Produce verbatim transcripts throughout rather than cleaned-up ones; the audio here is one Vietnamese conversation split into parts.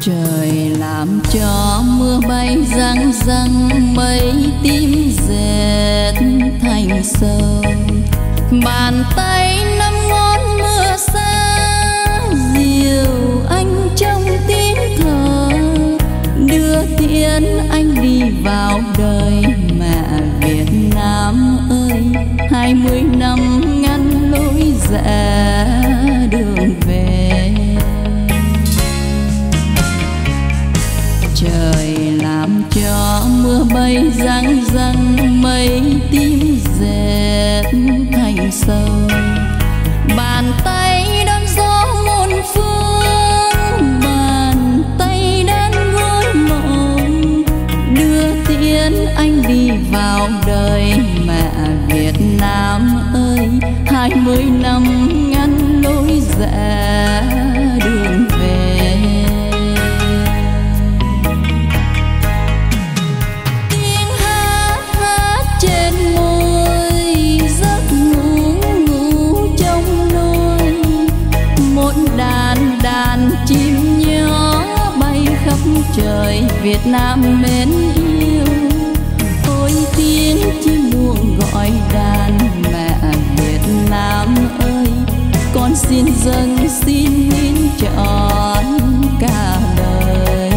Trời làm cho mưa bay răng răng, mây tím dệt thành sầu. Bàn tay năm ngón mưa xa, dìu anh trong tiếng thở, đưa tiễn anh đi vào đời mẹ Việt Nam ơi. Hai mươi năm ngăn lối rẽ đường về. Trời làm cho mưa bay răng răng, mây tím dệt thành sầu. Bàn tay đón gió muôn phương, bàn tay đan gối mộng, đưa tiễn anh đi vào đời mẹ Việt Nam ơi. Hai mươi năm ngăn lối rẽ đường về. Tiếng hát hát trên môi, giấc ngủ ngủ trong nôi. Một đàn đàn chim nhỏ bay khắp trời, Việt Nam mến yêu. Ôi tiếng chim muông gọi đàn mẹ Việt Nam ơi, con xin dâng xin hiến trọn cả đời.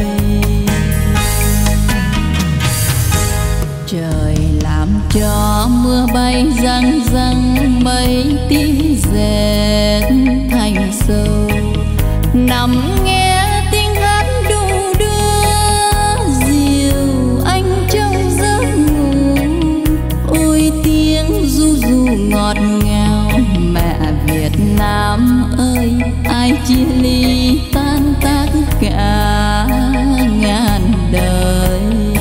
Trời làm cho mưa bay răng răng, mây tím dệt thành sầu. Nằm nghe tiếng hát đu đưa, dìu anh trong giấc ngủ. Ôi tiếng ru ru ngọt ngào mẹ Việt Nam ơi, ai chia ly tan tác cả ngàn đời.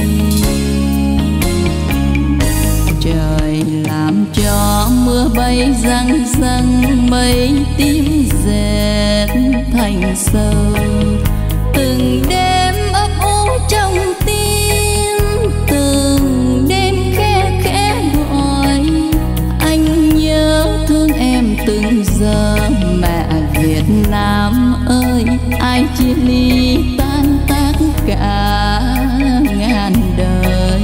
Trời làm cho mưa bay răng răng, mây tím dệt thành sầu. Từng đêm ấp ủ trong tim, từng đêm khẽ khẽ gọi. Anh nhớ thương em từng giờ mẹ Việt Nam ơi, ai chia ly tan tác cả ngàn đời.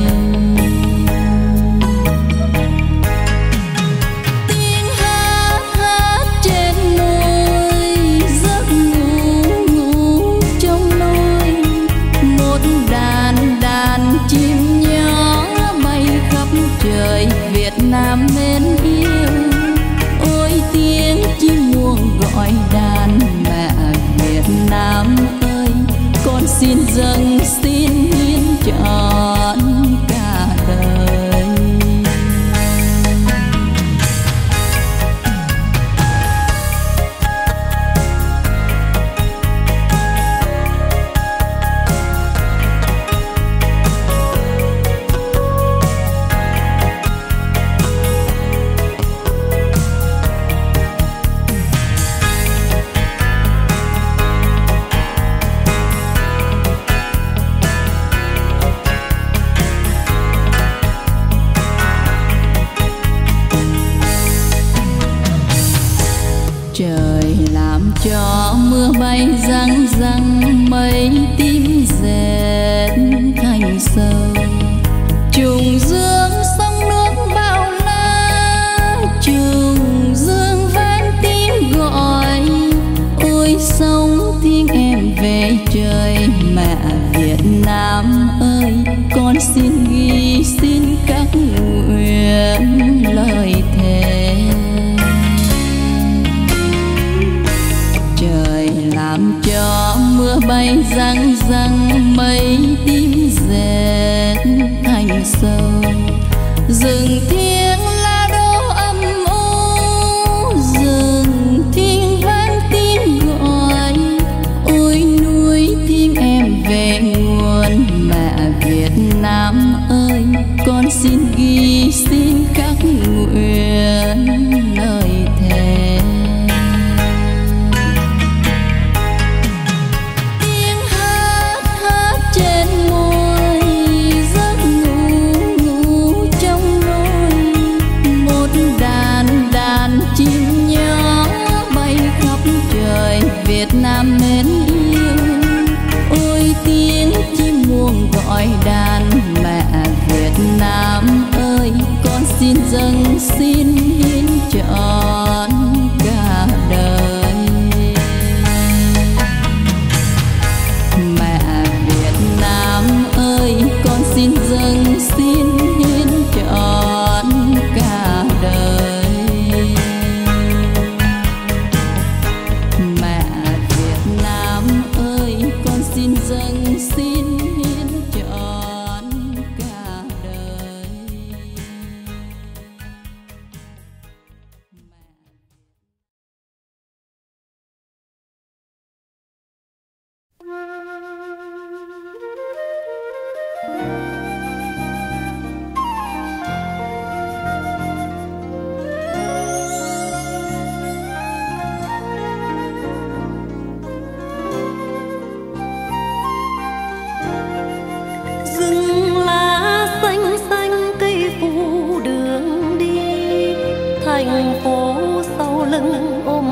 Tiếng hát hát trên môi, giấc ngủ ngủ trong nôi. Một đàn đàn chim nhỏ bay khắp trời, Việt Nam mến yêu. Ôi tiếng chim muông gọi đàn mẹ Việt Nam ơi, con xin dâng xin hiến trọn cả đời. Trời làm cho mưa bay răng răng, mây tím dệt thành sầu. Trùng dương sông nước bao la, trùng dương vang tiếng gọi. Ôi sông tiếng em về trời mẹ Việt Nam ơi, con xin ghi xin các nguyện lời thề. Trời làm cho mưa bay răng răng, mây tím dệt thành sầu. Rừng thiêng lá đô âm u, rừng thiêng vang tiếng gọi. Ôi núi thiêng em về nguồn mẹ Việt Nam ơi, con xin ghi xin các nguyện lời thề. Trên môi, giấc ngủ ngủ trong nôi.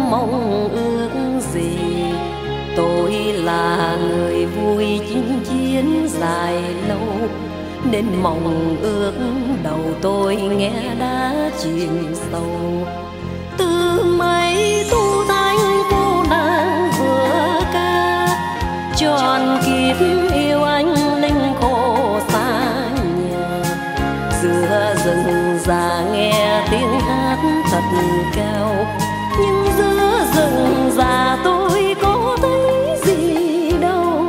mong ước gì. Tôi là người vui chinh chiến dài lâu, nên mong ước đầu tôi nghe đã chìm sâu. Từ mấy thu thanh cô nàng vừa ca, tròn kiếp yêu anh linh khổ xa nhà. Giữa rừng già nghe tiếng hát thật cao, nhưng giữa rừng già tôi có thấy gì đâu.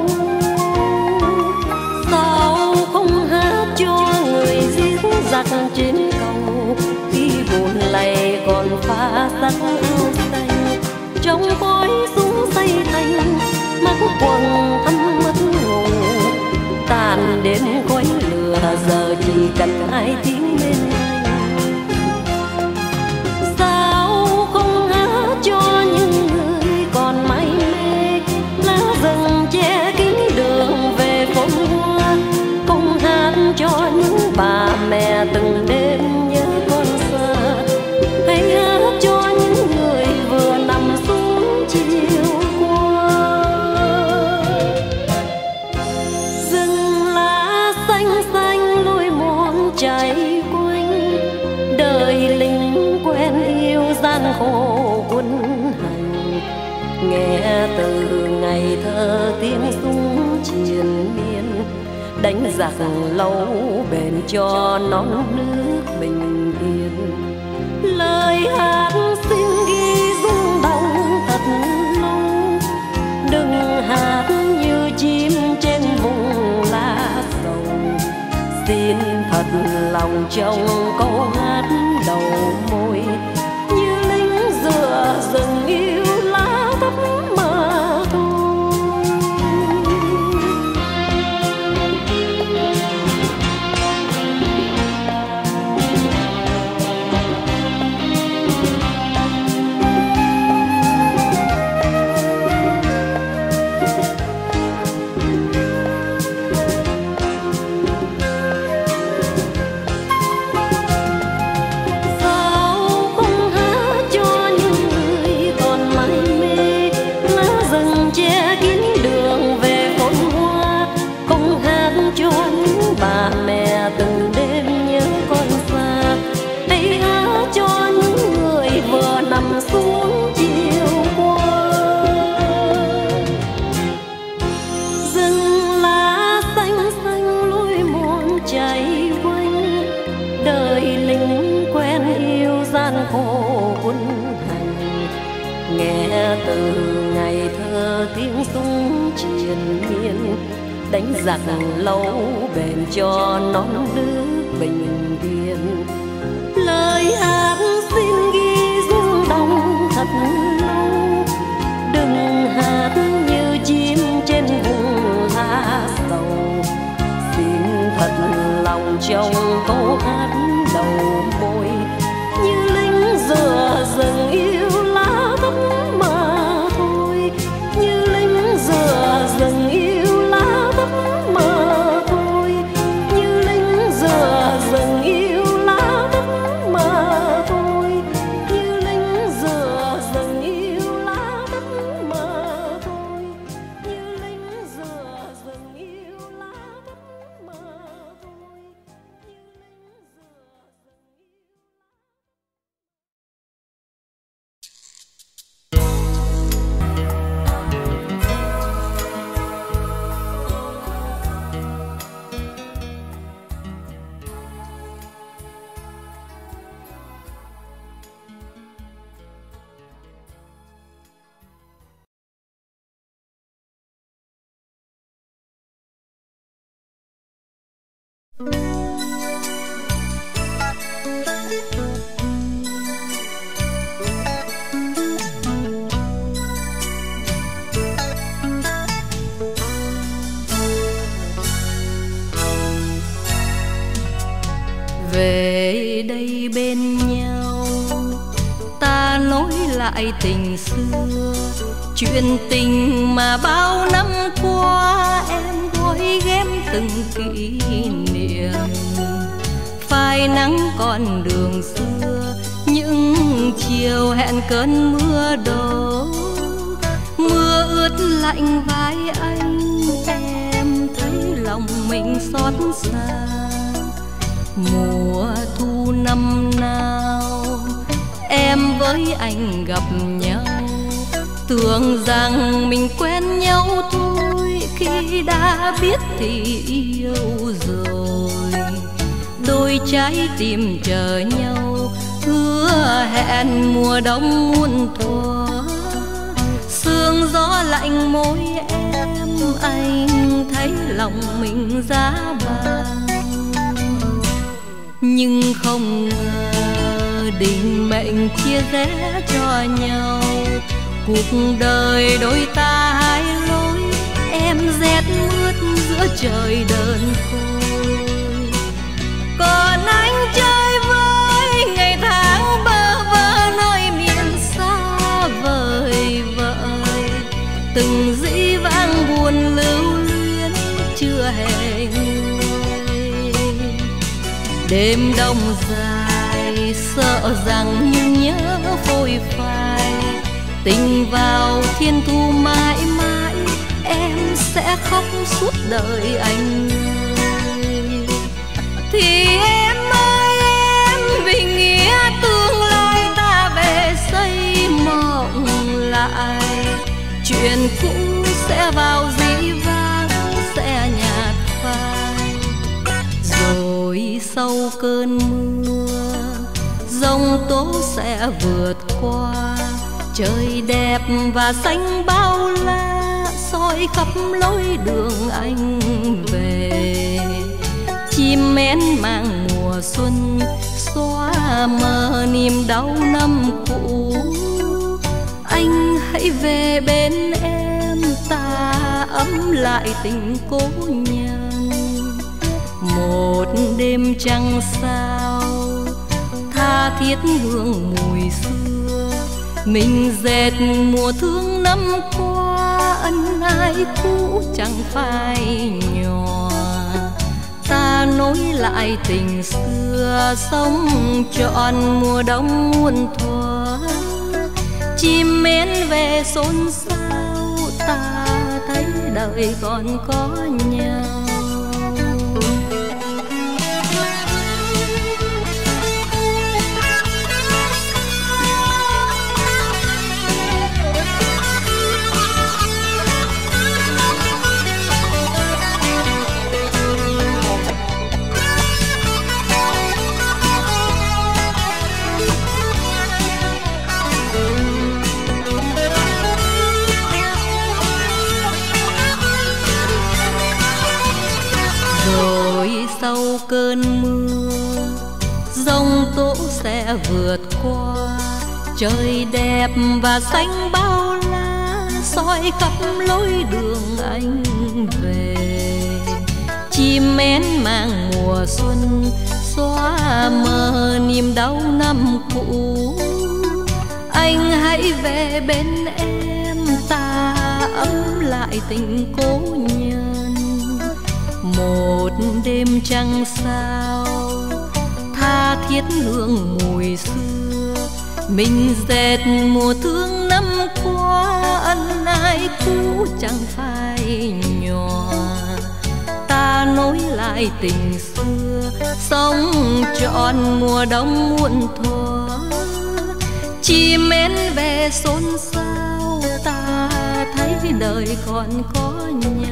Sao không hát cho người giết giặc trên cầu, khi buồn lầy còn pha sắc áo xanh. Trong khói súng xây thành, mắt quầng thâm mất ngủ. Tàn đêm khói lửa giờ chỉ cần hai tiếng bên anh. Sao không hát cho những người còn mãi mê, lá rừng che kín đường về phố hoa. Không hát cho những bà mẹ từng đêm nhớ con xa, hãy hát cho những người vừa nằm xuống chiều qua. Rừng lá xanh xanh lối mòn chảy quanh, đời lính quen yêu gian khổ quân hành. Nghe từ ngày thơ tiếng súng triền miên, đánh giặc lâu bền cho non nước bình yên. Lời hát xin ghi rung động thật lâu, đừng hát như chim trên vùng lá sầu. Xin thật lòng trong câu hát đầu môi, như lính dựa rừng yêu lá thắm mà thôi. Bà mẹ từng đêm nhớ con xa, hãy hát cho những người vừa nằm xuống chiều qua. Rừng lá xanh xanh lối mòn chảy quanh, đời lính quen yêu gian khổ quân hành. Nghe từ ngày thơ tiếng súng triền miên, đánh giặc lâu bền cho non nước bình yên. Lời hát xin ghi rung động thật lâu, đừng hát như chim trên vùng lá sầu. Xin thật lòng trong câu hát đầu môi, như lính dựa rừng yêu lá thắm mà thôi. Như lính dựa rừng yêu lá thắm mà thôi. Như lính dựa rừng yêu lá thắm mà thôi. Như lính dựa rừng yêu lá thắm mà thôi. Như lính dựa rừng yêu lá thắm mà thôi. Về đây bên nhau ta nối lại tình xưa, chuyện tình mà bao năm qua em gói ghém từng kỷ niệm. Phai nắng con đường xưa, những buông chiều hẹn cơn mưa đổ, mưa ướt lạnh vai anh, em thấy lòng mình xót xa. Mùa thu năm nào em với anh gặp nhau, tưởng rằng mình quen nhau thôi, khi đã biết thì yêu rồi. Đôi trái tim chờ nhau, hứa hẹn mùa đông muôn thuở. Sương gió lạnh môi em, anh thấy lòng mình giá vàng. Nhưng không ngờ định mệnh chia rẽ cho nhau, cuộc đời đôi ta hai lối, em rét mướt giữa trời đơn côi. Còn anh chơi với ngày tháng bơ vơ nơi miền xa vời vợi, từng dĩ vãng buồn lưu luyến chưa hề nguôi. Đêm đông dài sợ rằng nhưng nhớ phôi phai, tình vào thiên thu mãi mãi, em sẽ khóc suốt đời anh ơi. Thì em ơi em, vì nghĩa tương lai ta về xây mộng lại, chuyện cũ sẽ vào dĩ vãng, sẽ nhạt phai. Rồi sau cơn mưa, giông tố sẽ vượt qua, trời đẹp và xanh bao la, soi khắp lối đường anh về. Chim én mang mùa xuân, xóa mờ niềm đau năm cũ. Anh hãy về bên em, ta ấm lại tình cố nhân. Một đêm trăng sao, tha thiết hương mùi xưa, mình dệt mùa thương năm qua, ân ái cũ chẳng phai nhòa. Ta nối lại tình xưa, sống trọn mùa đông muôn thuở. Chim én về xôn xao, ta thấy đời còn có nhau. Sau cơn mưa, giông tố sẽ vượt qua, trời đẹp và xanh bao la, soi khắp lối đường anh về. Chim én mang mùa xuân, xóa mờ niềm đau năm cũ. Anh hãy về bên em, ta ấm lại tình cố nhân. Một đêm trăng sao, tha thiết hương mùi xưa, mình dệt mùa thương năm qua, ân ái cũ chẳng phai nhòa. Ta nối lại tình xưa, sống trọn mùa đông muôn thuở. Chim én về xôn xao, ta thấy đời còn có nhau.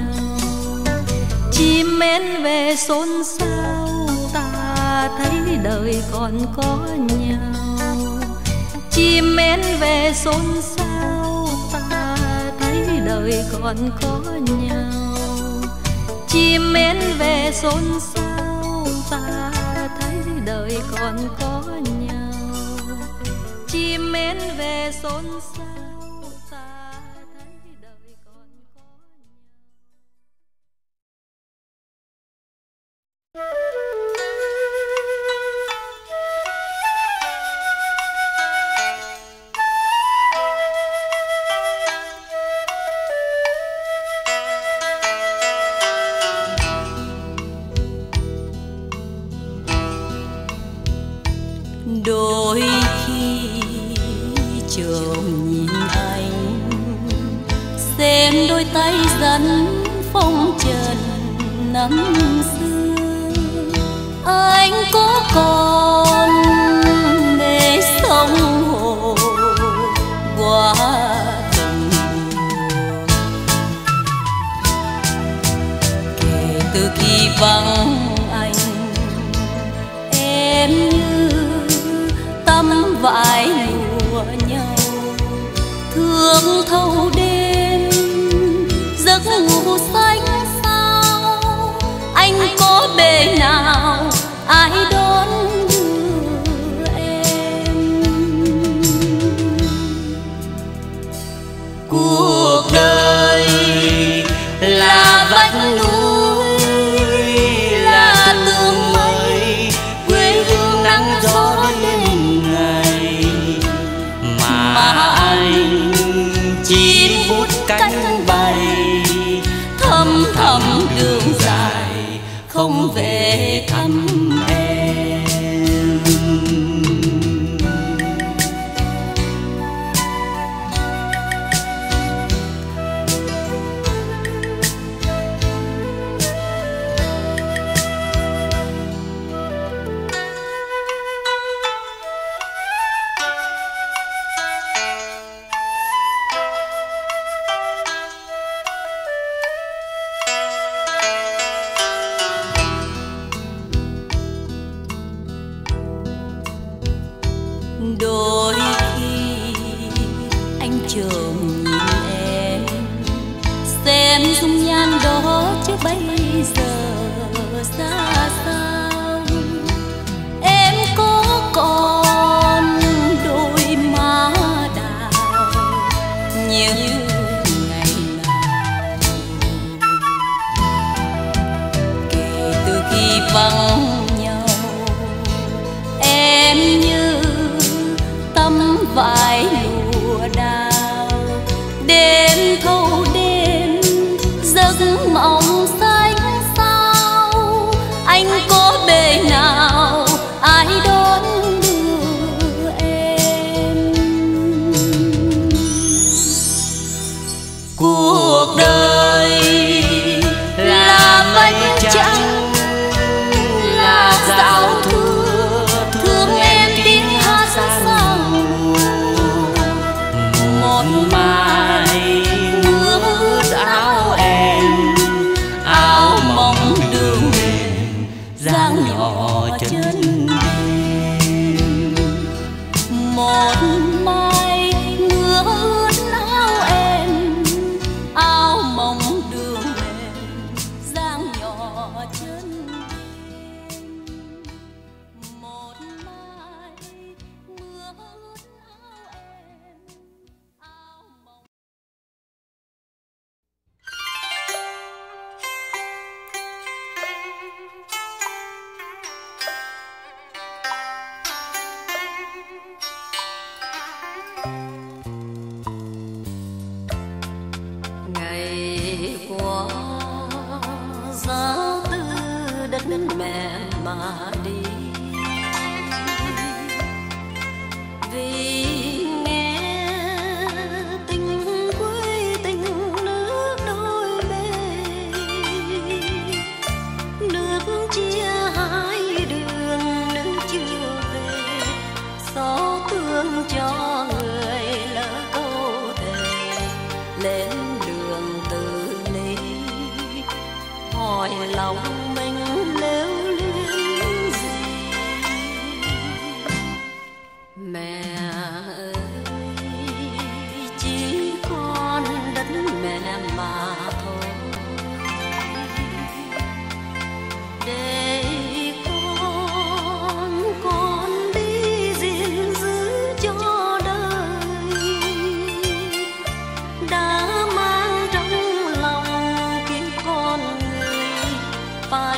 Chim én về xôn xao, ta thấy đời còn có nhau. Chim én về xôn xao, ta thấy đời còn có nhau. Chim én về xôn xao, ta thấy đời còn có nhau. Chim én về xôn xao, ta thấy đời còn có đôi khi êm đôi tay dẫn phong trần năm xưa. Anh có còn để sông hồ qua từng kể từ khi vắng anh, em như tấm vải lụa nhau thương thâu đêm giấc ngủ xanh sao. Anh có bề nào ai đón đưa em. Cuộc đời là vách núi, là tường mây, quê hương nắng gió đêm ngày, mà anh chim vút cánh bay thầm thầm đường dài không về thăm em. Đôi khi anh trộm nhìn em, xem dung nhan đó chứ bây giờ ra sao. Em có còn đôi má đào như ngày nào. Kể từ khi vắng nhau, em như tấm vải lụa đào đêm thâu đêm giấc mộng xanh sao. Anh có bề nào ai đón đưa em. Cuộc đời là vách trắng, là giao thừa thương em tiếng hát sang một mai mưa ướt áo em, áo mỏng đường mềm dáng nhỏ chân đêm. Một mai mưa ướt áo em, áo mỏng đường mềm dáng nhỏ chân đêm. Một mai mưa ướt áo em, áo mỏng. Ngày qua giáo tư đất mẹ mà đi, vì nghe tình quê tình nước đôi bên, nước chia hai đường nước chưa về, gió thương cho người lỡ câu thề lên đường từ ly. Hỏi lòng mình lưu luyến gì, mẹ ơi chỉ con đất mẹ mà thôi. Để con con đi gìn giữ cho đời, đã mang trong lòng kiếp con người phải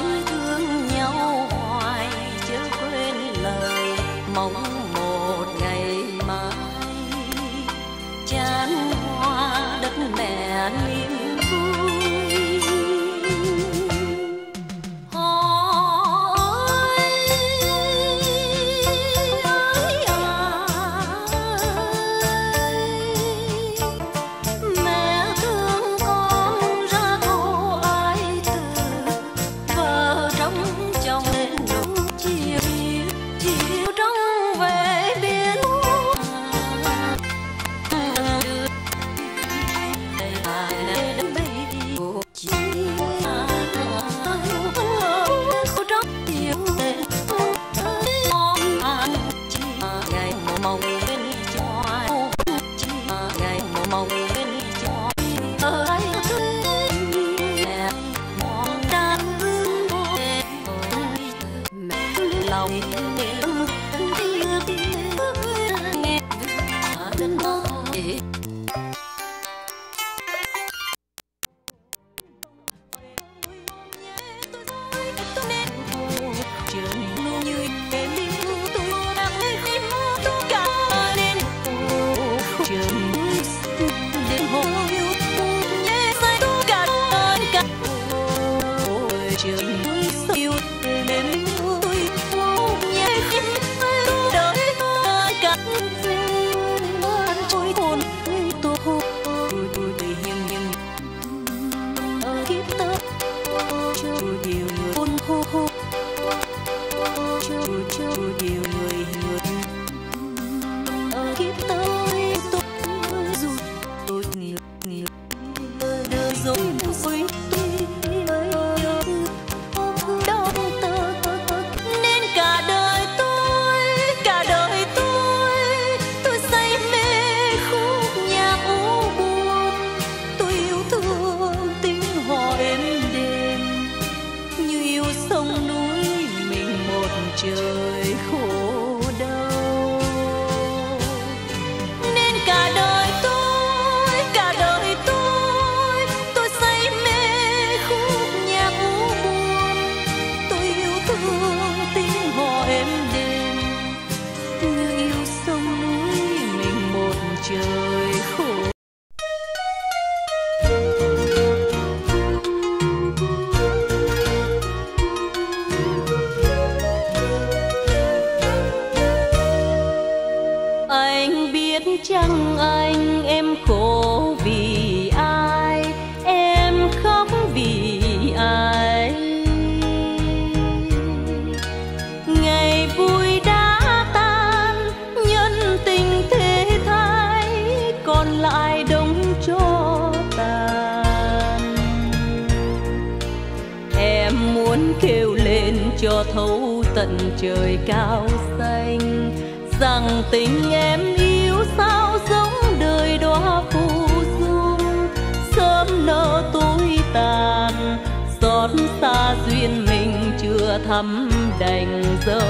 cho thấu tận trời cao xanh, rằng tình em yêu sao giống đời đóa phù dung, sớm nở tối tàn, xót xa duyên mình chưa thắm đành dở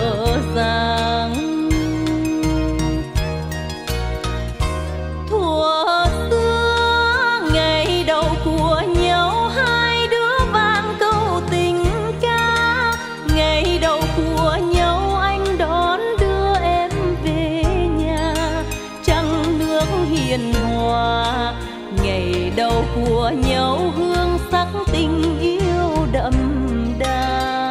dang. Thuở xưa ngày đầu của nhau hai đứa vang câu tình ca, ngày đầu của nhau anh đón đưa em về nhà, trăng nước hiền hòa. Ngày đầu của nhau hương sắc tình yêu đậm đà.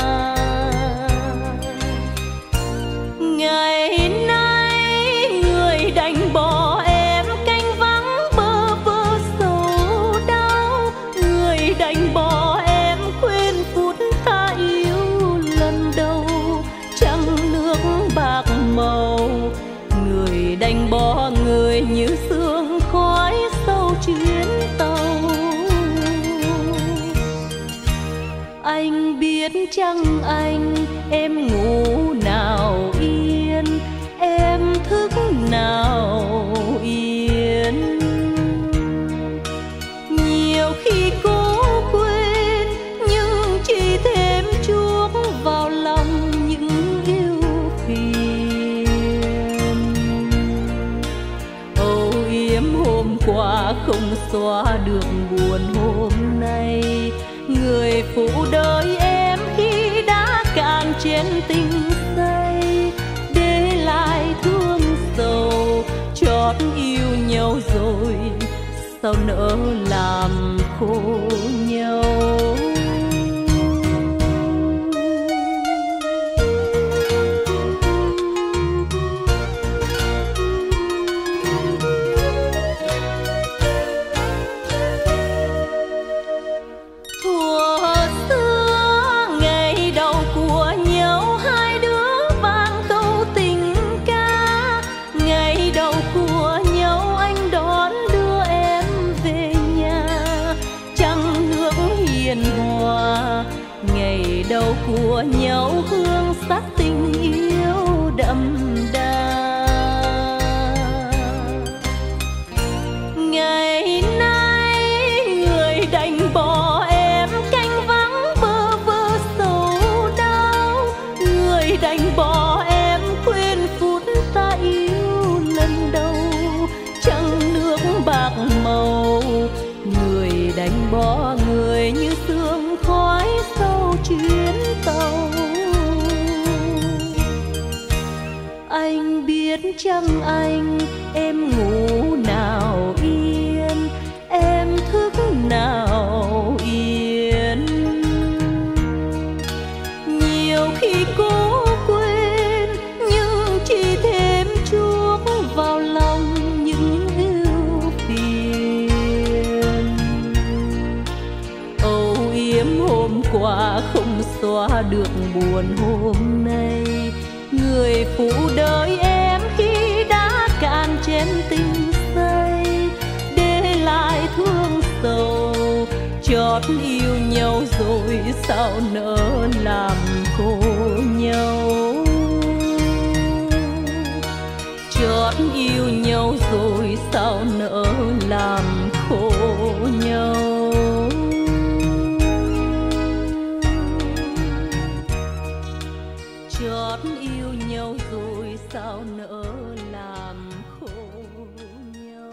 Ngày nay người đành bỏ em canh vắng bơ vơ sầu đau, người đành bỏ em quên phút ta yêu lần đầu, trăng nước bạc màu. Người đành bỏ người như sương khói sau chuyến tàu. Anh biết chăng anh, em ngủ nào yên, em thức nào yên. Nhiều khi cố quên nhưng chỉ thêm chuốc vào lòng những yêu phiền. Âu yếm hôm qua không xóa được buồn hôm nay, người phụ đời em khi đã cạn trên tình say, để lại thương sầu chót yêu nhau rồi sao nỡ làm khổ nhau. Nhà đầu của nhau hương sắc tình yêu đậm đà. Ngày nay người đành bỏ em canh vắng bơ vơ sầu đau, người đành bỏ em quên phút ta yêu lần đầu trăng nước bạc màu, người đành bỏ người như sương khói sau chuyến tàu. Anh biết chăng anh em ngủ nào yên, em thức nào yên. Nhiều khi cố quên nhưng chỉ thêm chuốc vào lòng những ưu phiền. Âu yếm hôm qua không xóa được buồn hôm nay, người phụ đời em khi đã cạn chén tình say, để lại thương sầu. Chót yêu nhau rồi sao nỡ làm khổ nhau, chót yêu nhau rồi sao nỡ làm khổ nhau. Chót yêu nhau rồi sao nỡ làm khổ nhau.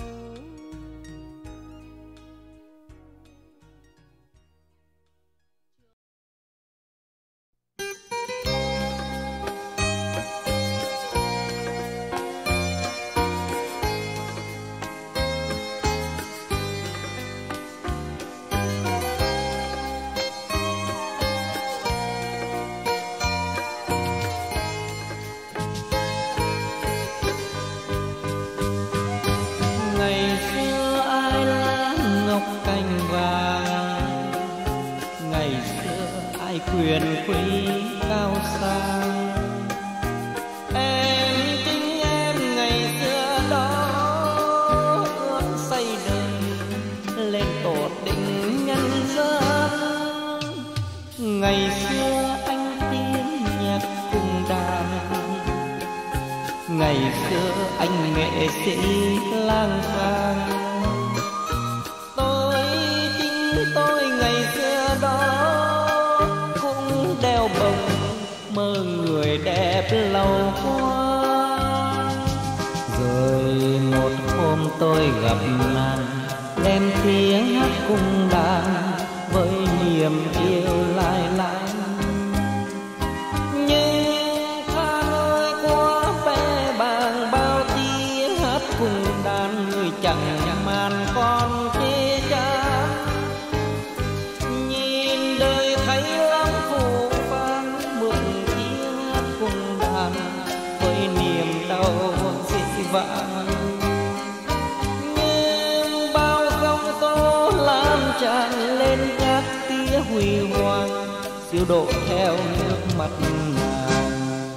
quyền quý cao sang. Em chính em ngày xưa đó ước xây đời lên tổ định nhân dân. Ngày xưa anh tiếng nhạc cùng đàn, ngày xưa anh nghệ sĩ lang thang. Tôi chính tôi ngày xưa đó cũng đeo bồng mơ người đẹp lâu qua. Rồi một hôm tôi gặp nàng, đem tiếng hát cùng đàn với niềm yêu lai láng. Nhưng tha nơi quá bé bàng bao tiếng hát cùng đàn, người chẳng màn con chê chán. Nhìn đời thấy lắm phù phang, mượn tiếng hát cùng đàn với niềm đau dĩ vãng. Nhưng bao giông tố làm tràn lên các tia huy hoàng, siêu độ theo nước mắt nàng.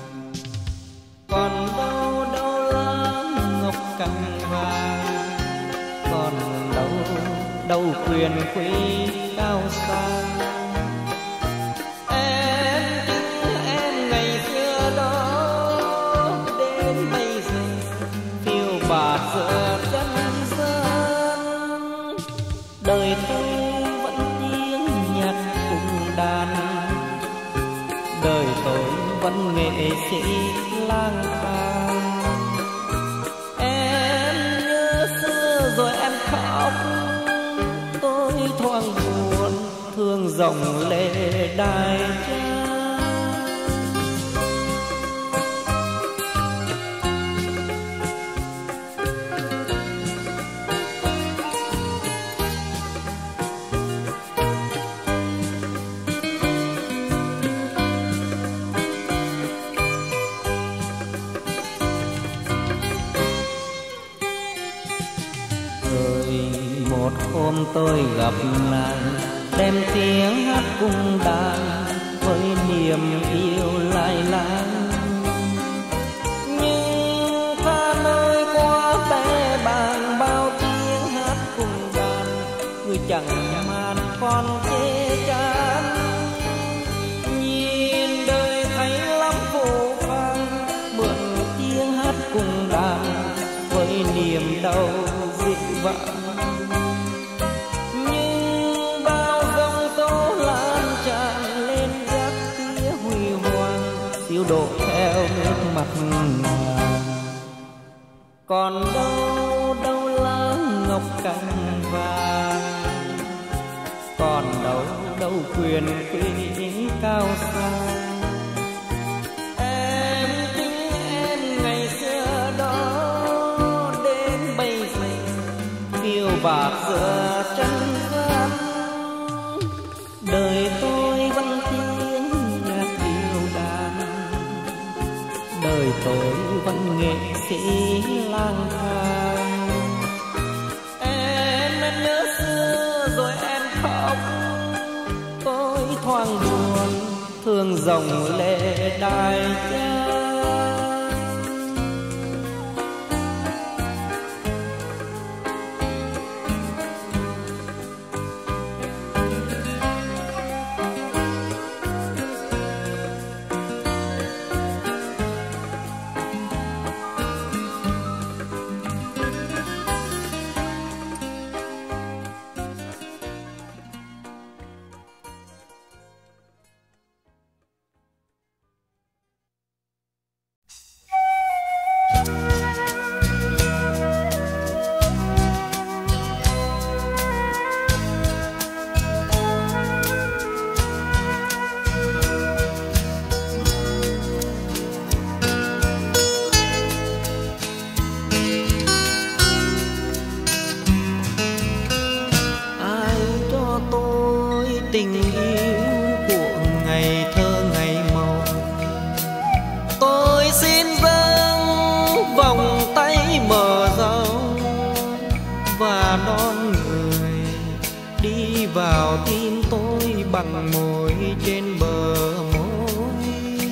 Còn đâu đâu lá ngọc cành vàng, còn đâu đâu quyền quý cao sang. Em chính em ngày xưa đó đến bây giờ phiêu bạt giữa dân gian. Đời tôi vẫn tiếng nhạc cùng đàn, đời tôi vẫn nghệ sĩ lang thang. Em nhớ xưa rồi em khóc, tôi thoáng buồn thương dòng lệ đài trang. Một hôm tôi gặp nàng, đem tiếng hát cùng đàn với niềm yêu lai láng. Nhưng tha nơi quá bé bàng bao tiếng hát cùng đàn, người chẳng màn con chê chán. Nhìn sầu dịu vãng. Nhưng bao dòng tố lan tràn lên gác kia huy hoàng, siêu độ theo nước mặt ngàn. Còn đâu đâu lá ngọc cành vàng, còn đâu đâu quyền quý cao xa. Em tính em ngày xưa đó đến bây giờ phiêu bạt giữa chân gian. Đời tôi vẫn tiếng nhạc điệu đàn, đời tôi vẫn nghệ sĩ lang thang. Em em nhớ xưa rồi em khóc, tôi thoáng buồn thương dòng lệ đài cha. bằng môi trên bờ môi,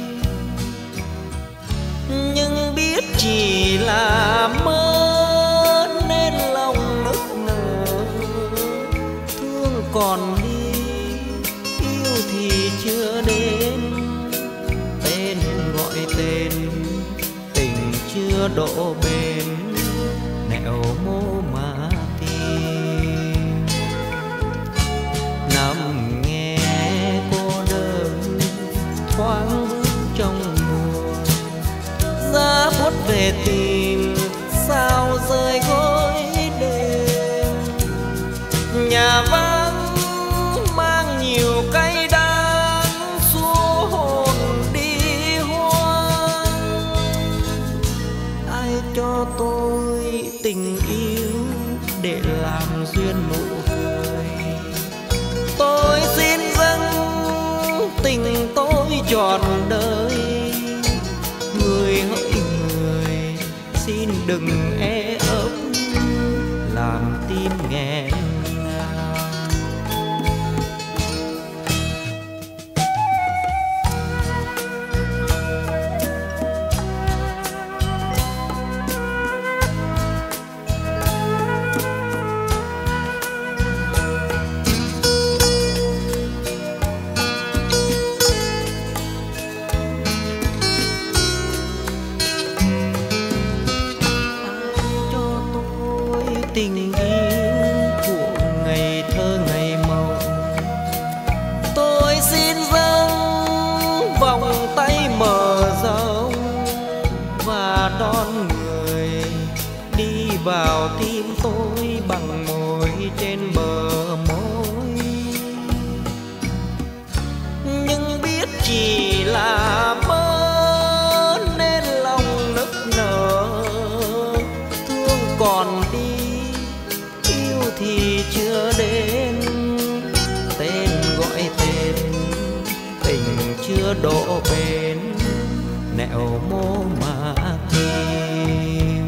nhưng biết chỉ là mơ nên lòng nức nở. Thương còn đi, yêu thì chưa đến, tên gọi tên, tình chưa độ bền, nẻo mô mà tìm. Nằm nghe cô đơn thoáng bước trong mùa, giá buốt về tìm sao rơi gối đêm. Nhà vắng mang nhiều cay đắng xua hồn đi hoang. Ai cho tôi tình yêu để làm duyên nụ cười, tôi xin dâng tình tôi trọn đời. Người hỡi người xin đừng e ấp làm tim nghẹn ngào. Tình yêu của ngày thơ ngày mộng, tôi xin dâng vòng tay mở rộng và đón người đi vào tim tôi bằng môi trên bờ môi. Nhưng biết chỉ là mơ nên lòng nức nở, thương còn đi thì chưa đến, tên gọi tên, tình chưa độ bền, nẻo mô mà tìm.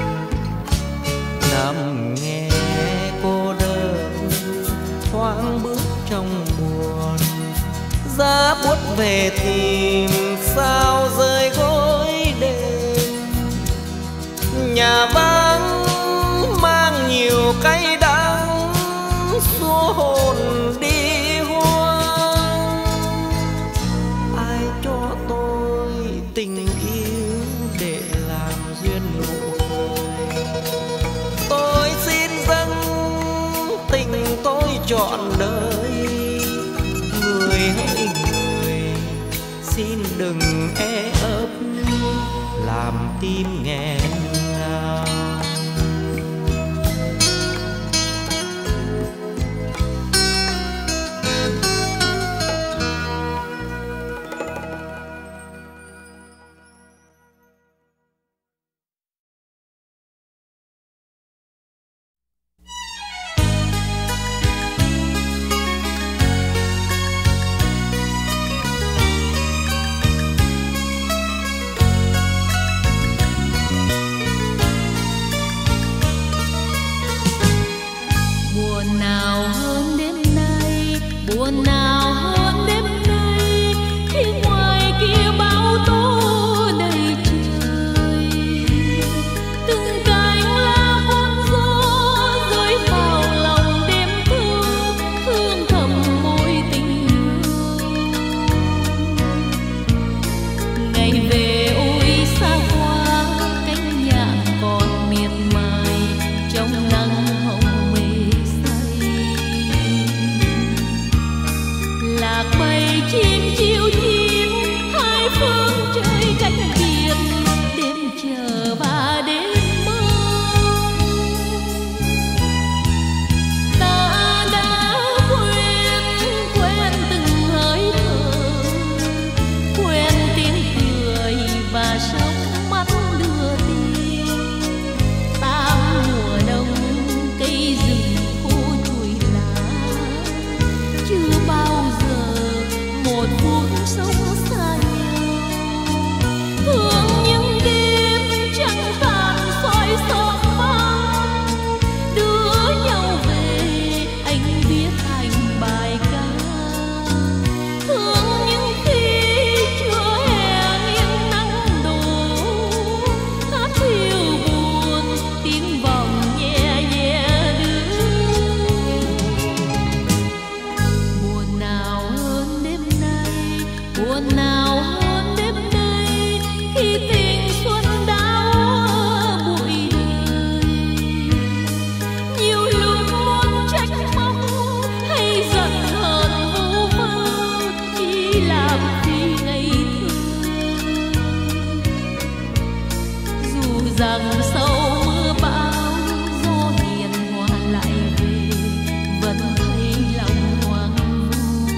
Nằm nghe cô đơn thoáng bước trong buồn, giá buốt về tìm sao rơi gối đêm. Nhà vắng mang nhiều cay đắng xua hồn đi hoang. Ai cho tôi tình yêu để làm duyên nụ cười, trọn đời. Người hỡi người, xin đừng e ấp làm tim nghẹn ngào. Buồn nào hơn đêm nay khi ngoài kia bão tố đầy trời, từng cánh lá con gió rơi vào lòng đêm thương, thương thầm mối tình yêu. Ngày về ôi xa quá, cánh nhạn còn miệt mài trong nắng hồng mê say. Lạc bay chim chiêu chim hai phương trời cách biệt, đêm chờ và đêm mong. Ta đã quên quên từng hơi thở, quên tiếng cười và sóng mắt đưa tin. Tám mùa đông cây rừng khô trụi lá, chưa bao một phút sống xa nhau. Thương những đêm trăng tàn soi giọt mắt, đưa nhau về anh viết thành bài ca. Thương những khi chưa hè nghiêng nắng đổ, hát hiu buồn tiếng vọng nhẹ nhẹ đưa. Buồn nào hơn đêm nay, buồn nào hơn đêm nay khi tình xuân đã bụi đời. Nhiều lúc muốn trách móc hay giận hờn vu vơ, chỉ làm vì ngày thương. Dù rằng sau mưa bão gió hiền hòa lại về, vẫn thấy lòng hoang vu.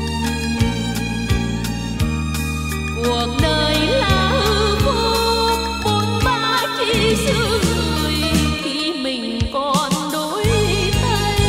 Cuộc đời là hư vô, bốn ba chỉ giữ người khi mình còn đôi tay.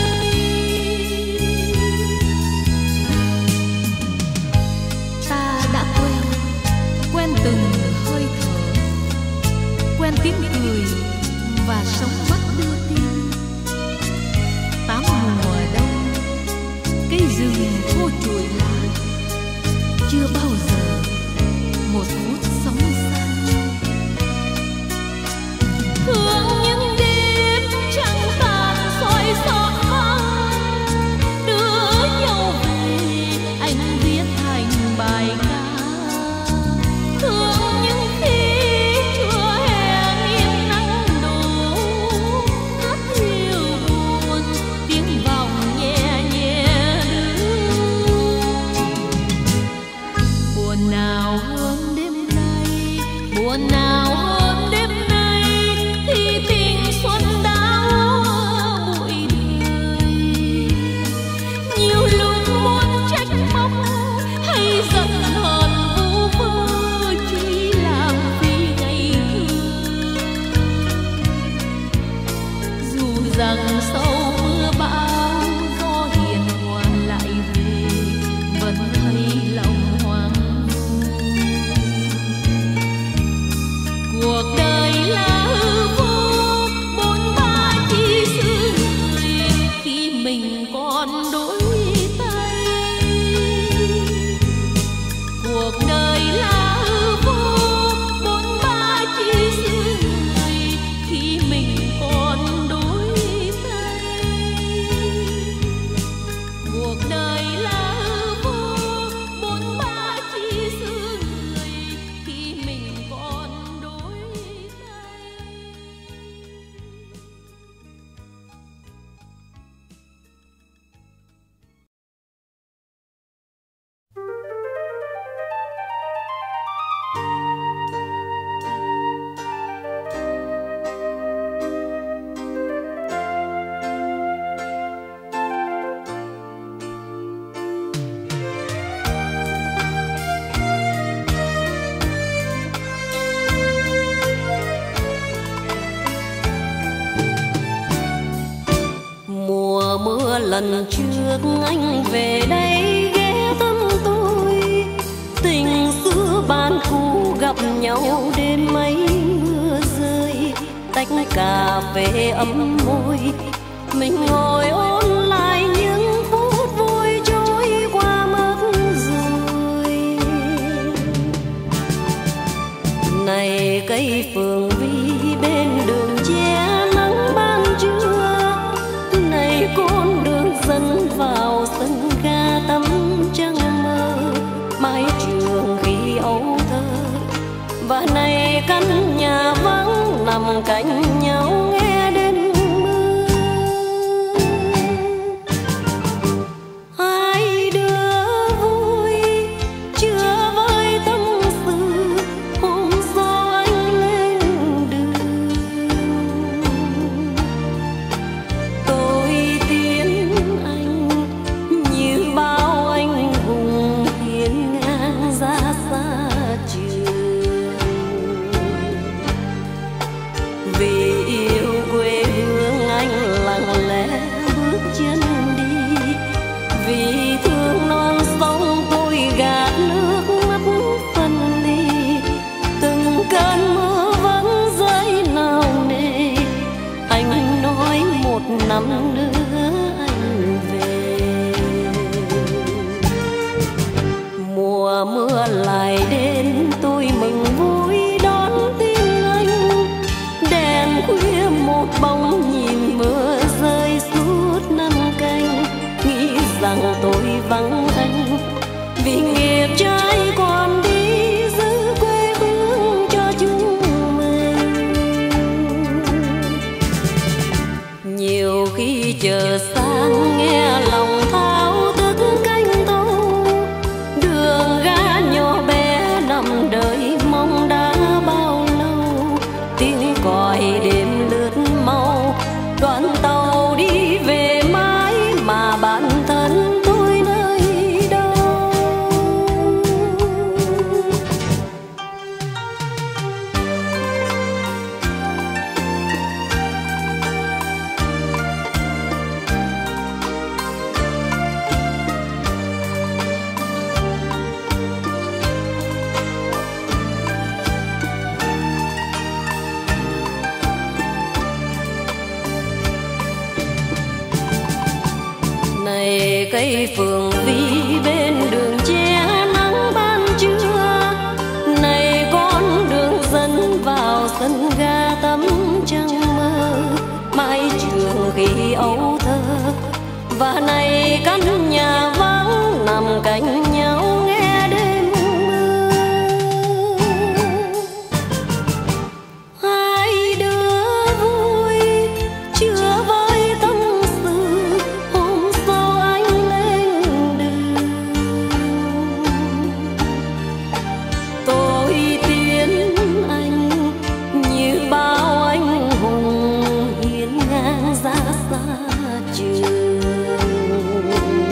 Ta đã quen, quen từng hơi thở, quen tiếng cười và sóng mắt đưa tin. Tám mùa đông cây rừng khô trụi lá, chưa bao giờ một phút sống xa nhau. Thương những đêm trăng tàn soi giọt mắt, đưa nhau về anh viết thành bài ca. Thương những khi chưa hè nghiêng nắng đổ, hát hiu buồn tiếng vọng nhẹ nhẹ đưa. Buồn nào hơn đêm nay, buồn nào hơn đêm nay khi tình xuân đã bụi đời. Nhiều lúc muốn trách móc hay giận hờn vu vơ, chỉ làm vì ngày thương. Dù rằng sau mưa bão gió hiền hòa lại về, vẫn thấy lòng hoang vu. Cuộc đời là hư vô, bốn ba chỉ giữ người khi mình còn đôi tay. Cuộc đời là hư vô, bốn ba chỉ giữ người khi mình còn đôi tay. Cuộc đời là hư vô, bốn ba chỉ giữ người khi mình còn đôi tay. lần trước anh về đây ghé thăm tôi, tình xưa ban cũ gặp nhau đêm mấy mưa rơi, tách cà phê ấm môi, mình ngồi ôn lại những phút vui trôi qua mất rồi. Này cây phượng vi bên đường che nắng ban trưa, này con đường dẫn vào sân ga tắm trăng mơ, mái trường khi ấu thơ, và này căn nhà vắng nằm cạnh nhau nghe đêm mưa. Hai đứa vui chưa với tâm sự, hôm sau anh lên đường, tôi tiến anh như bao anh hùng hiên ngang ra xa trường. Vì yêu quê hương anh lặng lẽ bước chân đi, vì thương non sông tôi gạt nước mắt phân ly. Từng cơn mưa vẫn rơi nào nề, anh nói một năm nữa anh về. Mùa mưa lại đến tôi mừng vui đón tin anh, đèn khuya một bóng nhìn mưa rơi suốt năm canh, nghĩ rằng tôi vắng anh vì nghiệp trai còn đi giữ quê hương cho chúng mình. Nhiều khi chờ sáng nghe lòng thao thức canh tâu, đường ga nhỏ bé nằm đợi mong đã bao lâu, tiếng còi đêm lướt mau, đoàn tàu đi về mãi mà bản thân tôi nơi đâu. Này cây phượng vi bên đường che nắng ban trưa, này con đường dẫn vào sân ga tắm trăng mơ, mái trường khi ấu thơ, và này căn nhà vắng nằm cạnh nhau nghe đêm mưa. Hai đứa vui chưa với tâm sự, hôm sau anh lên đường, tôi tiến anh như bao anh hùng hiên ngang ra xa trường.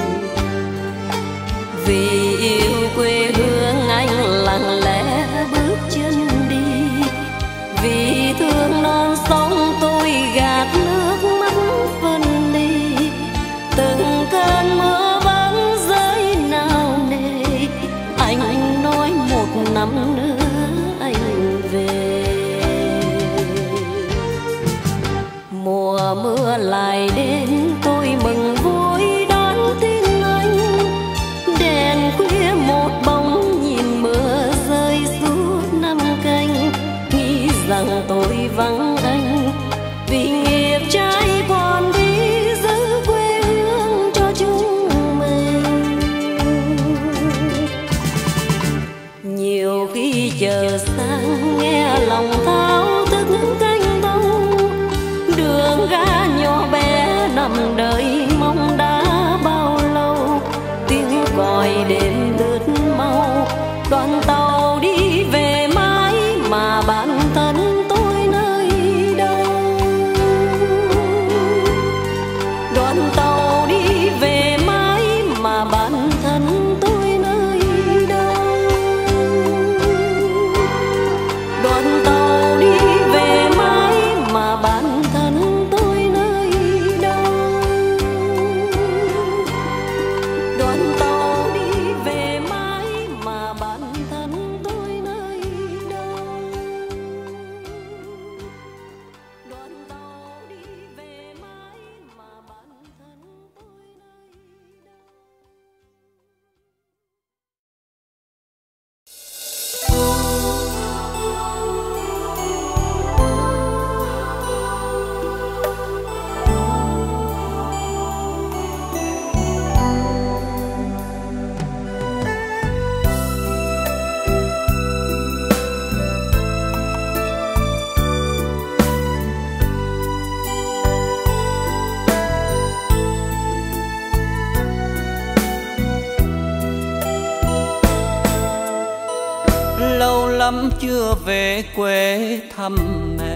lắm chưa về quê thăm mẹ,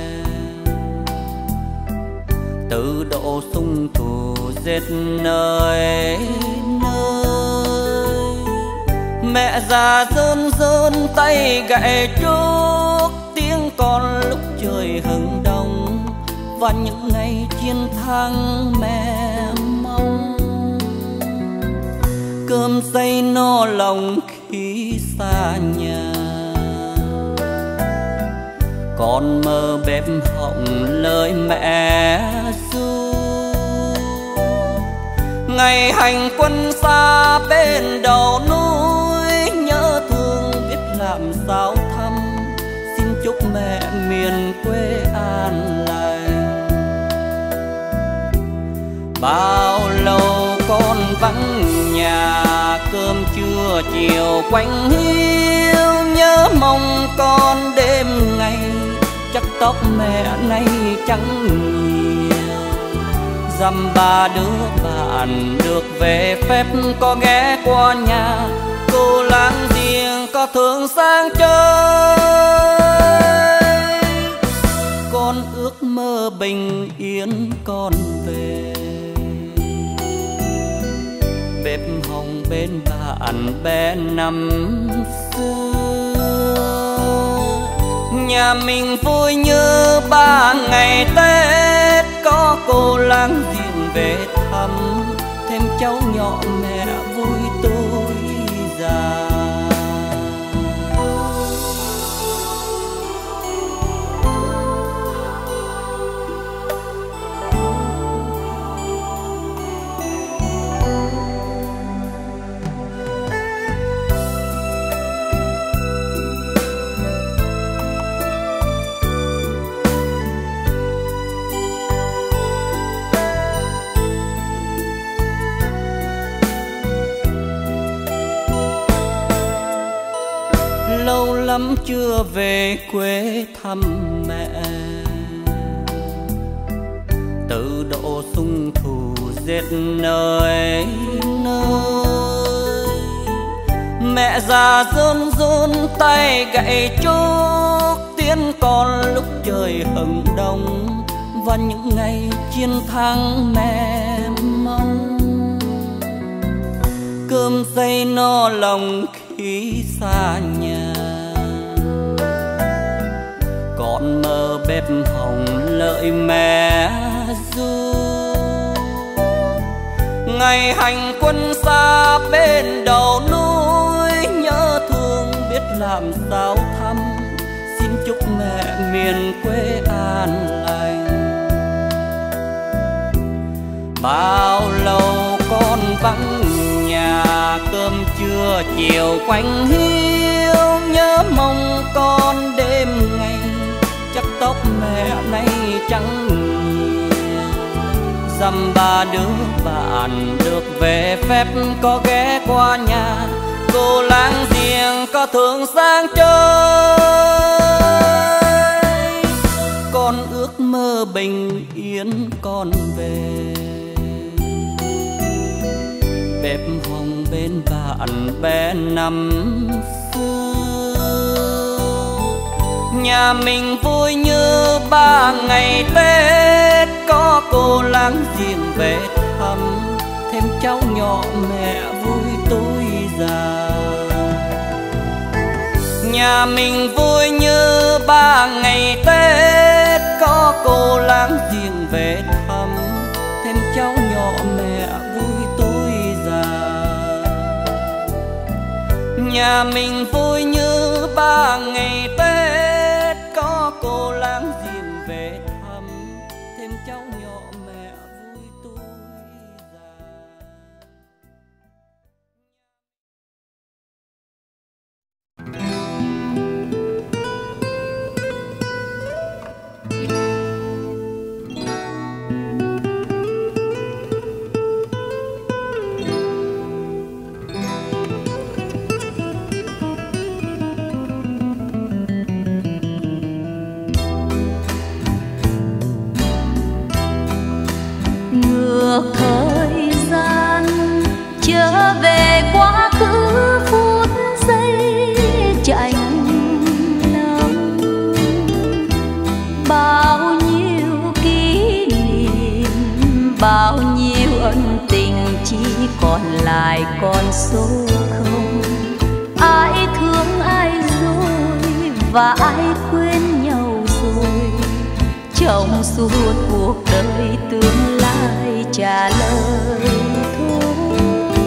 từ độ sung thủ giết nơi nơi. Mẹ già rơn rơn tay gậy trúc, tiếng con lúc trời hừng đông, và những ngày chiến thắng mẹ mong. Cơm xây no lòng khi xa nhà, con mơ bếp họng lời mẹ ru. Ngày hành quân xa bên đầu núi, nhớ thương biết làm sao thăm, xin chúc mẹ miền quê an lành. Bao lâu con vắng nhà, cơm trưa chiều quanh hiu, nhớ mong con đêm ngày, chắc tóc mẹ nay trắng nhiều. Dăm ba đứa bạn được về phép có ghé qua nhà, cô láng giềng có thường sang chơi. Con ước mơ bình yên con về, bếp hồng bên bạn bè năm xưa. Nhà mình vui như ba ngày Tết, có cô láng giềng về thăm, thêm cháu nhỏ mẹ vui tôi già. Lâu lắm chưa về quê thăm mẹ, từ độ sung thủ giết nơi nơi. Mẹ già run run tay gậy trúc, tiếng con lúc trời hừng đông, và những ngày chiến thắng mẹ mong. Cơm xây no lòng khi xa nhà, con mơ bếp hồng lợi mẹ ru. Ngày hành quân xa bên đầu núi, nhớ thương biết làm sao thăm, xin chúc mẹ miền quê an lành. Bao lâu con vắng nhà, cơm trưa chiều quanh hiu, nhớ mong con đêm ngày, chắc tóc mẹ nay trắng nhiều. Dăm ba đứa bạn được về phép có ghé qua nhà, cô láng giềng có thường sang chơi. Con ước mơ bình yên con về, bếp hồng bên bạn bè năm xưa. Nhà mình vui như ba ngày Tết, có cô láng giềng về thăm, thêm cháu nhỏ mẹ vui tôi già. Nhà mình vui như ba ngày Tết, có cô láng giềng về thăm, thêm cháu nhỏ mẹ vui tôi già. Nhà mình vui như ba ngày Tết, có cô láng giềng về thăm, thêm cháu nhỏ mẹ vui tôi già. chỉ còn lại con số không. Ai thương ai rồi và ai quên nhau rồi, trong suốt cuộc đời tương lai trả lời thôi.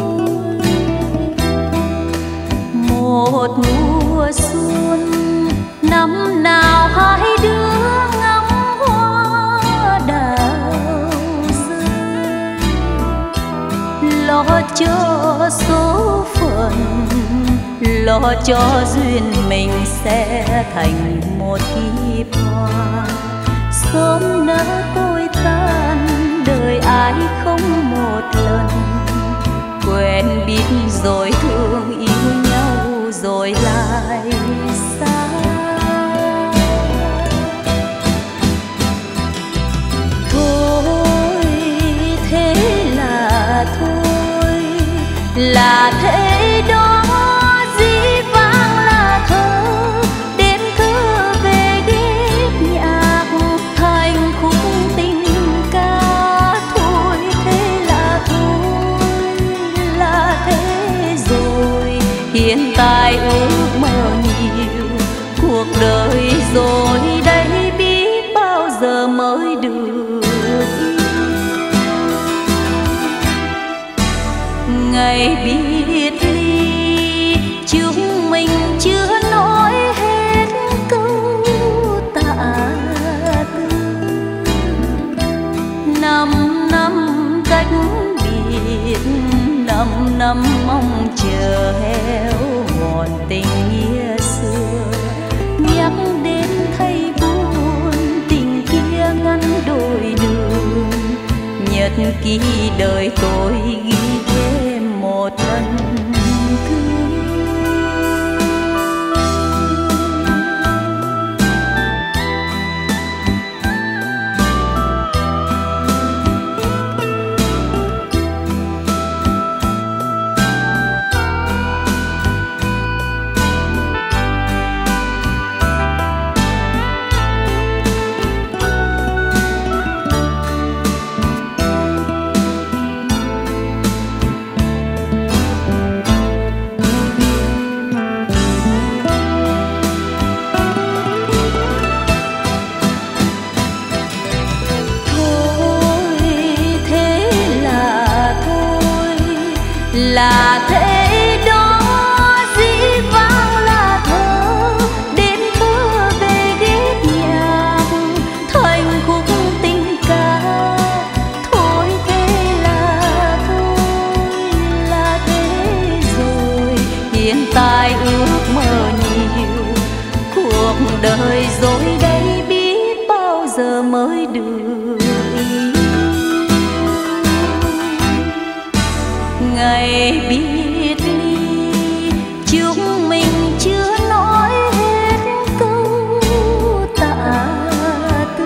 Một mùa xuân năm nào hai đứa ngắm hoa đào rơi, lo cho số phận, lo cho duyên mình sẽ thành một kiếp hoa. Sớm nỡ tôi tan đời ai không một lần, quen biết rồi thương yêu nhau rồi lại xa. Thôi thế là thôi, là thế đó, dĩ vãng là thơ, đêm thơ về ghét nhạc thành khúc tình ca. Thôi thế là thôi, là thế rồi, hiện tại ước mơ nhiều, cuộc đời rồi đây biết bao giờ mới được yêu. Ngày biệt ly chúng mình chưa nói hết câu tạ từ, năm năm cách biệt, năm năm mong chờ héo mòn tình nghĩa xưa. Nhắc đến thấy buồn, tình kia ngăn đôi đường, nhật ký đời tôi ghi thêm một lần thương. Là thế đó, dĩ vãng là thơ, đêm thơ về ghét nhạc thành khúc tình ca. Thôi thế là thôi, là thế rồi, hiện tại ước mơ nhiều, cuộc đời rồi đây biết bao giờ mới được yêu. Ngày biệt ly chúng mình chưa nói hết câu tạ từ,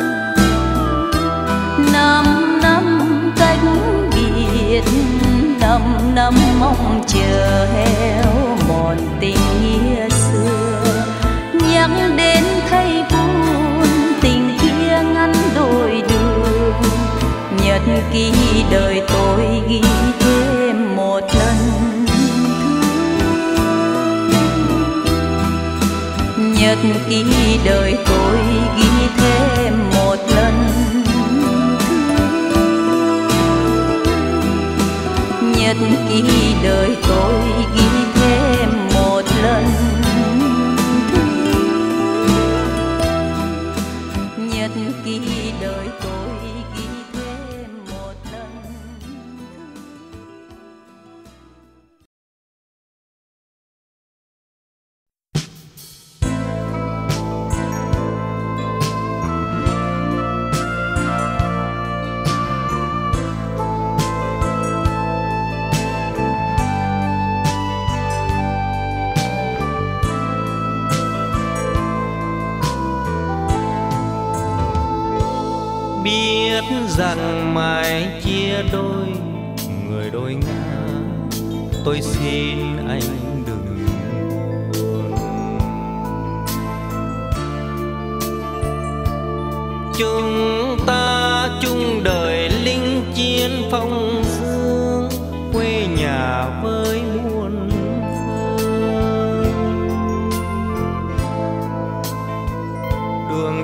năm năm cách biệt, năm năm mong chờ héo mòn tình nghĩa xưa. Nhắc đến thấy buồn, tình kia ngăn đôi đường, nhật ký đời tôi ghi thêm một lần thương. Nhật ký đời tôi ghi thêm một lần thương. Nhật ký đời tôi ghi thêm một lần thương. Nhật ký đời tôi ghi thêm một lần thương. Biết rằng mãi chia đôi người đôi ngã, tôi xin anh đừng buồn. Chúng ta chung đời linh chiến phong dương,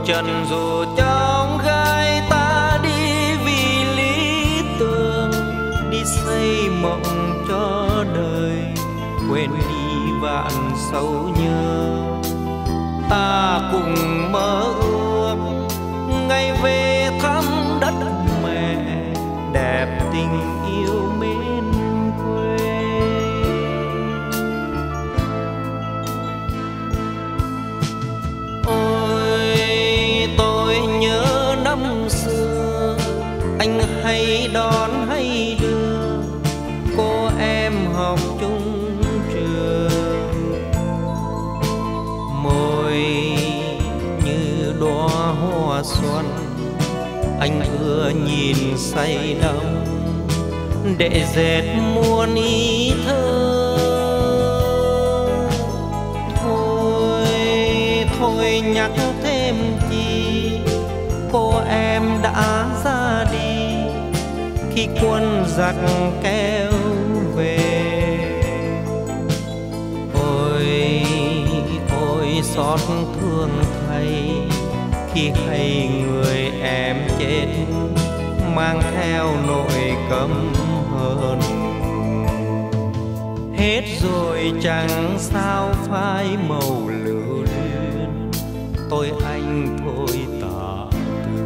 trần dù trong gai ta đi vì lý tưởng, đi xây mộng cho đời, quên đi vạn sầu nhớ. Ta cùng mơ ước ngày về thăm đất mẹ, đẹp tình yêu mến quê. Ôi tôi nhớ năm xưa, anh hay đón hay đưa cô em học chung trường. Môi như đóa hoa xuân, anh ưa nhìn say đắm để dệt muôn ý thơ. Thôi thôi nhắc thêm chi, cô em đã ra đi khi quân giặc kéo về. Ôi ôi xót thương thay khi hay người em chết, mang theo nỗi căm hờn. Hết rồi chẳng sao phai màu lưu luyến, tôi anh thôi tạ từ.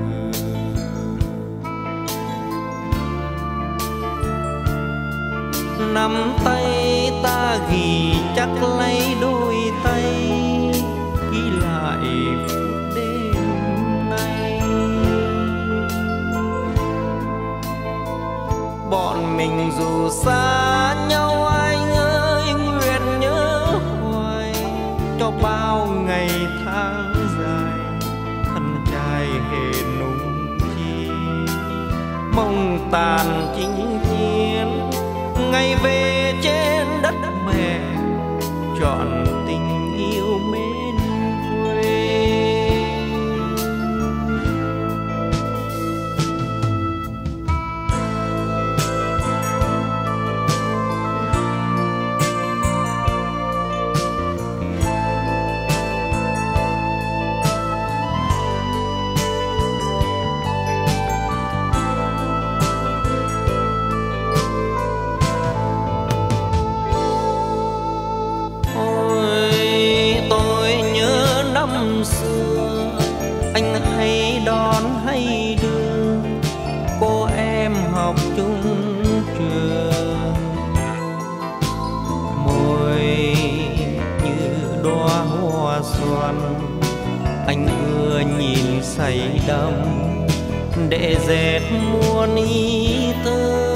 Nắm tay ta ghi chắc lấy đôi tay, ghi lại phút đêm nay. Bọn mình dù xa nhau anh ơi, nguyện nhớ hoài cho bao ngày tháng dài, thân trai hề nung chi. Mong tàn chinh chiến ngày về trên đất mẹ, trọn tình yêu mến quê. Xưa anh hay đón hay đưa cô em học chung trường. Môi như đóa hoa xuân, anh ưa nhìn say đắm để dệt muôn ý tơ.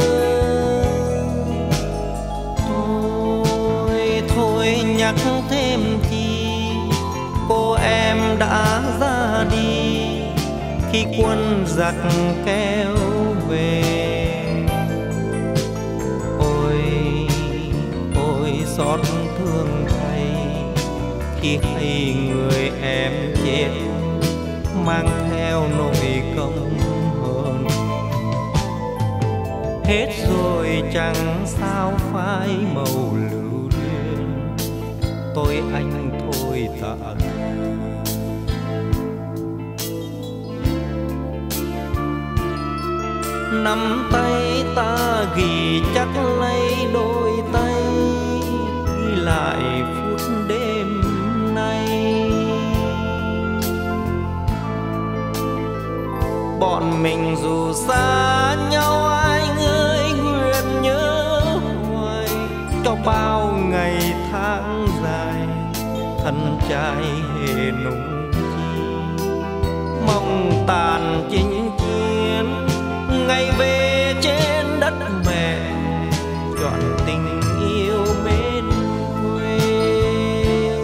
Thôi thôi nhắc thêm chi, cô em đã ra đi khi quân giặc kéo về. Ôi ôi xót thương thay khi hay người em chết, mang theo nỗi căm hờn. Hết rồi chẳng sao phai màu lưu luyến, tôi anh thôi tạ từ. Nắm tay ta ghi chắc lấy đôi tay, ghi lại phút đêm nay. Bọn mình dù xa nhau anh ơi, nguyện nhớ hoài cho bao ngày tháng dài, thân trai hề nung chi. Mong tàn chinh chiến ngày về trên đất mẹ, trọn tình yêu mến quê.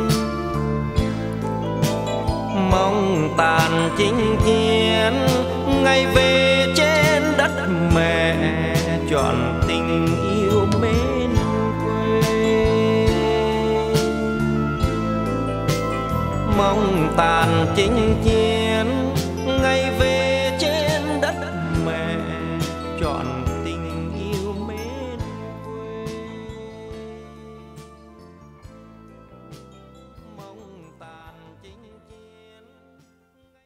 Mong tàn chinh chiến ngày về trên đất mẹ, trọn tình yêu mến quê. Mong tàn chinh chiến ngày về trên đất mẹ, trọn tình yêu mến quê. Mong tàn chinh chiến.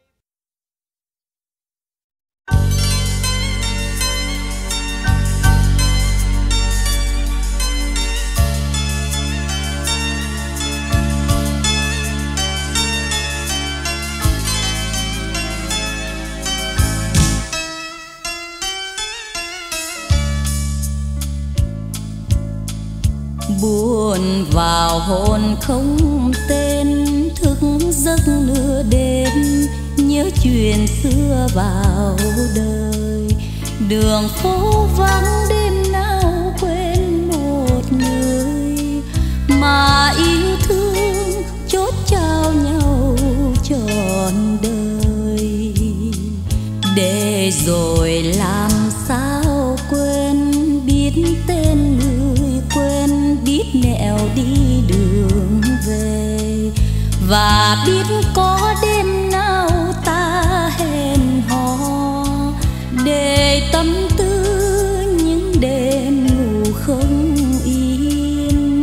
buồn vào hồn không tên, thức giấc nửa đêm nhớ chuyện xưa vào đời. Đường phố vắng đêm nào quên một người mà yêu thương chốt trao nhau trọn đời. Để rồi làm sao quên, biết tên người quên, biết nẻo đi đường về, và biết có đêm nào ta hẹn hò để tâm tư những đêm ngủ không yên.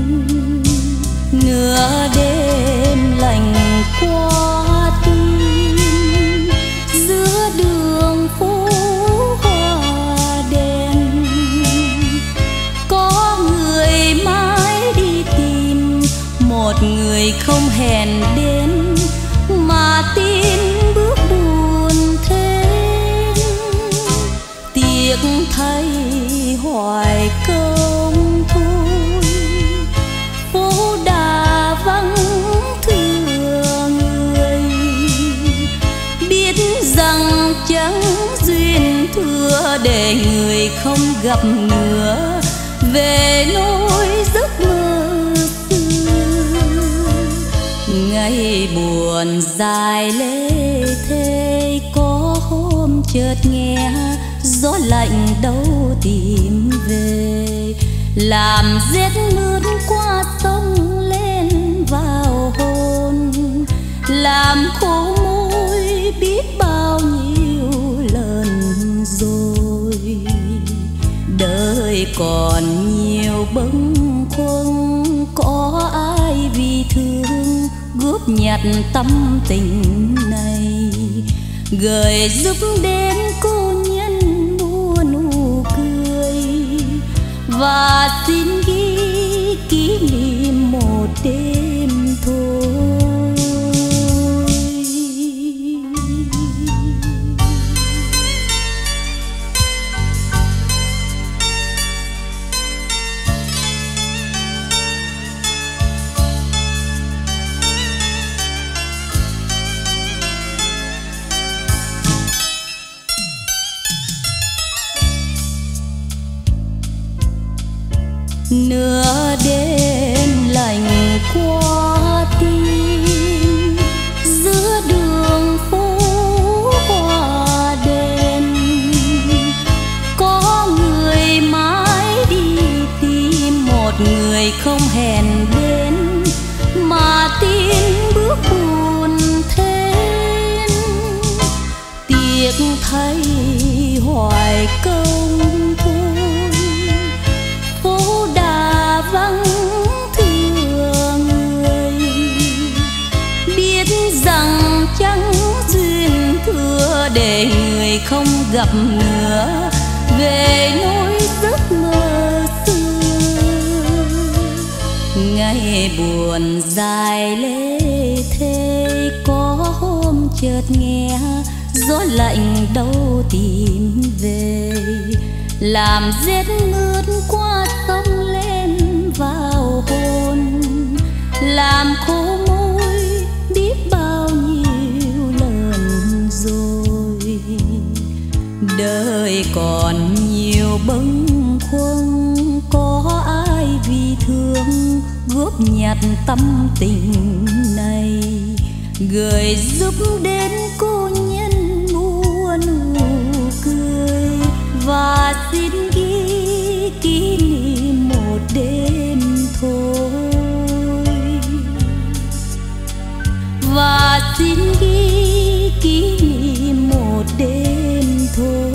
Nửa đêm lạnh qua tim, giữa đường phố hoa đèn, có người mãi đi tìm một người không hẹn đến, mà tin bước buồn thêm. Tiếc thay hoài công thôi, phố đà vắng thưa người, biết rằng chẳng duyên thừa để người không gặp nữa, về nỗi giấc mơ xưa. Ngày buồn dài lê thê, có hôm chợt nghe gió lạnh đâu tìm về, làm rét mướt qua sông lên vào hồn, làm khô môi biết bao nhiêu lần rồi. Đời còn nhiều bâng khuâng, có ai vì thương góp nhặt tâm tình này, gửi giúp đến cô nhân mua nụ cười, và xin ghi kỷ niệm một đêm thôi. Nửa đêm lạnh qua tim, giữa đường phố hoa đèn, có người mãi đi tìm một người không hẹn đến, mà tin bước buồn thêm. Tiếc thay hoài công thôi, phố đà vắng thưa người, biết rằng chẳng duyên thừa để người không gặp nữa, về nỗi giấc mơ xưa. Ngày buồn dài lê thê, có hôm chợt nghe gió lạnh đâu tìm về, làm rét mướt qua sông lên vào hồn, làm khô môi biết bao nhiêu lần rồi. Đời còn nhiều bâng khuâng, có ai vì thương góp nhặt tâm tình này, gửi giúp đến cô nhân mua nụ cười, và xin ghi kỷ niệm một đêm thôi. Và xin ghi kỷ niệm một đêm thôi.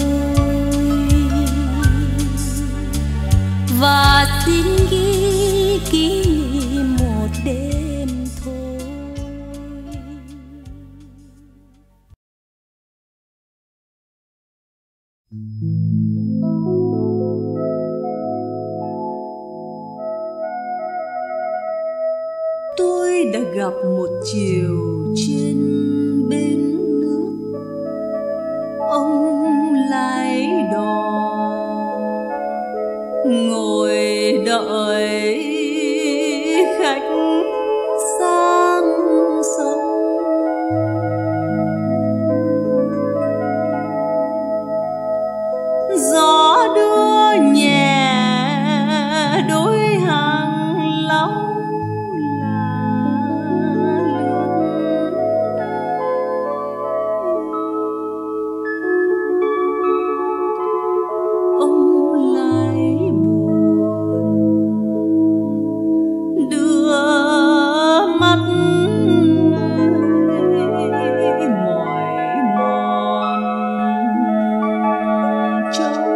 Và xin ghi kỷ niệm một đêm thôi. Tôi đã gặp một chiều trên bến nước, ông lái đò ngồi đợi khách sang sông. Gió đưa nhẹ đôi hàng lau là lướt. Ông lại buồn đưa mắt mỏi mòn trông.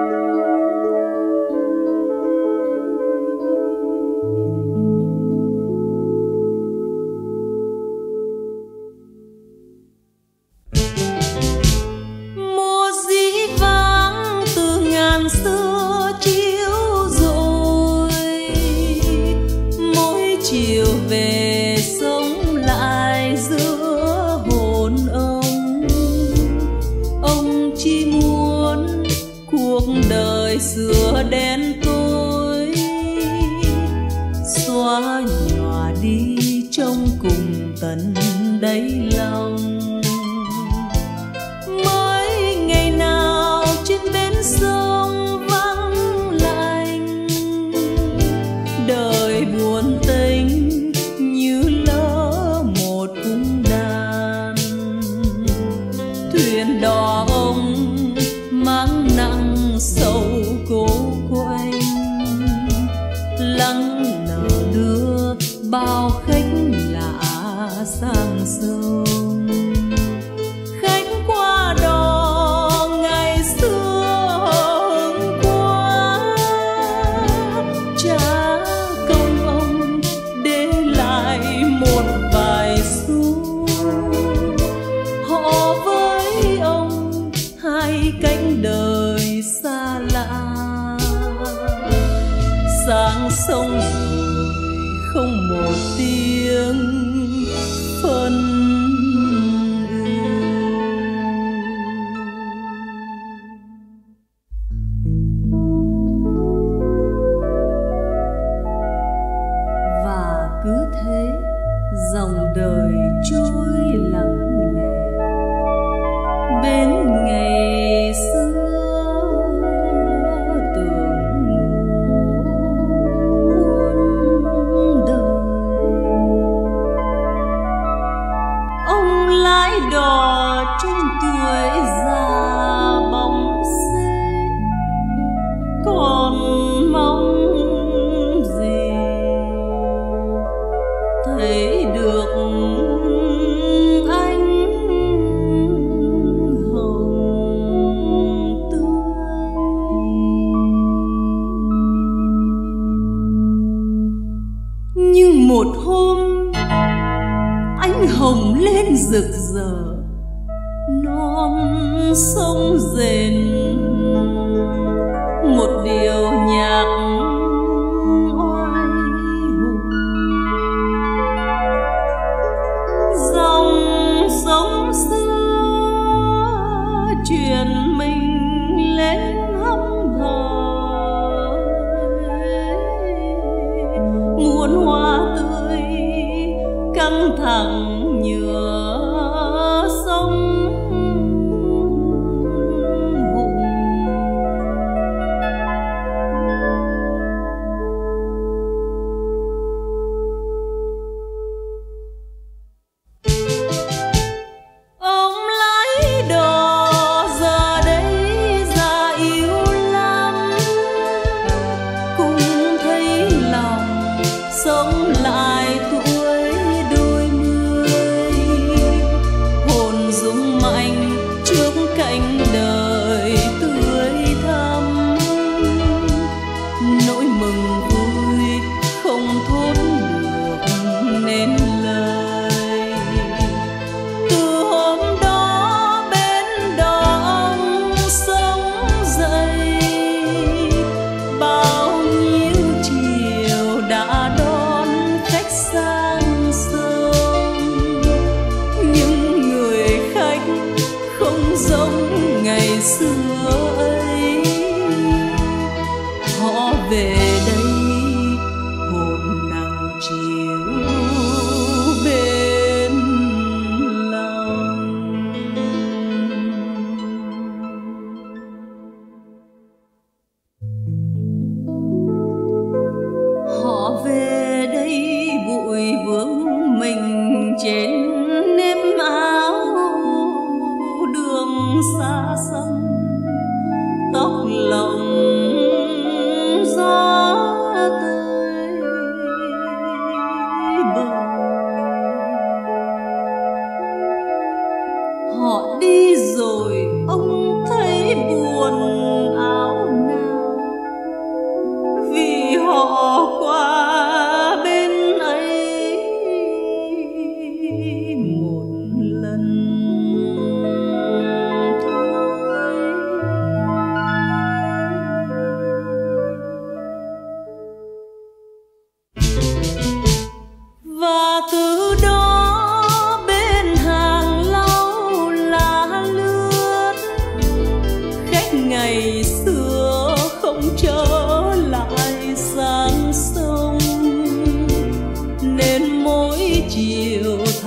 Mùa dĩ vãng từ ngàn xưa chiếu rồi, mỗi chiều về sống lại giữa hồn ông. Ông chỉ muốn cuộc đời xưa đen tối xóa nhòa đi trong cùng tận đáy lòng. Mới ngày nào trên bến sông vắng lạnh, đời buồn tênh như lỡ một cung đàn. Thuyền đò ông mang nặng sầu cố quạnh, lắng nở đưa bao khách lạ sang sông. Khách qua đò ngày xưa hôm qua, cha công ông để lại một vài xu. Họ với ông hai cánh đời xa lạ, sang sông rồi không một tiếng phân ưu. Và cứ thế dòng đời trôi lặng lẽ bên ngày xưa tưởng muôn đời. Ông lái đò trong tuổi già bóng xế, còn mong gì thấy được anh hồng tươi. Nhưng một hôm anh hồng lên rực rỡ, non sông rền một điệu nhạc oai hùng. Dòng sông xưa truyền mình lên hăm hở, muôn hoa tươi căng thẳng nhựa sông hùng. Ông lái đò giờ đây già yếu lắm, cũng thấy lòng sống lại tuổi đôi mươi.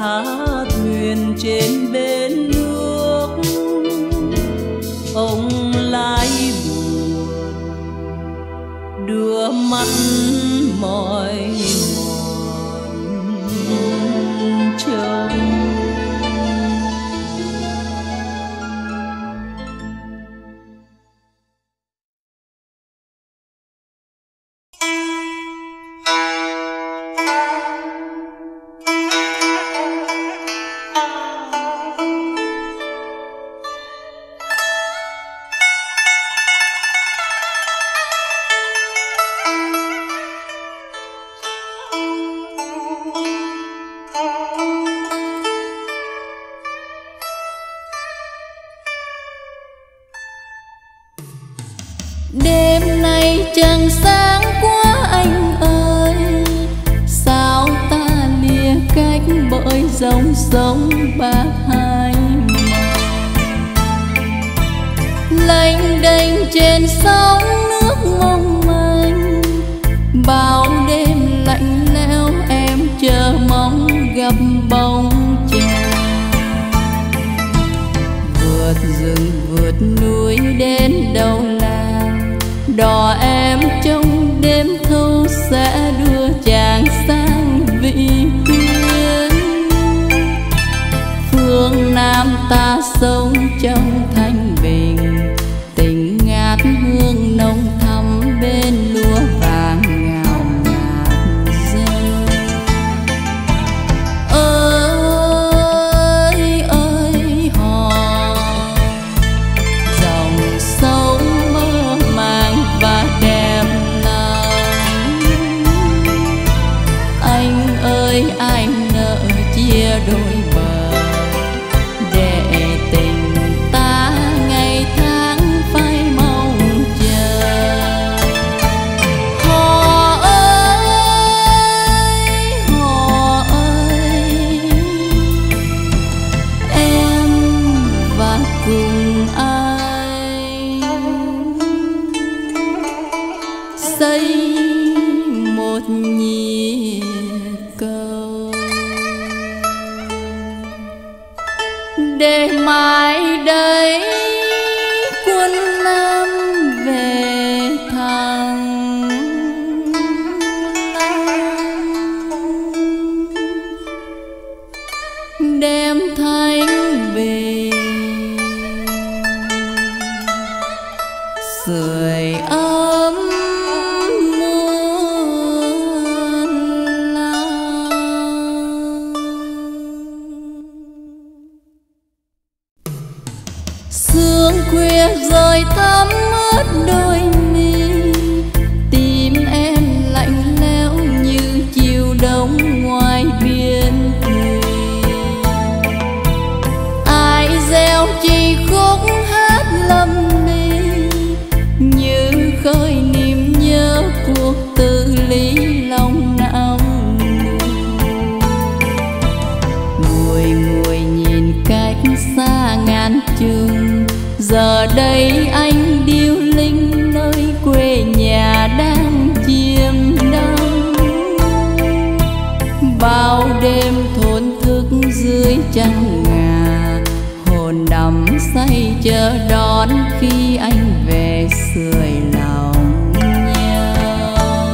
lá thuyền trên bến nước, ông lái buồn đưa mắt mỏi mòn trông. Đêm nay trăng sáng quá anh ơi, sao ta lìa cách bởi dòng sông bạc hai màu. Lênh đênh trên sóng nước mong manh, bao đêm lạnh lẽo em chờ mong gặp bóng chàng. Vượt rừng vượt núi đến đâu làng, đò em trong đêm thâu sẽ đưa chàng sang vị tuyến. Phương Nam ta sống trong thanh bình, tình ngát hương nồng thắm bên lúa vàng ngào ngạt rơi. Ơi ơi hò, dòng sông mơ màng và đẹp lòng. Anh ơi ai nỡ chia đôi bờ, để tình ta ngày tháng phai mong chờ. Hò ơi hò ơi, em và cùng ai xây một nhịp cầu, để mai đây quân Nam về thẳng Nam, đem thanh về sưởi ấm muôn lòng. Sương khuya rồi thắm ướt đôi mi, tim em lạnh lẽo như chiều đông ngoài biển thủy. Ai gieo chi khúc hát lâm ly, như khơi niềm nhớ cuộc tự lý lòng não nuôi. Ngồi ngồi nhìn cách xa ngàn chừng, giờ đây anh điêu linh nơi quê nhà đang chiêm đắm. Bao đêm thổn thức dưới trăng ngà, hồn đắm say chờ đón khi anh về sưởi lòng nhau.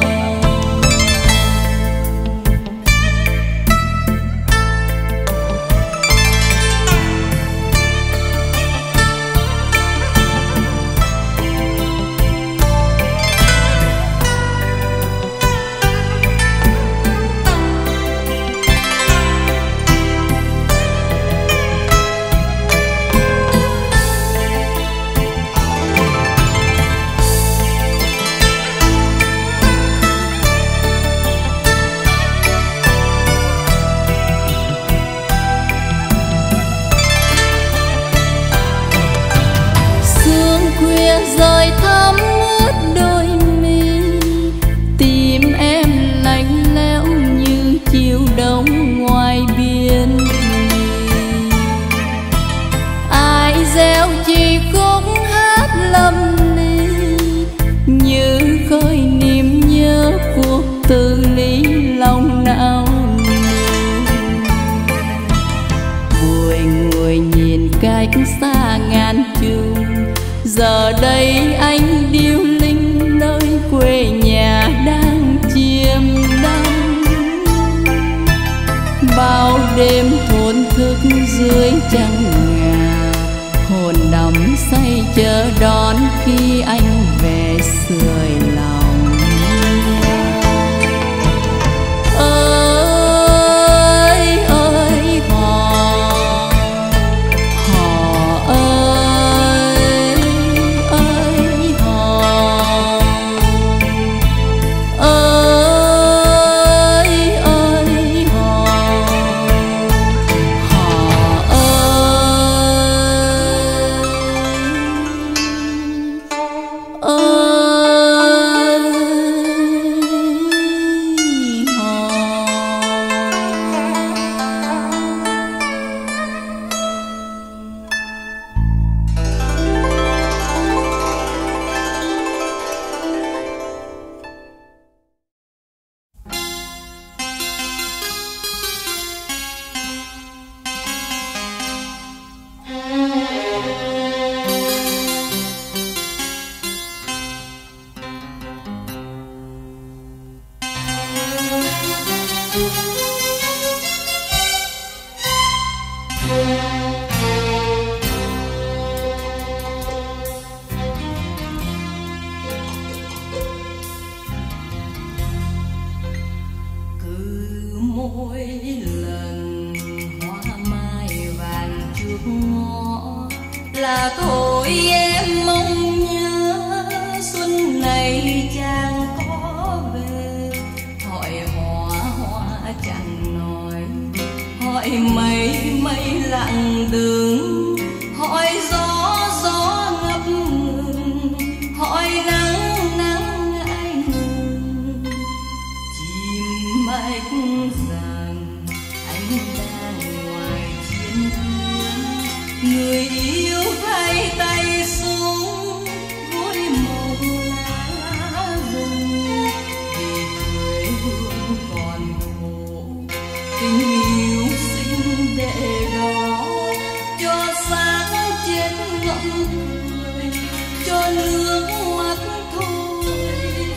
là thôi em mong nhớ xuân này chàng có về, hỏi hoa hoa chẳng nói, hỏi mây mây lặng đứng, hỏi gió gió ngập ngừng, hỏi nắng nắng anh ngừng, chim mách rằng anh đang ngoài chiến tuyến, người yêu thay tay xuống gối màu lá rừng, vì quê hương còn khổ tình yêu sinh để đó, cho sáng chết ngậm cười, cho nước mắt thôi.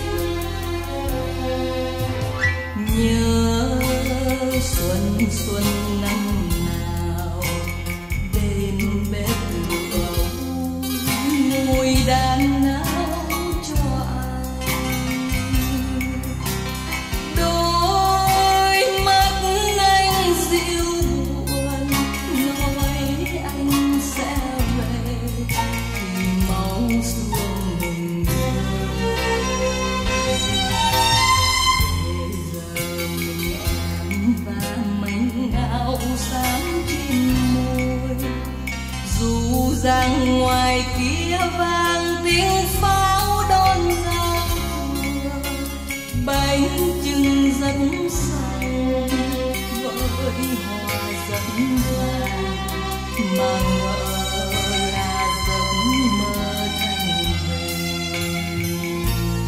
Nhớ xuân xuân năm nào bên bếp lửa mùi đàn áo cho anh, đôi mắt anh dịu buồn nói anh sẽ về thì máu xuống mình rơi. Bây giờ mình em và mình áo xám trên môi, dù rằng ngoài kia vang tiếng pháo đón giao thừa, bánh chưng dẫn sang với hoa dẫn vàng, mà ngỡ là giấc mơ thành bình.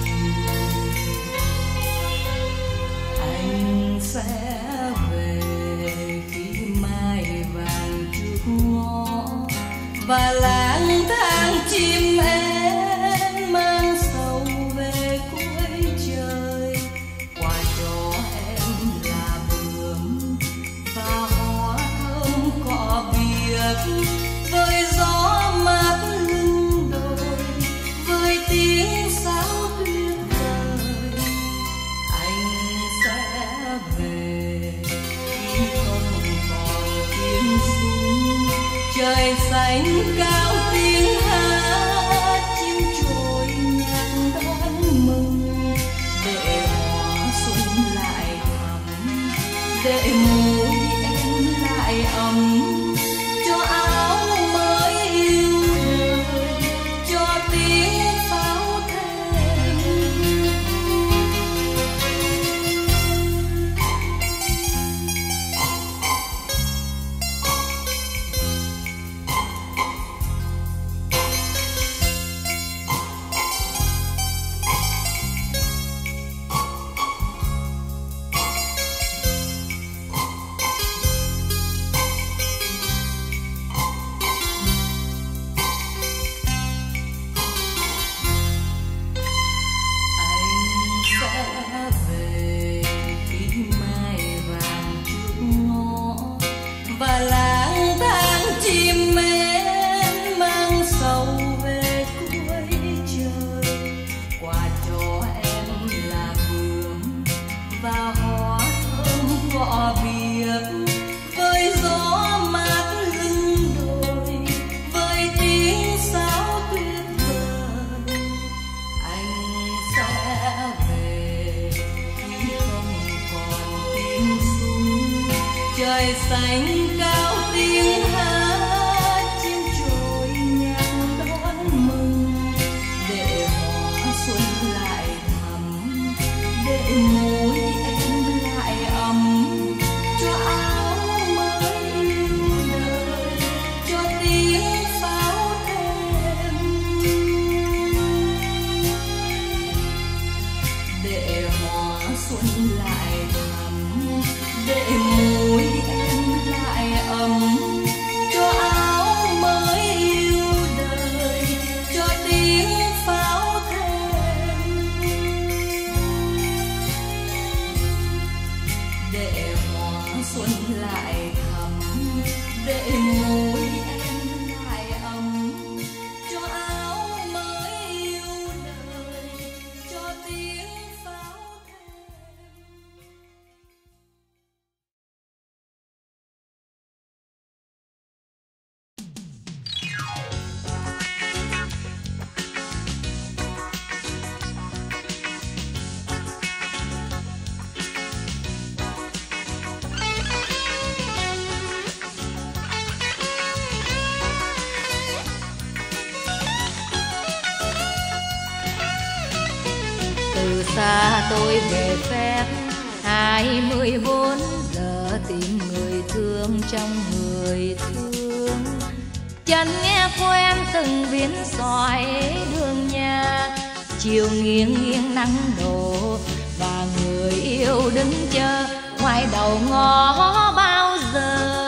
Anh sẽ về khi mai vàng trước ngõ, và lang thang chim én mang sầu về cuối trời, quà cho em là bướm và hoa thơm cỏ biếc, với gió mát lưng đồi, với tiếng sáo tuyệt vời. Anh sẽ về khi không còn tiếng ru, trời xanh cao tiếng hát, chim trôi nhàn đón mừng, để hoa xuân lại thắm, để môi em lại ấm, cho áo mới yêu đời, cho tiếng pháo thêm. Và lang thang chim én mang sầu về cuối trời, quà cho em là bướm và hoa thơm cỏ biếc, với gió mát lưng đồi, với tiếng sáo tuyệt vời. Anh sẽ về khi không còn tiếng ru, trời xanh cao tiếng hát, chim trôi nhàn đón mừng, để hoa xuân lại thắm, để môi em lại ấm, cho áo mới yêu đời, cho tiếng pháo thêm, để hoa xuân lại thắm, để môi em lại ấm, cho áo mới yêu đời, cho tiếng pháo thêm, để xa tôi về phép hai mươi bốn giờ tìm người thương trong người thương. Chân nghe quen từng viên sỏi đường nhà, chiều nghiêng nghiêng nắng đổ và người yêu đứng chờ ngoài đầu ngõ bao giờ.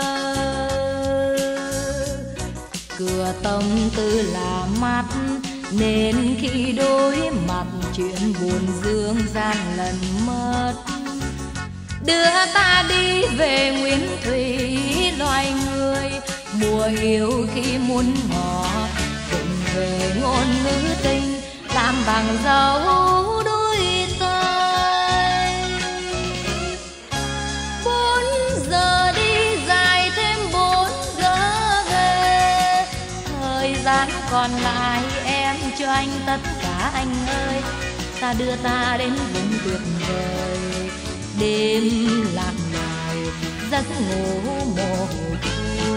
Cửa tâm tư là mắt nên khi đối mặt chuyện buồn dương gian lần mất. Đưa ta đi về nguyên thủy loài người, mùa yêu khi muốn ngỏ cùng về ngôn ngữ tình làm bằng dấu đôi tay. Bốn giờ đi dài thêm bốn giờ về, thời gian còn lại em cho anh tất cả anh ơi. Ta đưa ta đến vùng tuyệt vời, đêm lạc loài giấc ngủ mồ thu.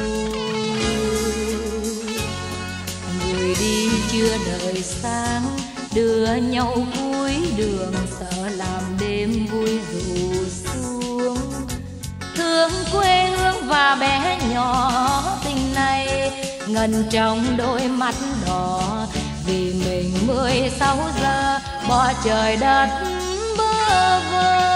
Người đi chưa đợi sáng, đưa nhau cuối đường sợ làm đêm vui rủ xuống. Thương quê hương và bé nhỏ tình này ngần trong đôi mắt đỏ, vì mình mười sáu giờ bỏ trời đất bơ vơ.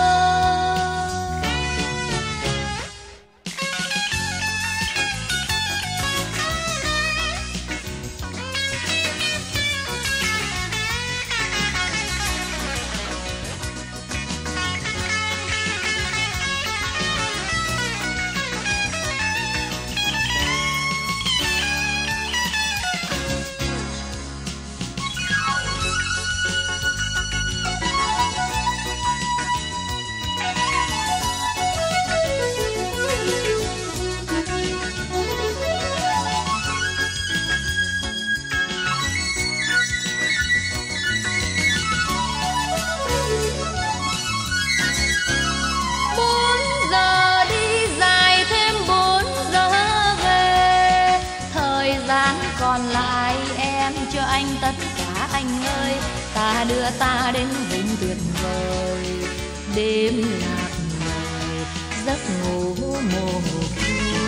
Còn lại em cho anh tất cả anh ơi. Ta đưa ta đến vùng tuyệt vời, đêm lạc loài giấc ngủ mồ thu.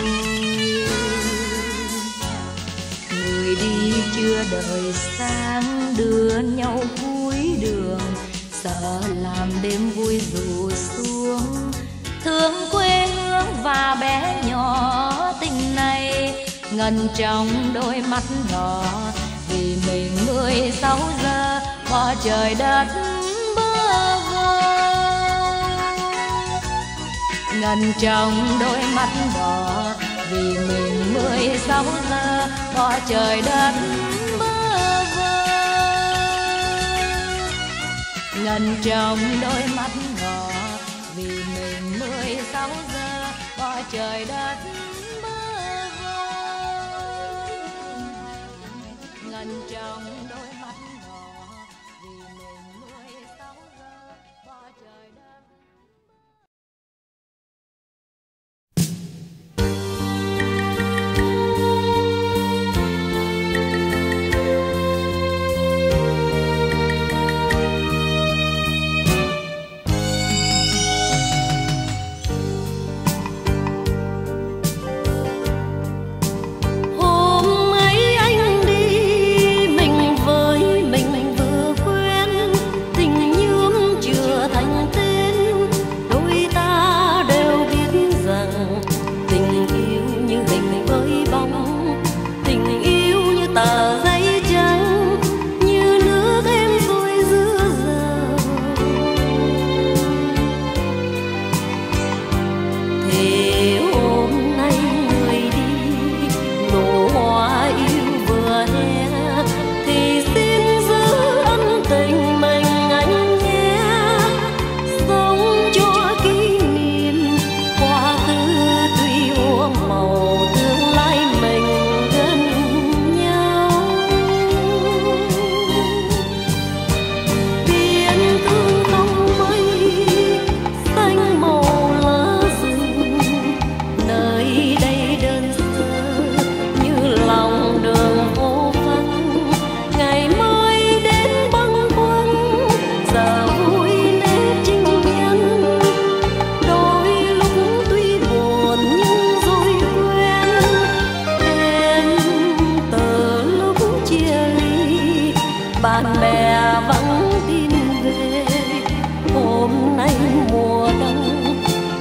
Người đi chưa đợi sáng, đưa nhau cuối đường sợ làm đêm vui rủ xuống. Thương quê hương và bé nhỏ tình này ngần trong đôi mắt đỏ, vì mình mười sáu giờ bỏ trời đất bơ vơ. Ngần trong đôi mắt đỏ, vì mình mười sáu giờ bỏ trời đất bơ vơ. Ngần trong đôi mắt đỏ, vì mình mười sáu giờ bỏ trời đất. Ngần trong đôi mắt đỏ, vì mình mười sáu giờ bỏ trời đất. Hôm ấy anh đi mình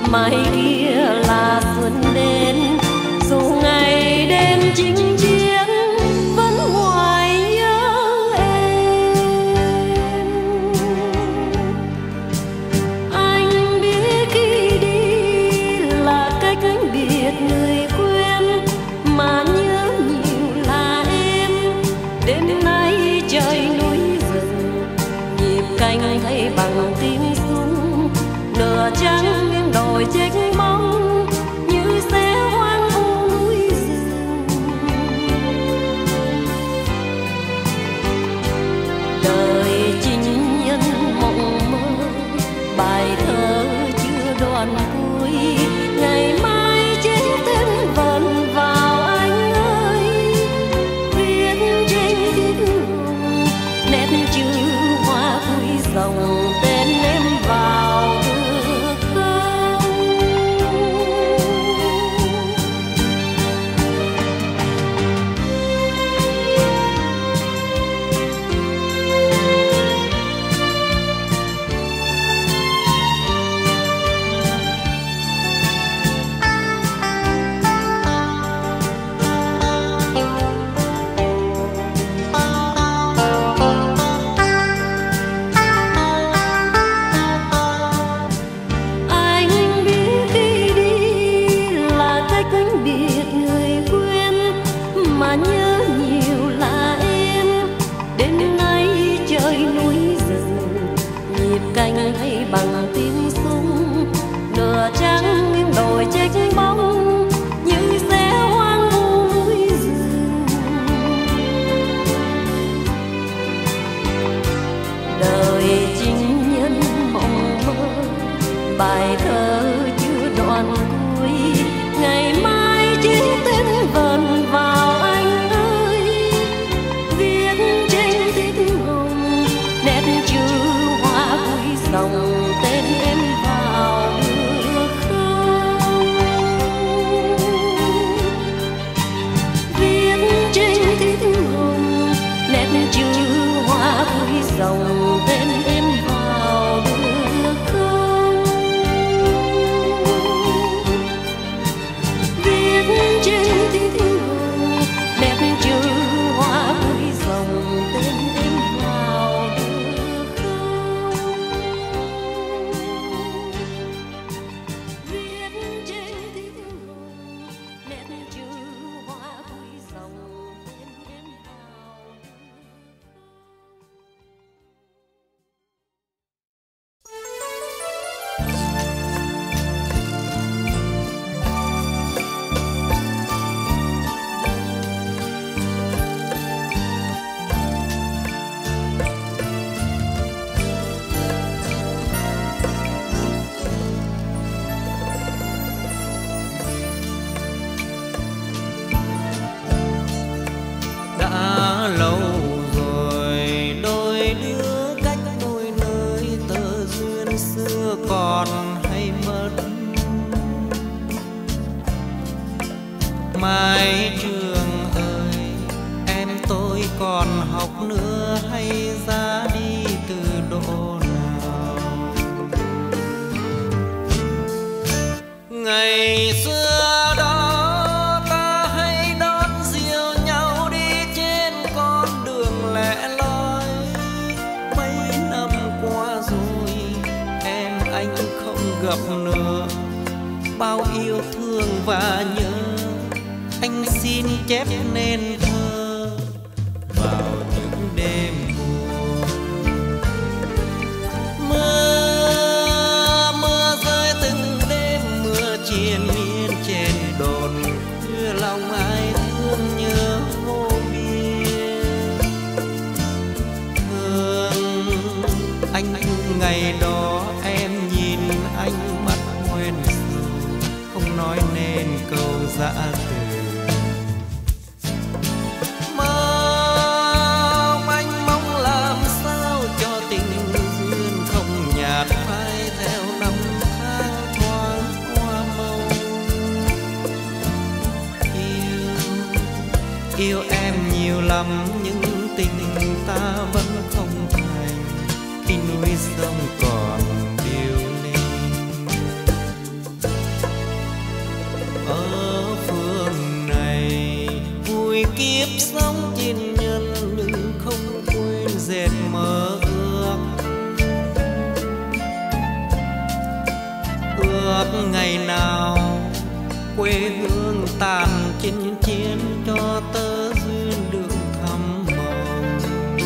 mai kia là xuân đến, dù ngày đêm chinh chiến vẫn hoài nhớ em. Anh biết khi đi là cách anh biệt người quen, mà nhớ nhiều là em. Đêm nay trời núi rừng, nhịp canh thay bằng tiếng súng, nửa trắng nghiêng đồi trách mong như xe hoang vu núi rừng. Đời chính nhân mộng mơ, bài thơ chưa đoạn cuối, ngày mai chiến tên vần vào anh ơi. Viết trên viết hồng, nét chữ hoa cuối dòng tên em vào được không? Anh biết khi đi là cách anh biệt người quen, mà nhớ nhiều là em. Đêm nay trời núi rừng, nhịp canh thay bằng tiếng súng, nửa trắng nghiêng đồi trách bóng như xe hoang vu núi rừng. Đời chính nhân mộng mơ, bài thơ chưa đoạn cuối, ngày mai chiến tên vần vào anh ơi. Viết trên tiết hồng, nét chữ hoa cuối dòng tên em vào được không? Viết trên tiết hồng, nét chữ hoa cuối dòng tên em vào được không? Viết trên tiết hồng, nét chữ hoa cuối dòng tên em vào được không? Viết trên tiết hồng, nét chữ hoa cuối dòng tên em vào được không? Đã lâu rồi đôi đứa cách đôi nơi, tơ duyên xưa còn hay mất. Mai trường ơi, em tôi còn học nữa hay ra đi từ độ nào? Ngày xưa đó ta hay đón diều nhau đi trên con đường lẻ loi. Mấy năm qua rồi em anh không gặp nữa, bao yêu thương và nhớ anh xin chép nên thơ vào những đêm buồn. Mưa mưa rơi từng đêm, mưa triền miên trên đồn, đưa lòng ai thương nhớ vô biên. Thương anh ngày đó em nhìn anh mắt quên rồi, không nói nên câu dã từ. Mong anh mong làm sao cho tình duyên không nhạt phai theo năm tháng thoáng hoa màu. Yêu yêu em nhiều lắm nhưng tình ta vẫn không thành, khi núi sông còn điêu linh. ước ngày nào quê hương tàn chinh chiến cho tơ duyên đường thắm màu.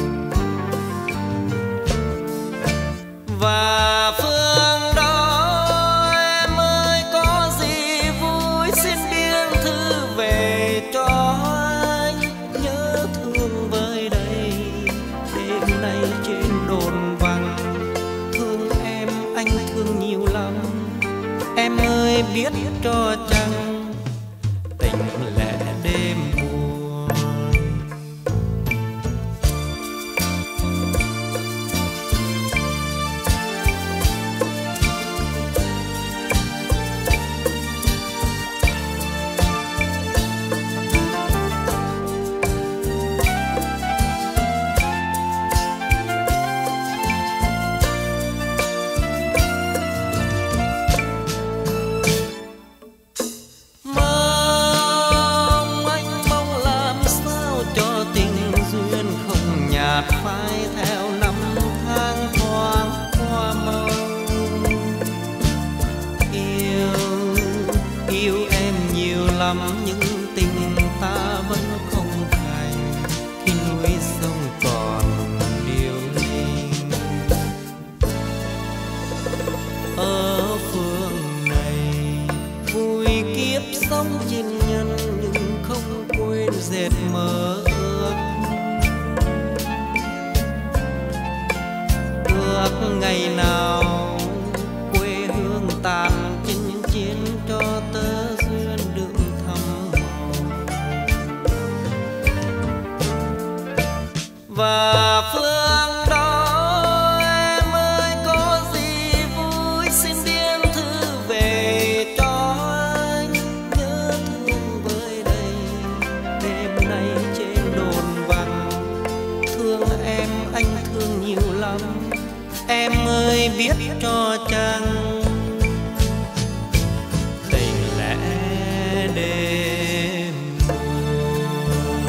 Và phương đó em ơi có gì vui xin biên thư về cho anh. Nhớ thương với đây đêm nay trên đồn vắng, thương em anh thương nhiều lắm. Em ơi biết cho chăng tình lẽ đêm buồn. Phai theo năm tháng thoáng qua màu. Yêu, yêu em nhiều lắm nhưng tình ta vẫn không thành. Khi núi sông còn điều linh ở phương này, vui kiếp sống trên nhân nhưng không quên dệt mơ ước. Ngày nào quê hương tàn chinh chiến cho tơ duyên đượm thắm màu. Và phương đó em ơi có gì vui xin biên thư về cho anh. Nhớ thương với đây đêm nay trên đồn vắng, thương em anh thương nhiều lắm. Em ơi biết cho chăng tình lẽ đêm buồn.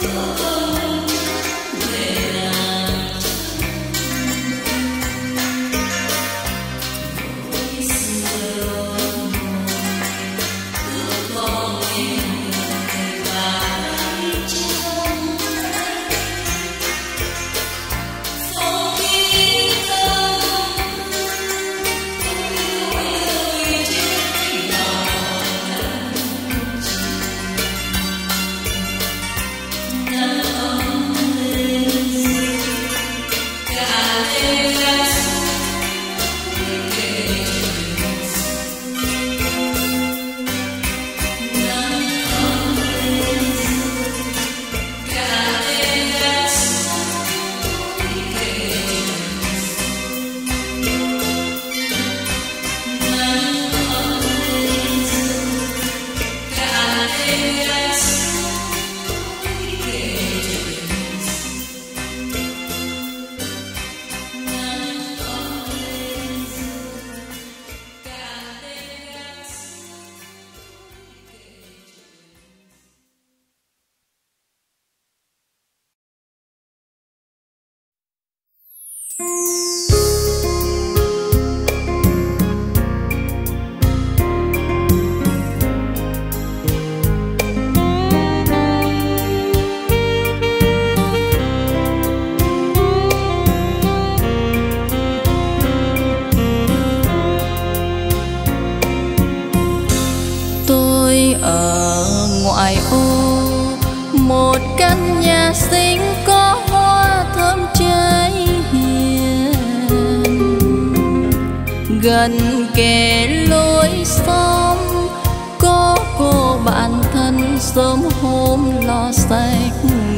Gần kề lối xóm có cô bạn thân sớm hôm lo sách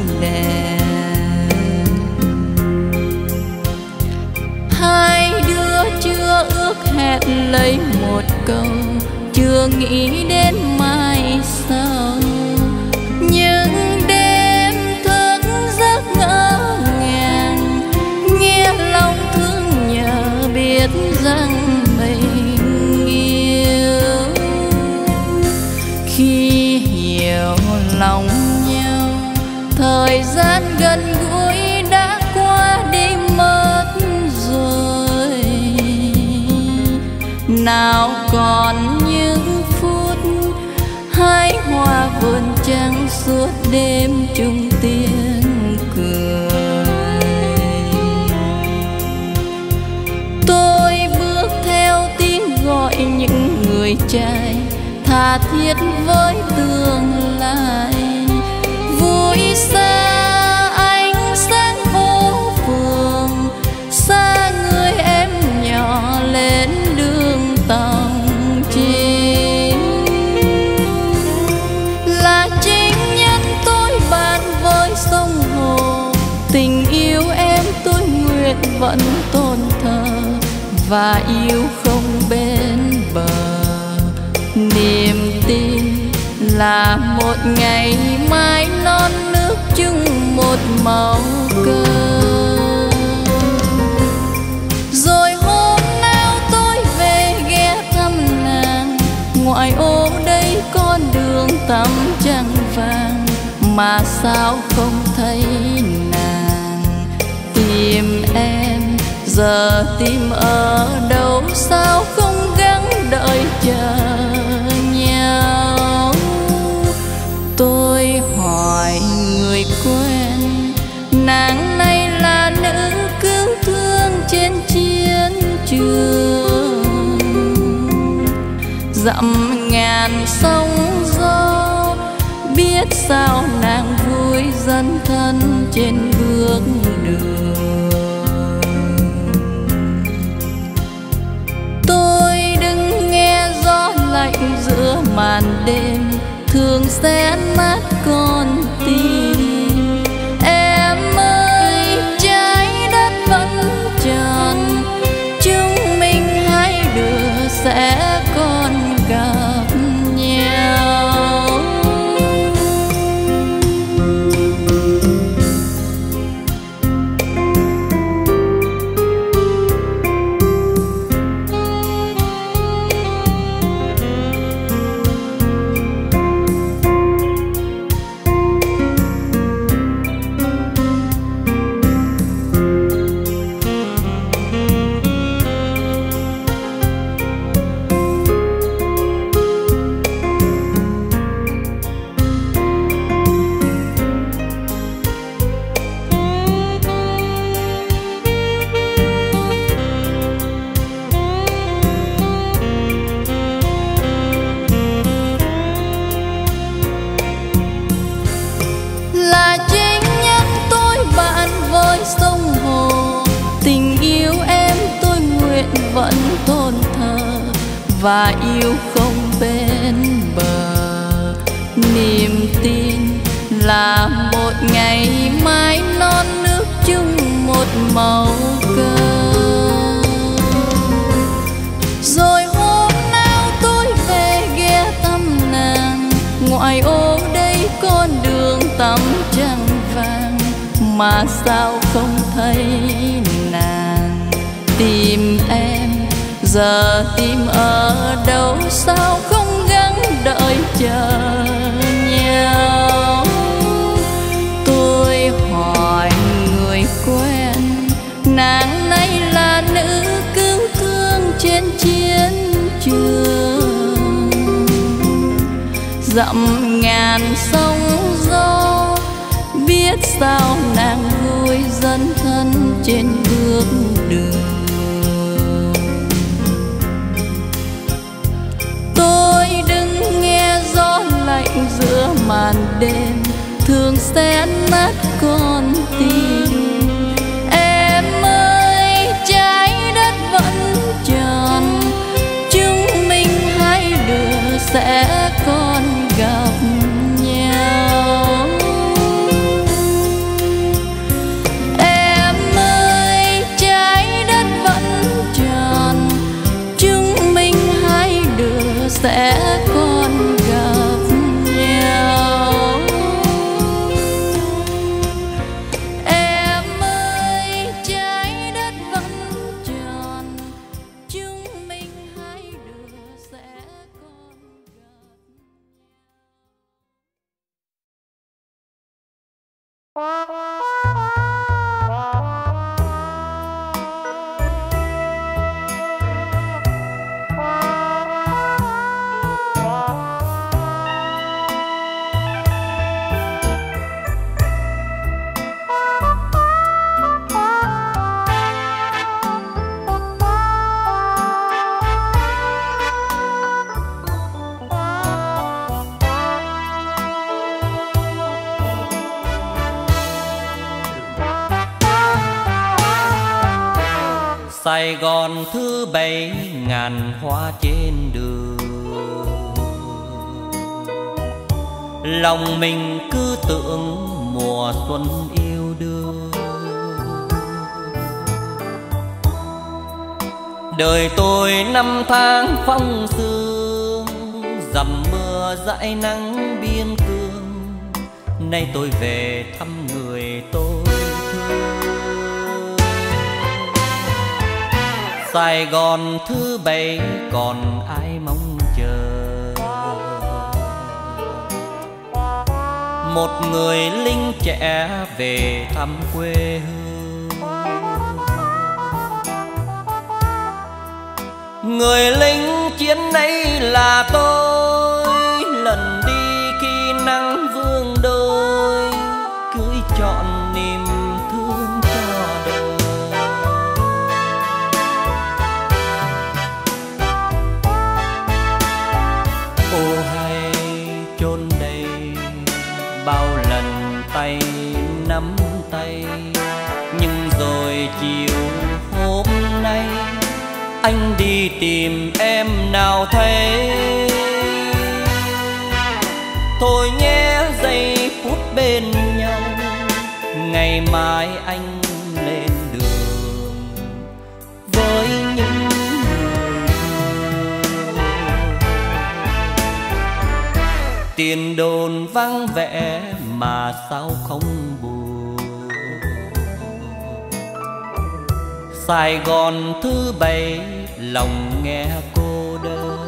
đèn. Hai đứa chưa ước hẹn lấy một câu, chưa nghĩ đến mai sau. Nhưng đêm thức giấc ngỡ ngàng, nghe lòng thương nhớ biết rằng mình yêu. Khi hiểu lòng nhau, thời gian gần gũi đã qua đi mất rồi. Nào còn những phút hái hoa vườn trăng suốt đêm chung tiếng cười. Tôi bước theo tiếng gọi những người trai, tha thiết với tương lai. Vui xa ánh sáng phố phường, xa người em nhỏ lên đường tòng trình. Là chính nhân tôi bàn với sông hồ, tình yêu em tôi nguyện vẫn tôn thờ và yêu không bên bờ. Niềm tin là một ngày mai non nước chung một màu cờ. Rồi hôm nào tôi về ghé thăm nàng, ngoại ô đây con đường tăm trăng vàng, mà sao không thấy nàng. Tìm em giờ tìm ở đâu, sao không gắng đợi chờ nhau. Tôi hỏi người quen, nàng này là nữ cứu thương trên chiến trường. Dặm ngàn sóng gió, biết sao nàng vui dấn thân trên bước đường. Tôi đứng nghe gió lạnh giữa màn đêm, thường sẽ nát con tim. Em ơi trái đất vẫn tròn, chúng mình hai đứa sẽ còn gặp nhau. và yêu không bên bờ. Niềm tin là một ngày mai non nước chung một màu cờ. Rồi hôm nào tôi về ghé thăm nàng, ngoài ô đây con đường tắm trăng vàng, mà sao không thấy nàng. Tìm em giờ tìm ở đâu, sao không gắng đợi chờ nhau. Tôi hỏi người quen, nàng nay là nữ cứu thương trên chiến trường. Dặm ngàn sóng gió, biết sao nàng vui dấn thân trên bước đường. Tôi đứng nghe gió lạnh giữa màn đêm, thường xé nát con tim. Em ơi trái đất vẫn tròn, chúng mình hai đứa sẽ còn gặp nhau. Em ơi trái đất vẫn tròn, chúng mình hai đứa sẽ còn gặp nhau. Em ơi trái đất vẫn tròn, chúng mình hai đứa sẽ còn gặp. Sài Gòn thứ bảy ngàn hoa trên đường, lòng mình cứ tưởng mùa xuân yêu đương. Đời tôi năm tháng phong sương, dầm mưa dãi nắng biên cương. Nay tôi về thăm người tôi thương. Sài Gòn thứ bảy còn ai mong chờ, một người lính trẻ về thăm quê hương. Người lính chiến ấy là tôi, lần đi khi nắng vương đôi, cưới trọn niềm thương cho đời. Ô hay chôn đây bao lần tay nắm tay, nhưng rồi chiều hôm nay anh đi tìm em nào thấy. Thôi nhé giây phút bên nhau, ngày mai anh lên đường với những người thương. Tiền đồn vắng vẻ mà sao không buồn. Sài Gòn thứ bảy lòng nghe cô đơn.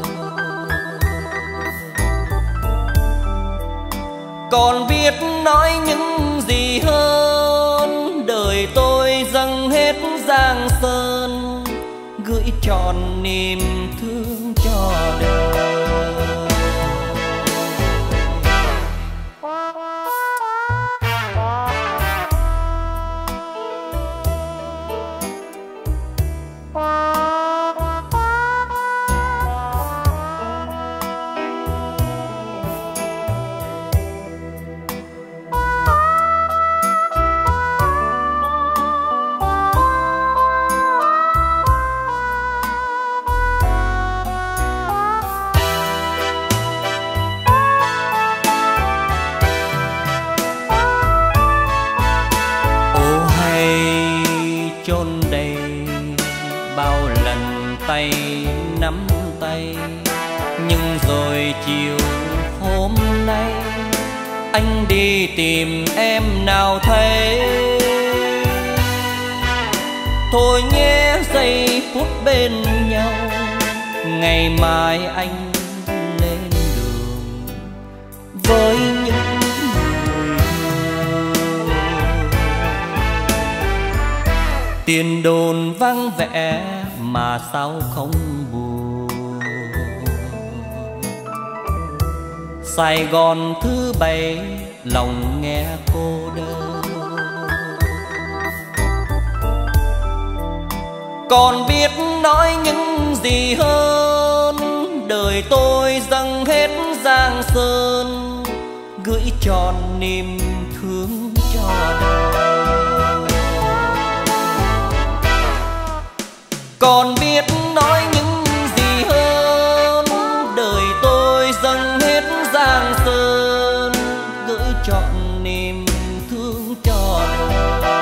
Còn biết nói những gì hơn, đời tôi dâng hết giang sơn, gửi trọn niềm thương cho đời. đi tìm em nào thấy. Thôi nhé giây phút bên nhau, ngày mai anh lên đường với những người. Tiền đồn vắng vẻ mà sao không buồn. Sài Gòn thứ bảy lòng nghe cô đơn. Còn biết nói những gì hơn, đời tôi dâng hết giang sơn, gửi tròn niềm thương cho đời. Còn biết nói những gì hơn, đời tôi dâng hết giang sơn, gửi trọn niềm thương cho đời.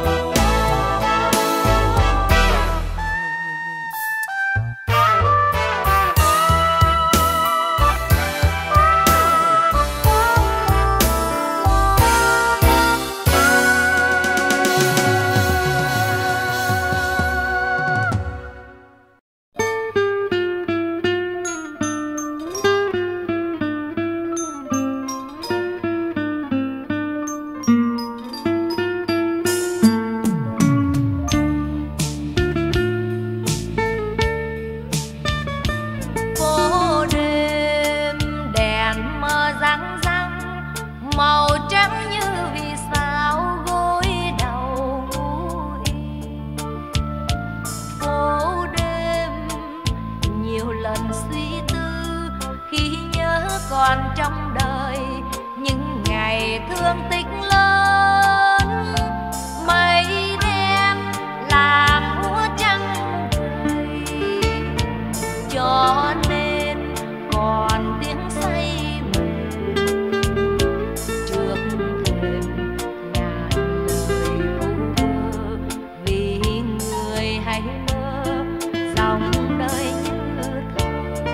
Còn trong đời những ngày thương tích lớn, mây đen làm úa trăng cười, cho nên còn tiếng say mềm trước thềm ngàn lời vu vơ. Vì người hãy mơ dòng đời như thơ.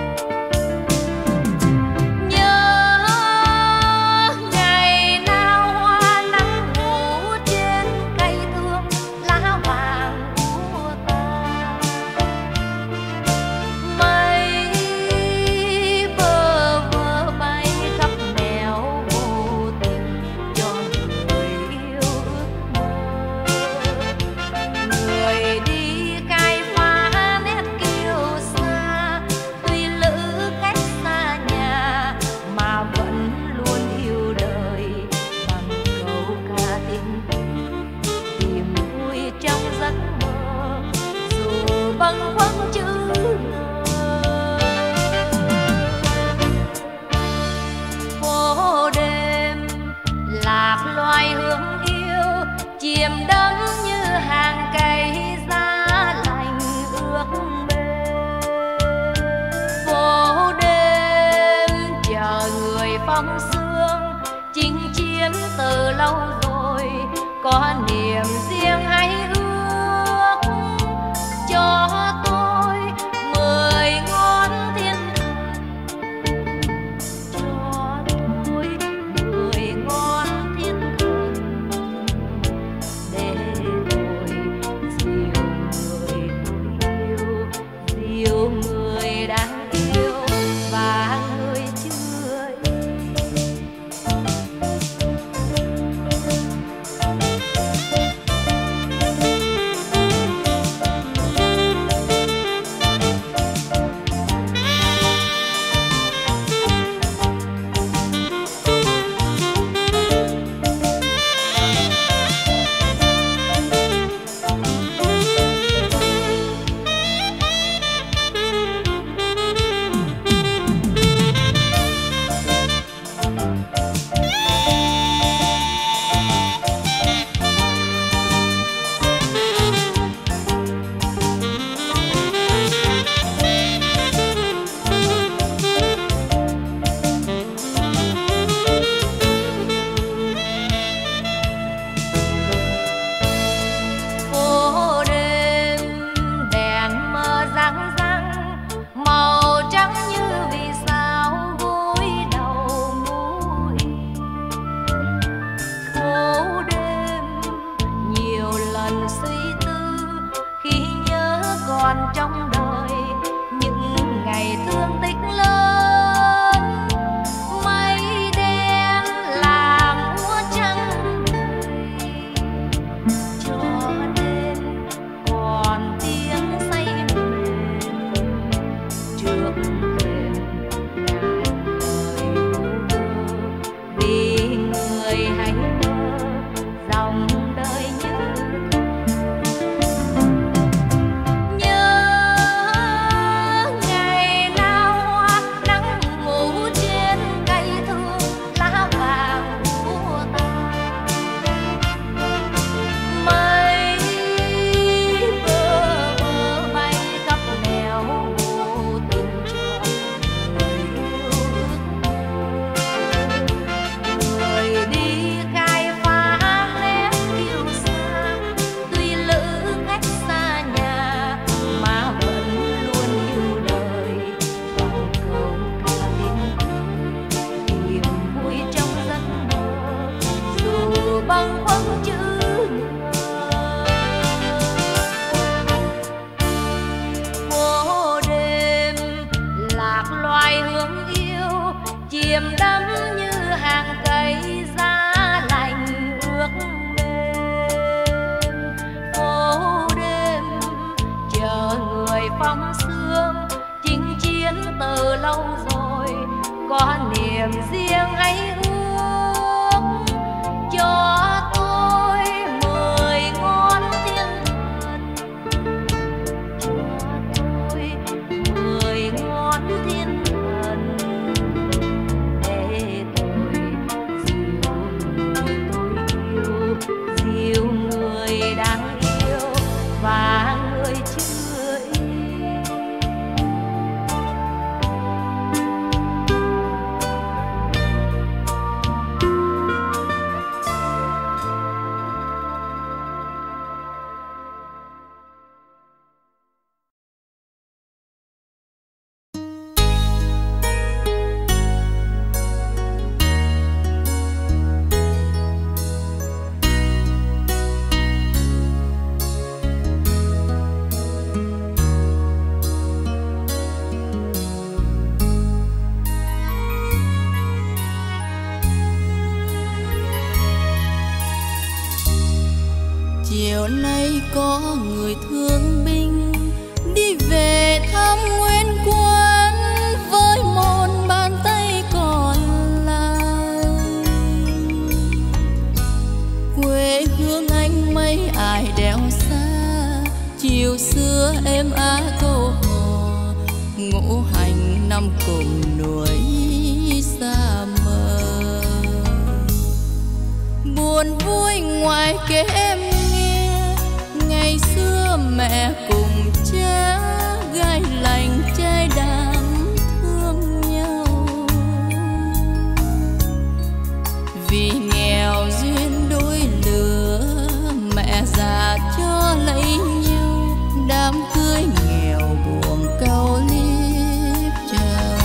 Chiêm đắm như hàng cây giá lạnh ước mơ. Phố đêm chờ người phong sương, chinh chiến từ lâu rồi, có niềm riêng hãy ước cho tôi mười ngón thiên thần, cho tôi mười ngón thiên thần. Yêu người đang yêu và người chưa yêu. trong đời những ngày thương tích lớn, mây đen làm mưa trắng cho nên còn tiếng say mềm trước thềm ngàn lời vu vơ. Vì người hãy mơ dòng đời như bâng khuâng chữ phố đêm lạc loài hương yêu chìm đắm như hàng cây giá lạnh ước mềm. Phố đêm chờ người phong sương chinh chiến từ lâu rồi, có niềm riêng hãy ước cho tôi mười ngón thiên thần, cho tôi mười ngón thiên thần để tôi dìu người tôi yêu, dìu người đang yêu và người chưa yêu. Chiều nay có người thương binh đi về thăm nguyên quân với một bàn tay còn lại. Quê hương anh mấy ai đeo xa, chiều xưa em á câu hò ngũ hành năm cùng núi xa mờ. Buồn vui ngoài kể em nghe, ngày xưa mẹ cùng cha gái lành trai đám thương nhau. Vì nghèo duyên đôi lứa mẹ già cho lấy nhau, đám cưới nghèo buồn cau liếp chào.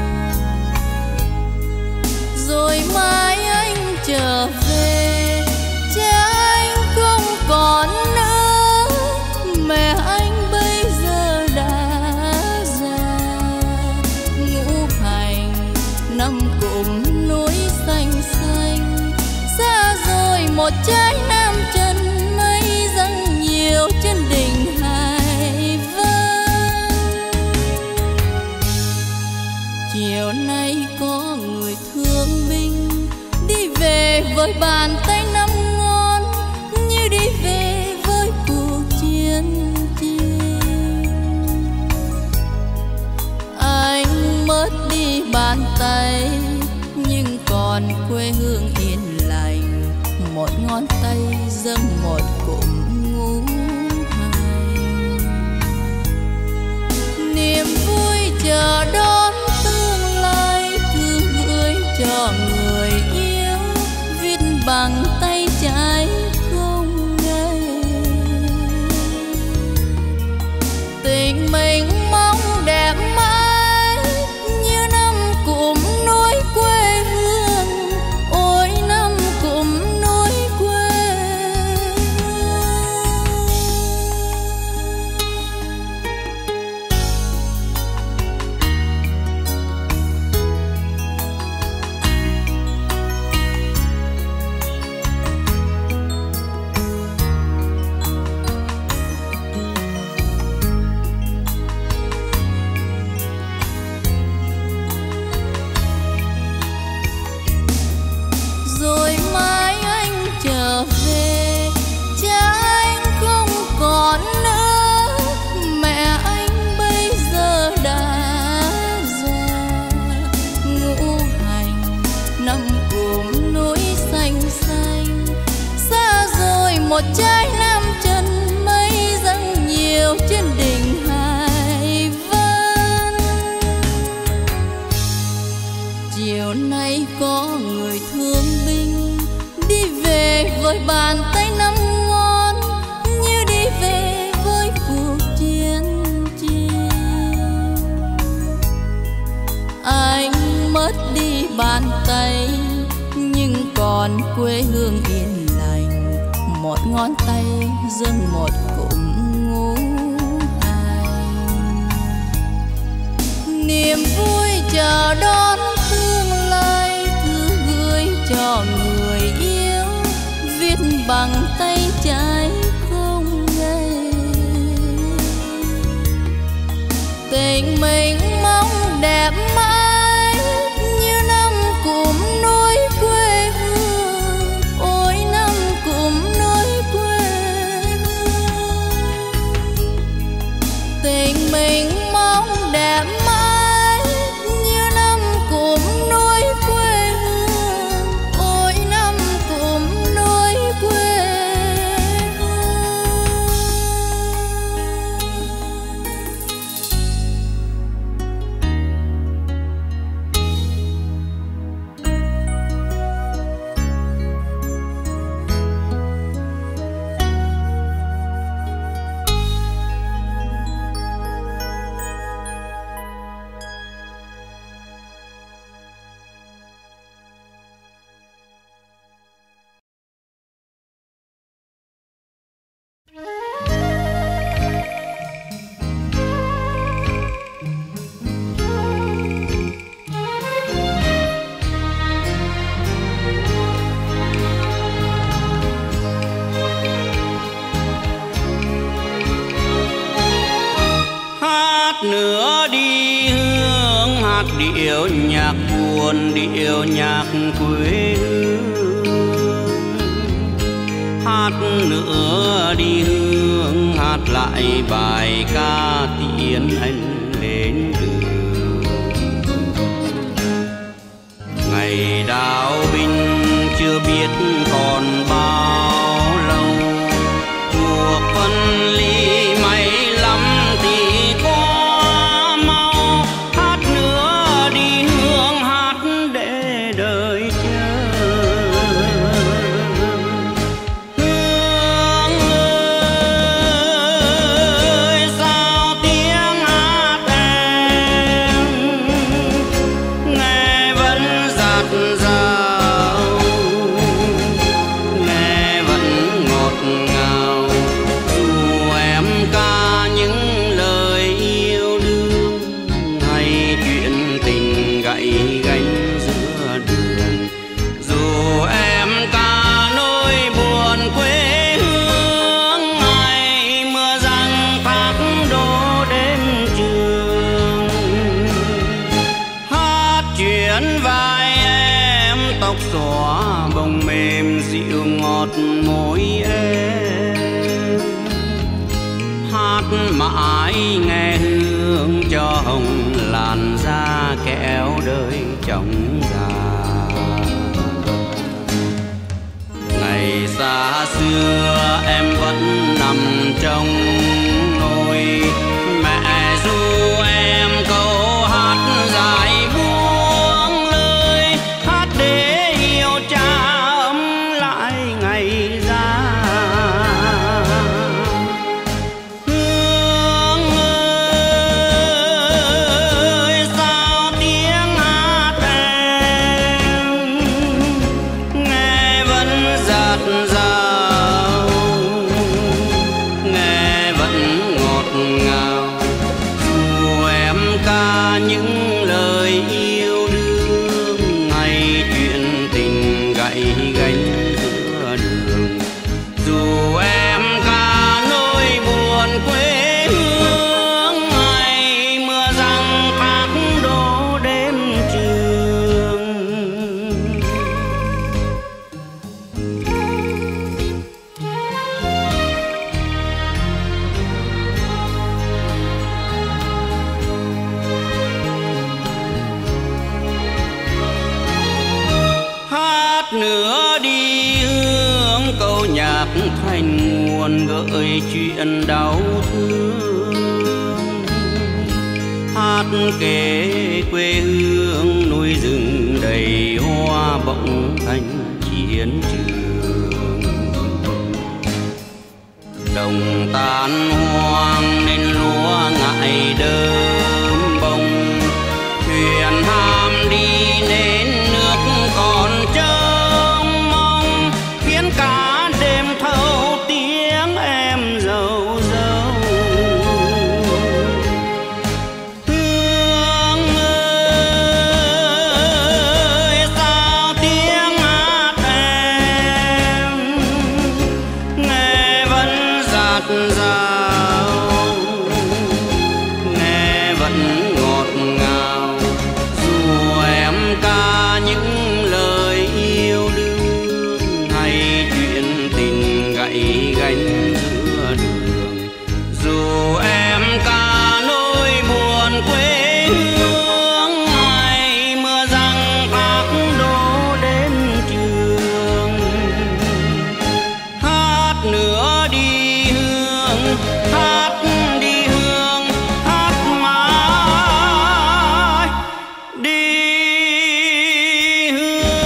Rồi mai anh trở về, cha anh không còn nữa, mẹ anh bây giờ đã già. Ngũ hành năm cụm núi xanh xanh, xa rồi một trái nam chân mây dâng nhiều trên đỉnh Hải Vân. Chiều nay có người thương binh đi về với bàn tay năm ngón, như đi về với cuộc chiến chiến. Anh mất đi bàn tay nhưng còn quê hương yên lành, một ngón tay dâng một cụm ngũ hành. Niềm vui chờ đón tương lai thư gửi cho người yêu, viết bằng tay trái không ngây. Tình mình mong đẹp mãi như năm cụm núi quê hương, ôi năm cụm núi quê hương. một trái nam chân mây dâng nhiều trên đỉnh Hải Vân. Chiều nay có người thương binh đi về với bàn tay nắm ngon, như đi về với cuộc chiến tranh. Anh mất đi bàn tay nhưng còn quê hương yên lành, một ngón tay dâng một cụm ngũ hành. Niềm vui chờ đón tương lai thư gửi cho người yêu, viết bằng tay trái không ngây. Tình mình mong đẹp mãi như năm cụm núi quê hương, ôi năm cụm núi quê hương. Tình mình mong đẹp mãi như năm cụm núi quê hương, ôi năm cụm núi quê hương. Nữa đi hương hát điệu nhạc buồn, điệu nhạc quê hương. Hát nữa đi hương hát lại bài ca tiễn anh lên đường. Ngày đào binh chưa biết còn bao lâu, cuộc phân ly may lắm thì qua mau. Hát nữa đi hương hát để đời chờ. Hương ơi sao tiếng hát em nghe vẫn dạt dào, nghe vẫn ngọt ngào. Dù em ca những lời yêu đương hay chuyện tình gãy gánh giữa đường, dù em ca nỗi buồn quê hương ngày mưa giăng thác đổ đêm trường. Hát chuyện vai em tóc xõa bông mềm dịu ngọt môi em. Hát mãi nghe hương cho hồng làn da kéo đời trong già. Ngày xa xưa em vẫn nằm trong nôi, mẹ ru em câu hát dài buông lời. Hát để yêu cha ấm lại ngày ra. Hương ơi sao tiếng hát em nghe vẫn dạt dào, nghe thành nguồn gợi chuyện đau thương. Hát kể quê hương núi rừng đầy hoa bỗng thành chiến trường. Đồng tan hoang nên lúa ngại đơm bông, thuyền ham đi nên nước còn trông mong, khiến cả đêm thâu tiếng em dâu dâu. Hương ơi sao tiếng hát em nghe vẫn dạt dào, nghe vẫn ngọt ngào, dù em ca những lời yêu đương hay chuyện tình gãy gánh giữa đường, dù em ca nỗi buồn quê hương hay mưa giăng thác đổ đến trường. Hát nữa đi hương, hát đi hương, hát mãi đi hương.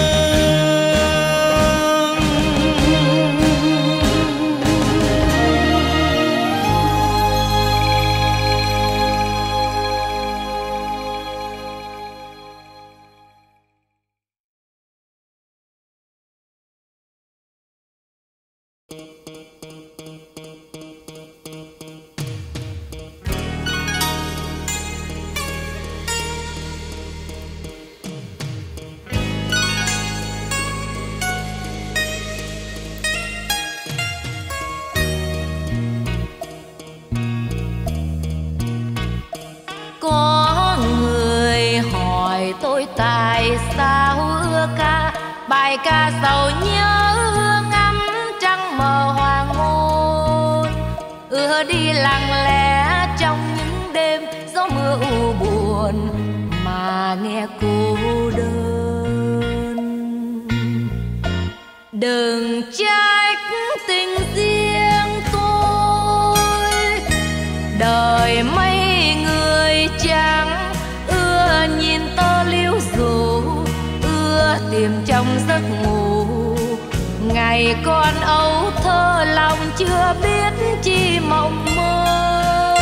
Có người hỏi tôi tại sao ưa ca bài ca sầu nhớ ngắm trăng mờ hoàng hôn, ưa đi lặng lẽ trong những đêm gió mưa u buồn mà nghe cô đơn. Đừng trách tình riêng tôi, đời mấy người chẳng ưa nhìn tơ liễu dù, ưa tìm trong giấc ngủ. Ngày con ấu thơ lòng chưa biết chi mộng mơ,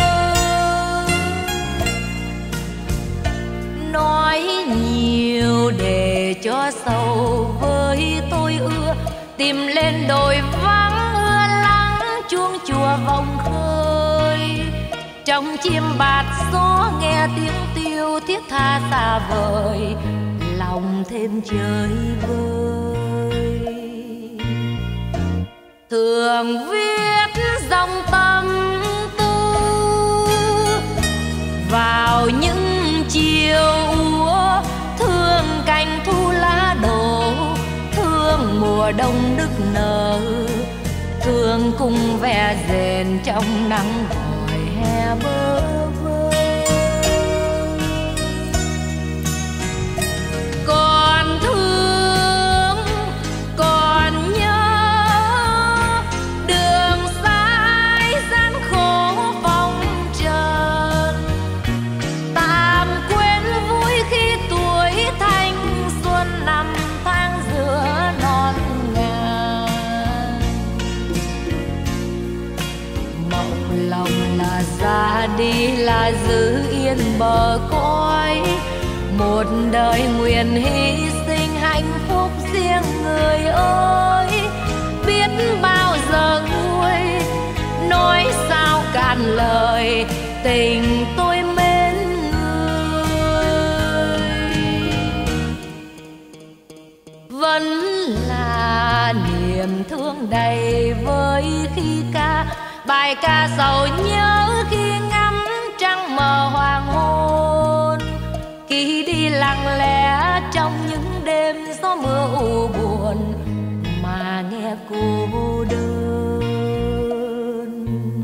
nói nhiều để cho sầu với tôi ưa tìm lên đồi vắng ưa lắng chuông chùa vòng khơi. Trong chim bạt gió nghe tiếng tiêu thiết tha xa vời, lòng thêm chơi vơi. Thường viết dòng tâm tư vào những chiều úa, thương cành thu lá đổ, thương mùa đông nức nở, thương cung ve rền trong nắng vòi hè bơ vơ. Còn thương còn nhớ đường dài gian khổ vòng trần, tạm quên vui khi tuổi thanh xuân năm tháng giữa non ngàn. Mộng lòng là ra đi là giữ yên bờ cõi, một đời nguyện hy sinh hạnh phúc riêng người ơi. Biết bao giờ nguôi nói sao cạn lời tình tôi mến người, vẫn là niềm thương đầy với khi ca bài ca sầu nhớ khi ngắm trăng mờ hoàng hôn. Khi đi lặng lẽ trong những đêm gió mưa u buồn mà nghe cô đơn,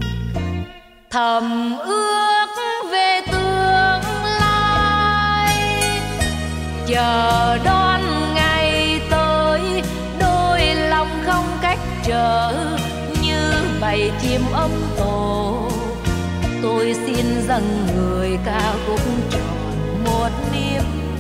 thầm ước về tương lai chờ đón ngày tới, đôi lòng không cách trở như bầy chim ấm tổ, tôi xin dâng người ca khúc tròn một niềm.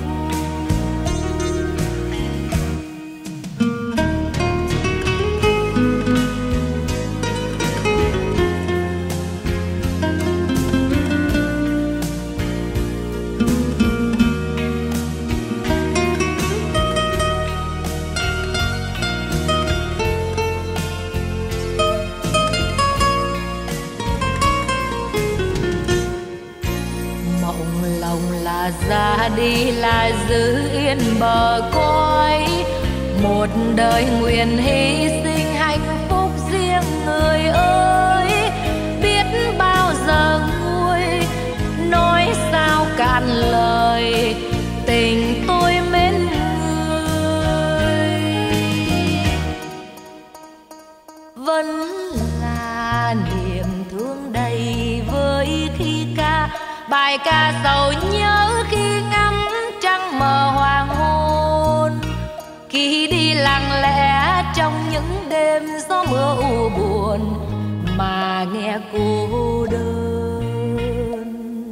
Ra đi là giữ yên bờ cõi, một đời nguyện hy sinh hạnh phúc riêng người ơi. Biết bao giờ nguôi nói sao cạn lời, tình tôi mến người vẫn là niềm thương đầy vơi khi ca bài ca sầu nhớ khi ngắm trăng mờ hoàng hôn, khi đi lặng lẽ trong những đêm gió mưa u buồn mà nghe cô đơn.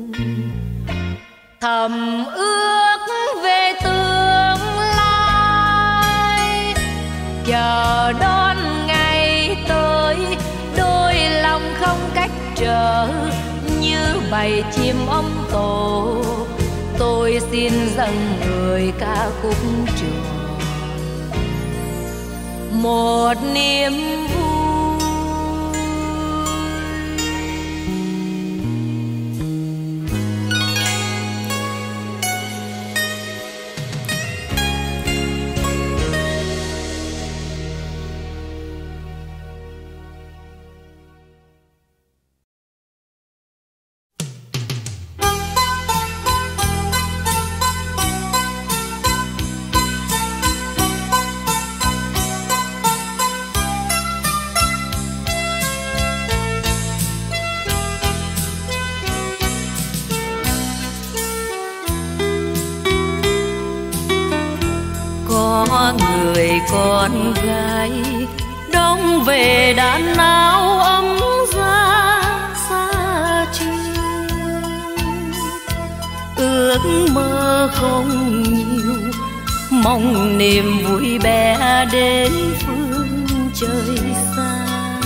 Thầm ước về tương lai, chờ đón ngày tới, đôi lòng không cách trở. Như bầy chim ấm tổ, tôi xin dâng người ca khúc tròn một niềm vui. Người con gái đông về đàn áo ấm ra xa trường, ước mơ không nhiều, mong niềm vui bé đến phương trời xa.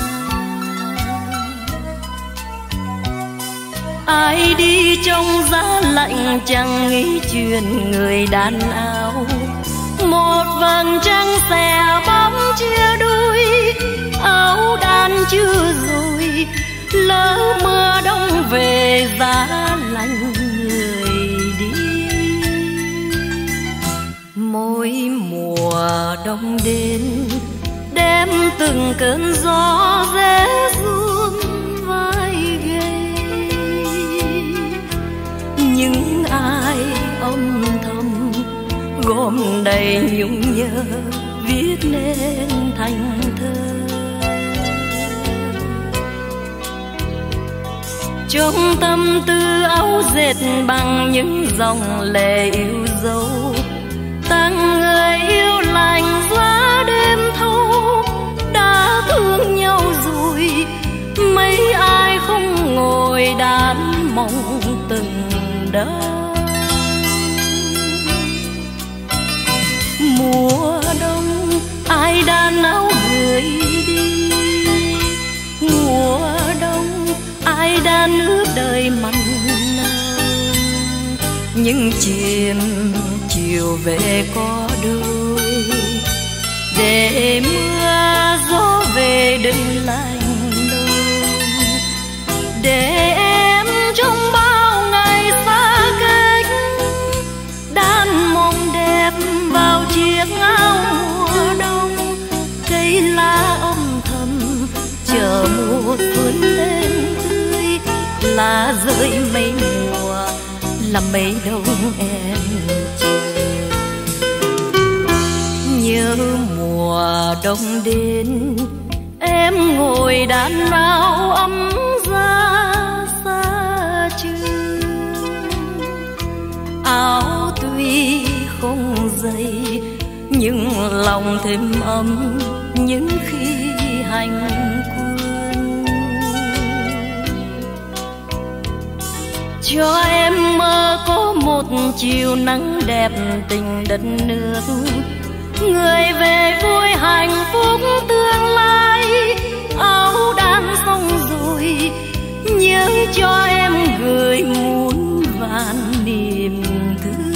Ai đi trong giá lạnh chẳng nghĩ chuyện người đàn áo, một vầng trăng xẻ bóng chia đôi, áo đan chưa rồi lỡ mưa đông về giá lạnh người đi. Mỗi mùa đông đến đem từng cơn gió rẽ run vai gầy, những ai âm thầm gom đầy nhung nhớ viết nên thành thơ. Trong tâm tư áo dệt bằng những dòng lệ yêu dấu, tặng người yêu lành giá đêm thâu. Đã thương nhau rồi mấy ai không ngồi đàn mong từng đêm. Mùa đông ai đan áo gửi đi, mùa đông ai đan ước đời mặn nồng. Nhưng chiều chiều về có đôi, để mưa gió về đừng lạnh đôi, để em trong bao ngày xa cách đan mong đẹp vào chiếc áo mùa đông. Cây lá âm thầm chờ mùa xuân lên tươi, lá rơi mấy mùa làm mấy đông em chờ. Nhớ mùa đông đến em ngồi đan áo ấm ra xa trường, áo tuy không dày nhưng lòng thêm ấm những khi hành quân. cho em mơ có một chiều nắng đẹp tình đất nước, người về vui hạnh phúc tương lai. Áo đan xong rồi nhớ cho em gửi muôn vàn niềm thương.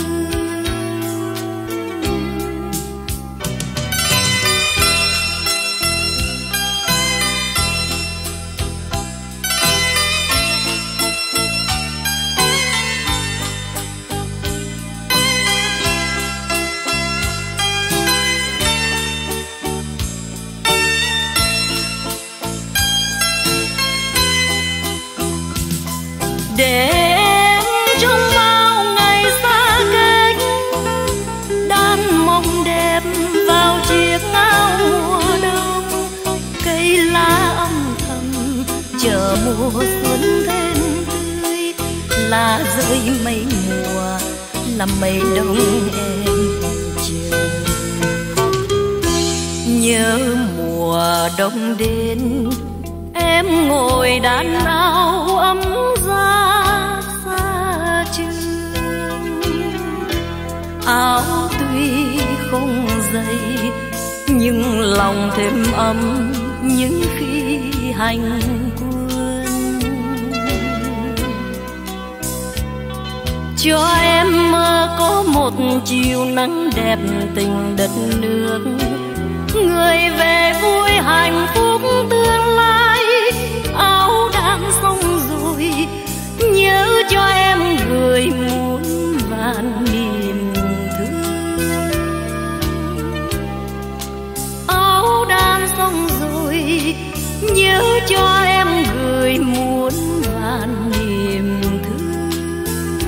Để em trong bao ngày xa cách, đan mộng đẹp vào chiếc áo mùa đông. Cây lá âm thầm chờ mùa xuân thêm tươi, lá rơi mây mùa làm mây đông em chờ. Nhớ mùa đông đến em ngồi đan áo ấm ra xa trường. Áo tuy không dày nhưng lòng thêm ấm những khi hành quân. Cho em mơ có một chiều nắng đẹp tình đất nước, người về vui hạnh phúc tương lai. Áo đang xong rồi nhớ cho em gửi muôn vàn niềm thương. Áo đang xong rồi nhớ cho em gửi muôn vàn niềm thương.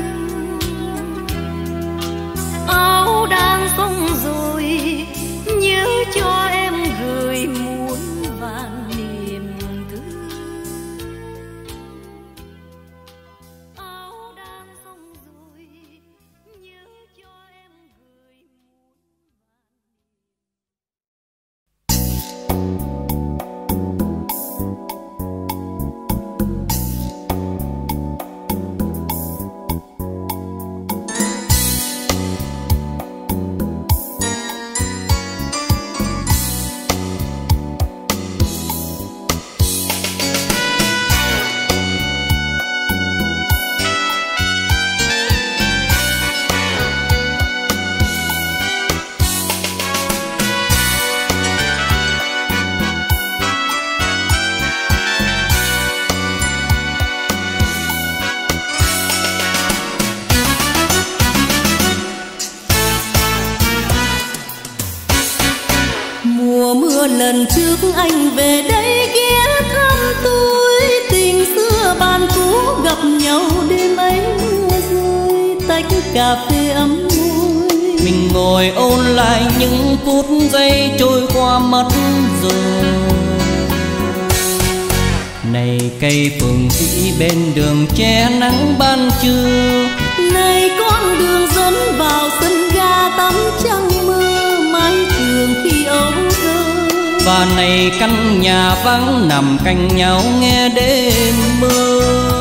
Áo đang xong rồi nhớ cho em gửi muôn vàn niềm thương. Áo đang xong rồi nhớ cho em gửi muôn lần trước anh về đây ghé thăm tôi, tình xưa ban cũ gặp nhau đêm ấy mưa rơi, tách cà phê ấm môi. Mình ngồi ôn lại những phút giây trôi qua mất rồi. Này cây phượng vĩ bên đường che nắng ban trưa, này con đường dẫn vào sân ga tắm trăng mơ, mái trường khi ấu thơ. Và này căn nhà vắng nằm cạnh nhau nghe đêm mơ.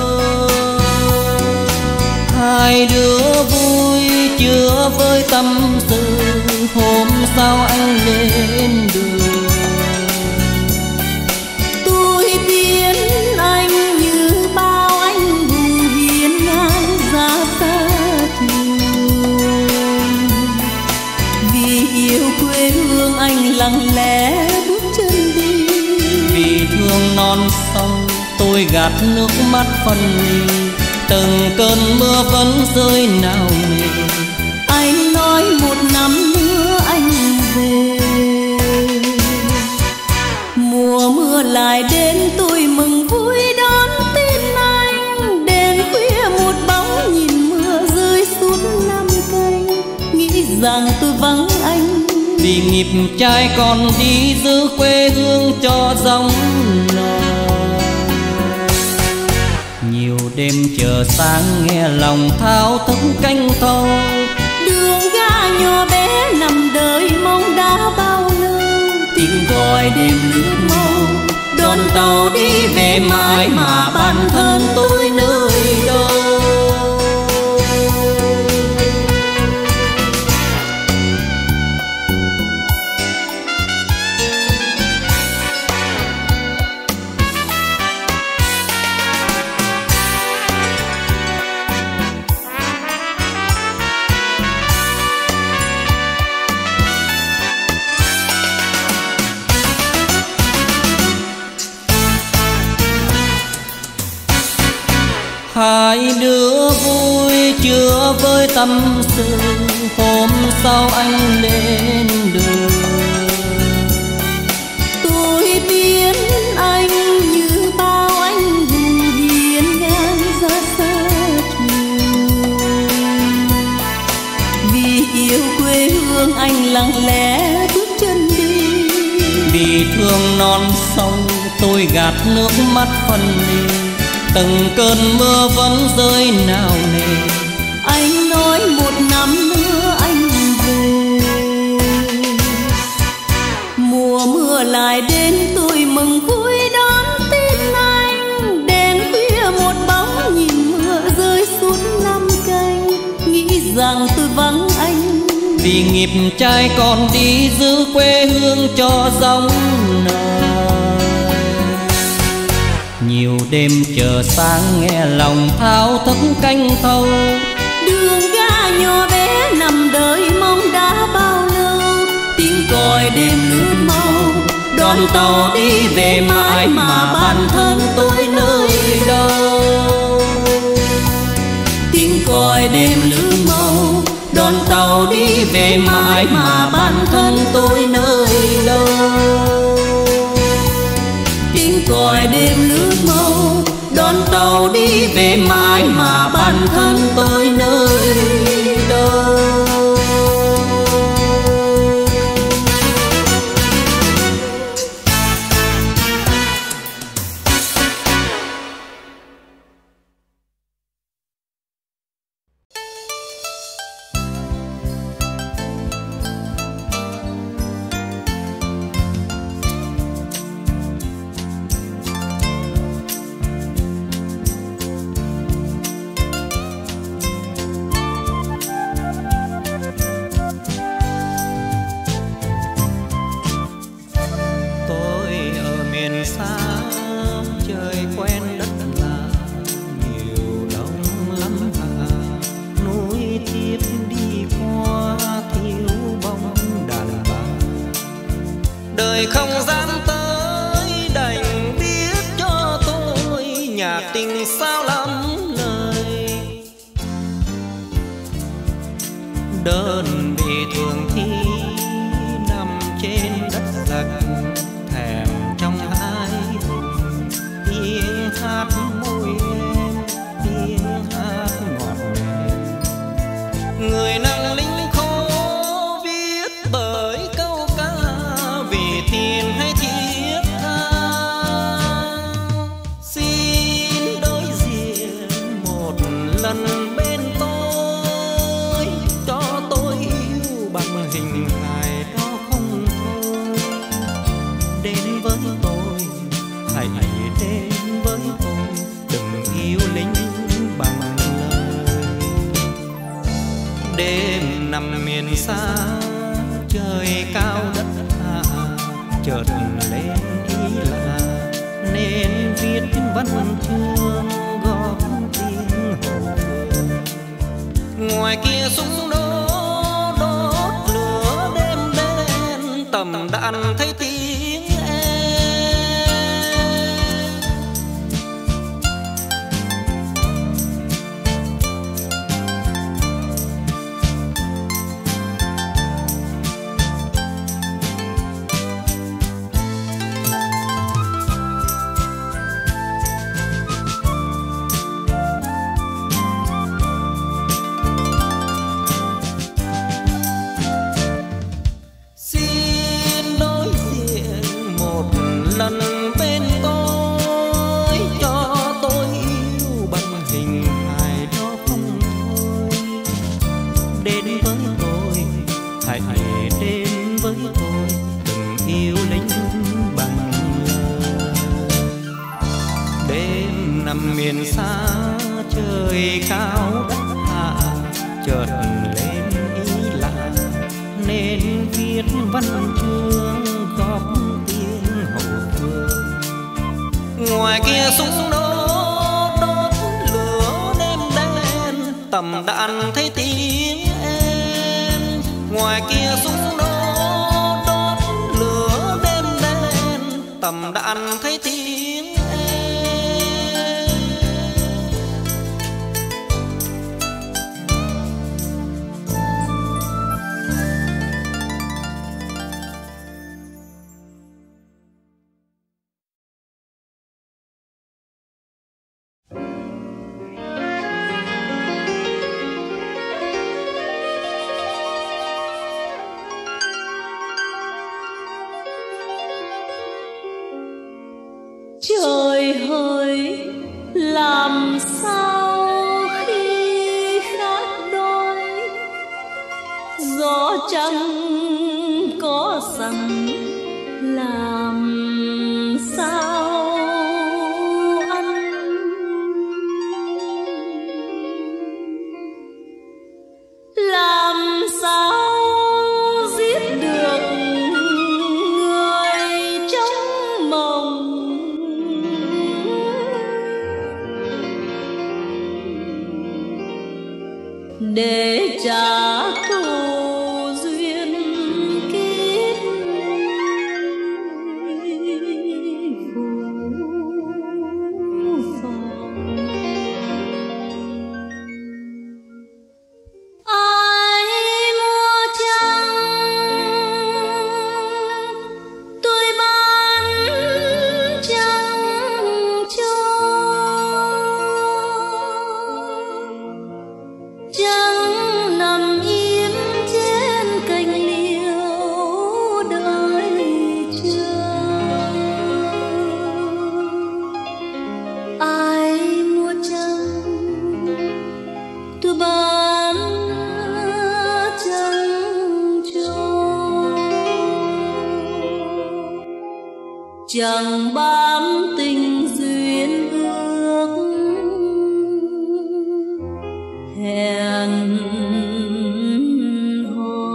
Hai đứa vui chứa với tâm sự, hôm sau anh lên đường. Tôi tiến anh như bao anh hùng hiên ngang ra xa trường. Vì yêu quê hương anh lặng lẽ bước chân đi, vì thương non sông tôi gạt nước mắt phân ly. Từng cơn mưa vẫn rơi nào nề, anh nói một năm nữa anh về. Mùa mưa lại đến tôi mừng vui đón tin anh. Đêm khuya một bóng nhìn mưa rơi suốt năm canh, nghĩ rằng tôi vắng anh. Vì nghiệp trai còn đi giữ quê hương cho dòng non. Nhiều đêm chờ sáng nghe lòng thao thức canh thâu, đường ga nhỏ bé nằm đợi mong đã bao lâu. tiếng gọi đêm lướt mau, đón tàu đi về mãi mà bản thân tôi nơi đâu. Hai đứa vui chưa với tâm sự, hôm sau anh lên đường. Tôi biết anh như bao anh hùng hiên ngang ra xa trường. Vì yêu quê hương anh lặng lẽ bước chân đi. Vì thương non sông tôi gạt nước mắt phân ly. Từng cơn mưa vẫn rơi nào nề. Anh nói một năm nữa anh về. Mùa mưa lại đến tôi mừng vui đón tin anh. Đèn khuya một bóng nhìn mưa rơi xuống năm canh. Nghĩ rằng tôi vắng anh. Vì nghiệp trai còn đi giữ quê hương cho dòng nở. Nhiều đêm chờ sáng nghe lòng thao thức canh thâu. Đường ga nhỏ bé nằm đợi mong đã bao lâu. Tiếng còi đêm lướt mau đón tàu đi về mãi mà bản thân tôi nơi đâu. Tiếng còi đêm lướt mau đón tàu đi về mãi mà bản thân tôi nơi đâu. Tiếng còi đêm lướt mau đón tàu đi về mãi mà bản thân tôi nơi đâu. Đơn bị thường thi nằm trên đất giặc, thèm trong hai vùng tiếng hát môi em, tiếng hát ngọt ngào. Người nặng lính khô viết bởi câu ca vì tiền hay thiết tha. Xin đối diện một lần bên tôi, cho tôi yêu bằng hình hài đó không thôi. Đến với tôi, hãy đến với tôi, đừng yêu lính bằng lời. Đêm nằm miền xa, trời cao đất hạ, chợt lên ý là nên viết văn chương góp tiếng hậu phương. Ngoài kia súng nổ đốt lửa đêm đen, tầm đạn thấy tiếng em. Xin đối diện một lần bên tôi, cho tôi yêu bằng hình hài đó không thôi. Đến với tôi, hãy đến với tôi, đừng yêu lính bằng lời. Đêm nằm miền xa, trời cao đất hạ, chợt lên ý là nên viết văn chương góp tiếng hậu phương. Ngoài kia súng nổ đốt lửa đêm đen, tầm đạn thấy tiếng em. Ngoài kia súng nổ đốt lửa đêm đen, tầm đạn thấy tiếng em. Trời hỡi, làm sao khi khát đói, gió chẳng có rằng làm sao ăn. Làm sao giết được người trong mộng, để trả thù duyên kiếp phù phàng. Ai mua trắng tôi bán trắng cho, trắng nằm im trên cành liễu đợi chờ. Ai mua trắng tôi bán trắng cho, chẳng bám tình duyên ước hẹn hò.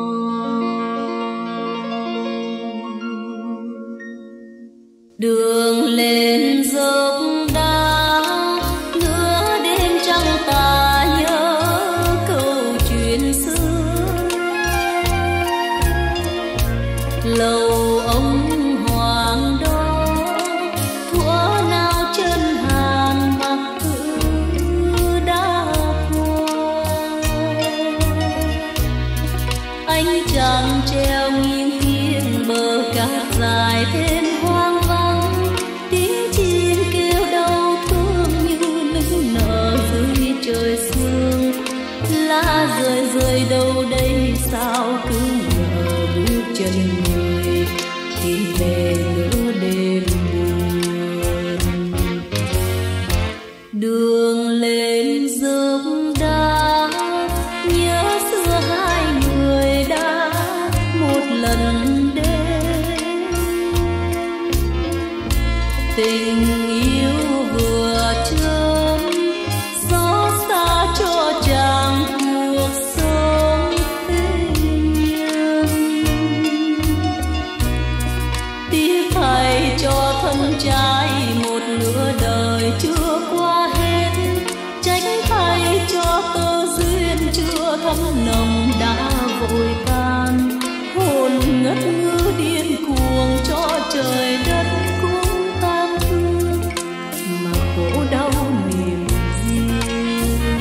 Đường lên dốc đá nửa đêm trăng ta nhớ câu chuyện xưa. Lầu ông hoàng đó thuở nào chân hàn mặc cứ đã qua. Ánh trăng treo nghiêng nghiêng bờ cát dài thêm hoang vắng. Tiếng chim kêu đau thương như nức nở dưới trời sương. Lá rơi rơi đâu đây sao cứ ngờ bước chân người khi về nửa đêm buồn. Đường lên dốc đá nhớ xưa hai người đã một lần đến. Tình yêu vừa chớm gió xa cho chàng cuộc sống bình yên. Tiếc thay cho thân trai một nửa đời chưa qua hết, trách thay cho tơ duyên chưa thấm nồng đã vội tan. Hồn ngất ngứ điên cuồng cho trời đất cũng tan thương, mà khổ đau niềm riêng.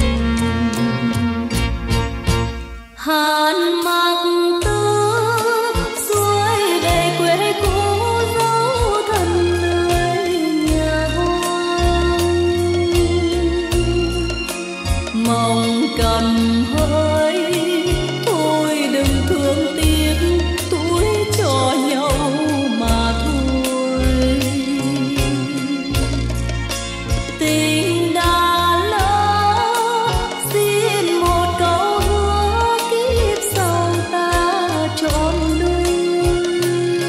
Hàn mặc tư xuôi về quê cũ dấu thân lưới nhà hoang. Mong cầm hơi thôi đừng thương tiếc tuổi cho nhau mà thôi. Tình đã lỡ xin một câu hứa kiếp sau ta trọn đôi.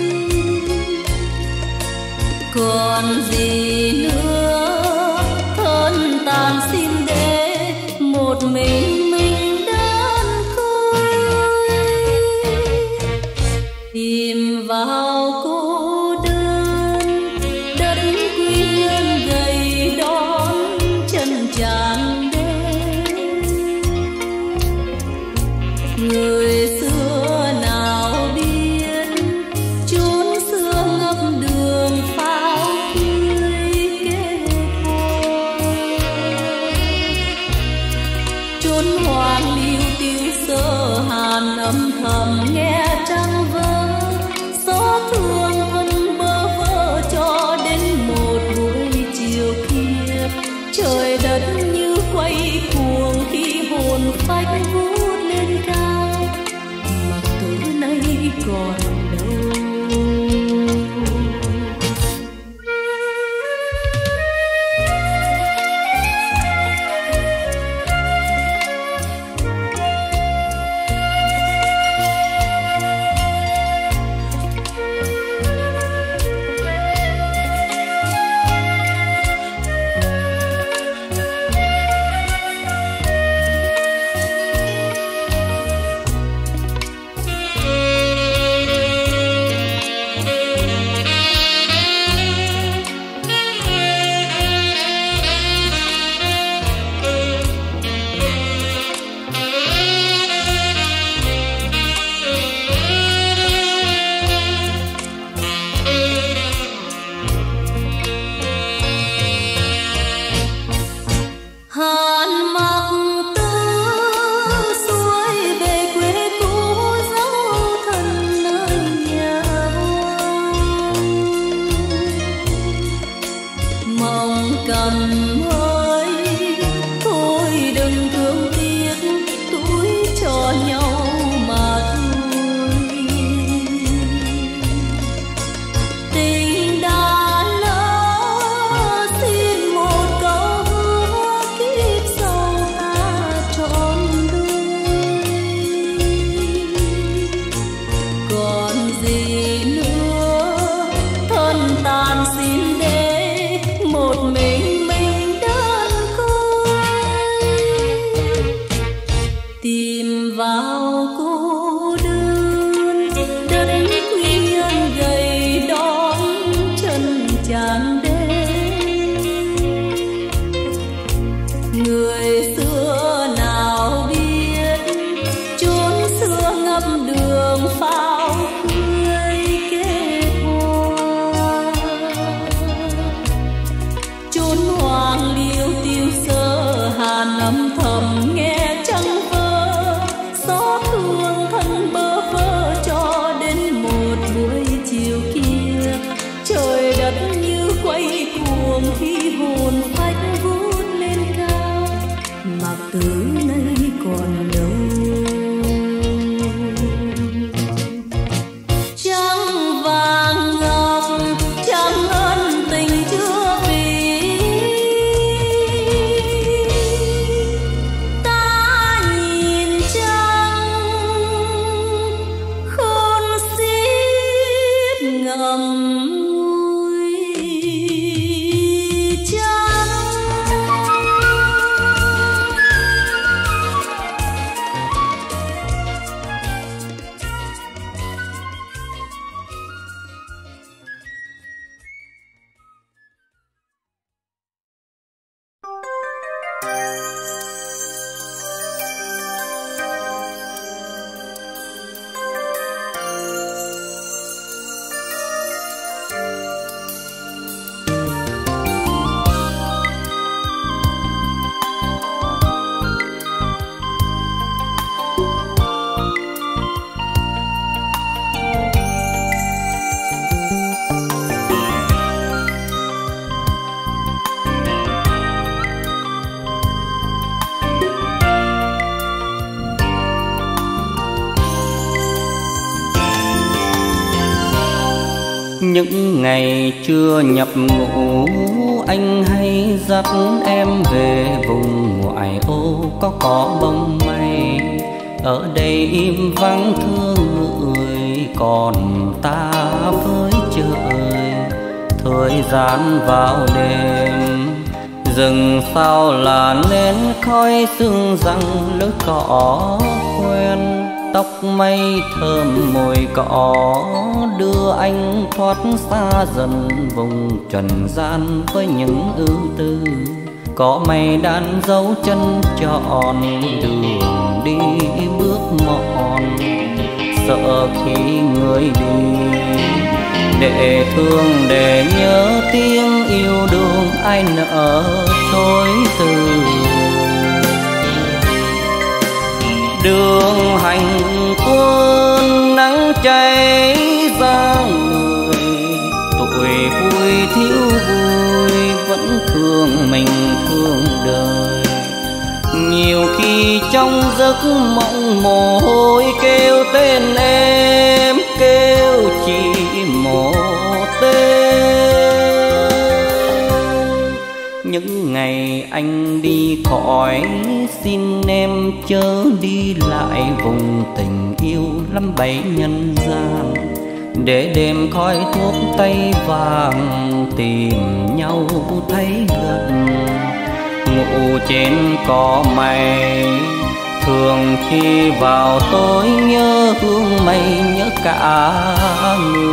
Còn gì nữa thân tàn xin để một mình mình đơn côi. Tìm vào cô đơn đất quy nhân gầy đón chân chàng đến. Người xưa nào biết chốn xưa ngập đường pháo cưới kết hôn. Chốn hoang liêu tiêu sơ hàn âm thầm nghe trăng vỡ. Gió thương thân bơ vơ cho đến một buổi chiều khuya. Trời đất như quay cuồng khi hồn phách vút lên cao, mà tối nay còn đâu. mong cầm hơi thôi đừng thương tiếc tuổi cho nhau mà thôi. Tình đã lỡ xin một câu hứa kiếp sau ta trọn đời. Còn gì nữa thân tàn xin để một mình mình đơn côi tìm vào cô đơn đất quy nhân gầy đón chân tràn đêm. Người xưa nào biết chốn xưa ngập đường pháo cưới kế hoa. Chốn hoàng liêu tiêu sơ hàn âm thầm nghe trăng vỡ xót thương thân bơ vơ cho đến một buổi chiều kia trời đất như quay cuồng khi hồn phách vút lên cao mà từ nay còn đâu. Trăng vàng ngọc trăng ân tình chưa vì ta nhìn trăng khôn xiết ngầm núi trắng. Những ngày chưa nhập ngũ anh hay dắt em về vùng ngoại ô có cỏ bông mây. Ở đây im vắng thương người còn ta với trời. Thời gian vào đêm rừng sao là nến khói sương răng lối cỏ quen. Tóc mây thơm mùi cỏ đưa anh thoát xa dần vùng trần gian với những ưu tư. Có mây đan dấu chân trọn đường đi bước mòn. Sợ khi người đi để thương để nhớ tiếng yêu đương ai nỡ chối từ. Đường hành quân nắng cháy ra người, tuổi vui thiếu vui vẫn thương mình thương đời. Nhiều khi trong giấc mộng mồ hôi kêu tên em, kêu chỉ một tên. Những ngày anh đi khỏi xin em chớ đi lại vùng tình yêu lắm bấy nhân gian. Để đêm khói thuốc tay vàng tìm nhau thấy gần. Ngủ trên cỏ mây thường khi vào tối nhớ hương mây nhớ cả người.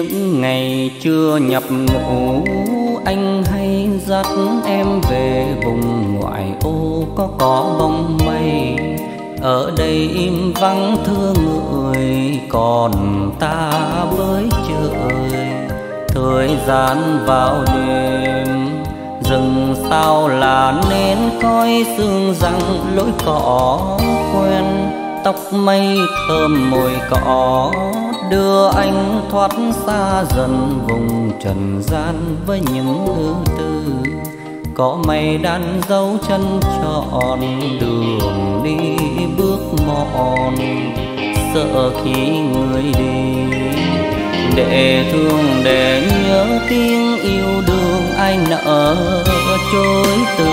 Những ngày chưa nhập ngũ, anh hay dắt em về vùng ngoại ô có cỏ bông mây. Ở đây im vắng thương người, còn ta với trời. Thời gian vào đêm, rừng sao là nên coi sương răng lối cỏ quen. Tóc mây thơm mùi cỏ đưa anh thoát xa dần vùng trần gian với những ưu tư. Có mây đan dấu chân trọn đường đi bước mòn, sợ khi người đi để thương để nhớ tiếng yêu đương ai nỡ chối từ.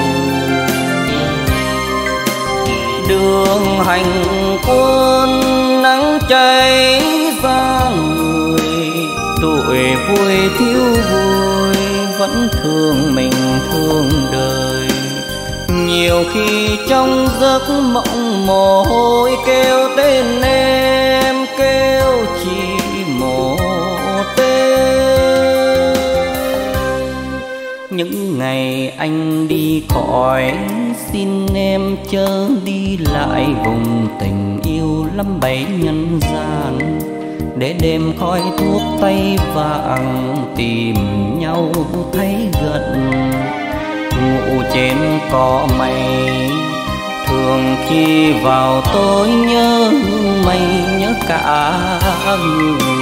Đường hành quân nắng cháy ra người, tuổi vui thiếu vui vẫn thương mình thương đời. Nhiều khi trong giấc mộng mồ hôi kêu tên em, kêu chỉ một tên. Những ngày anh đi khỏi, xin em chớ đi lại vùng tình yêu lắm bấy nhân gian. Để đêm khói thuốc tay vàng tìm nhau thấy gần. Ngủ trên cỏ mây, thường khi vào tối nhớ mây nhớ cả người.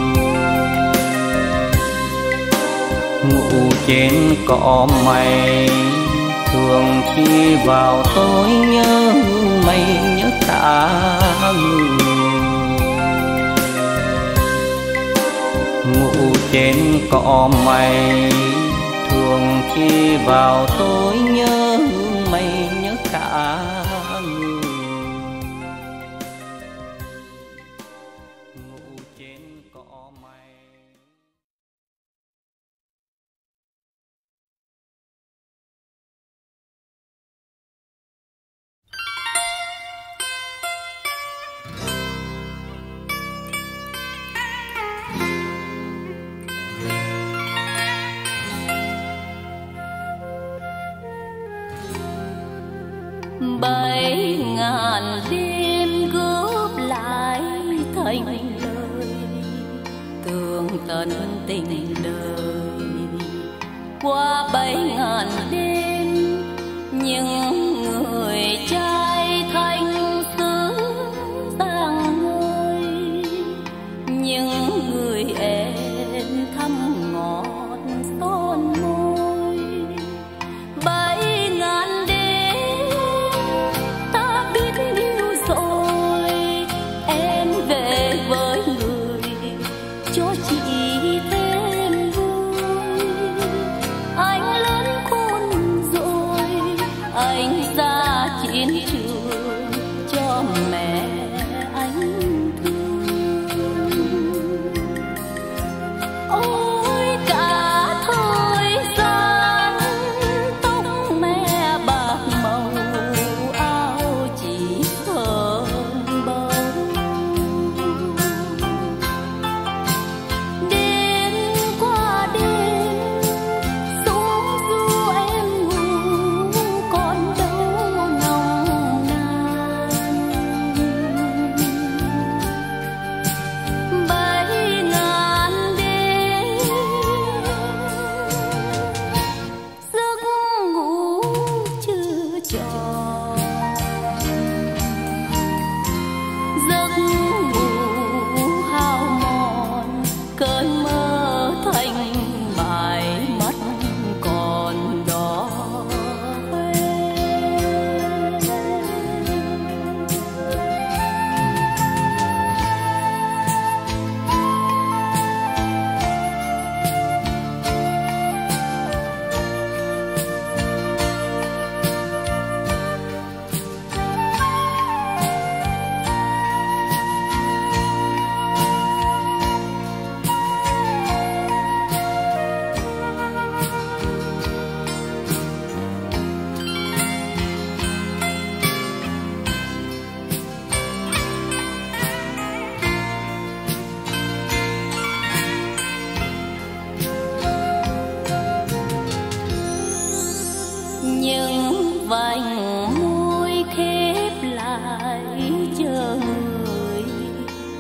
Ngủ trên cỏ mây, thường khi vào tối nhớ mây nhớ cả người. Ngủ trên cỏ mây, thường khi vào tối nhớ mây nhớ cả người. Ngủ trên cỏ mây. Bảy ngàn đêm góp lại thành lời, tường tận tình đời. Qua bảy ngàn đêm, những người trai thanh xứ sang ngôi, những người em thăm ngọt son môi. Bảy ngàn đêm ta biết yêu rồi, em về với người cho chị thêm vui. Anh lớn khôn rồi, anh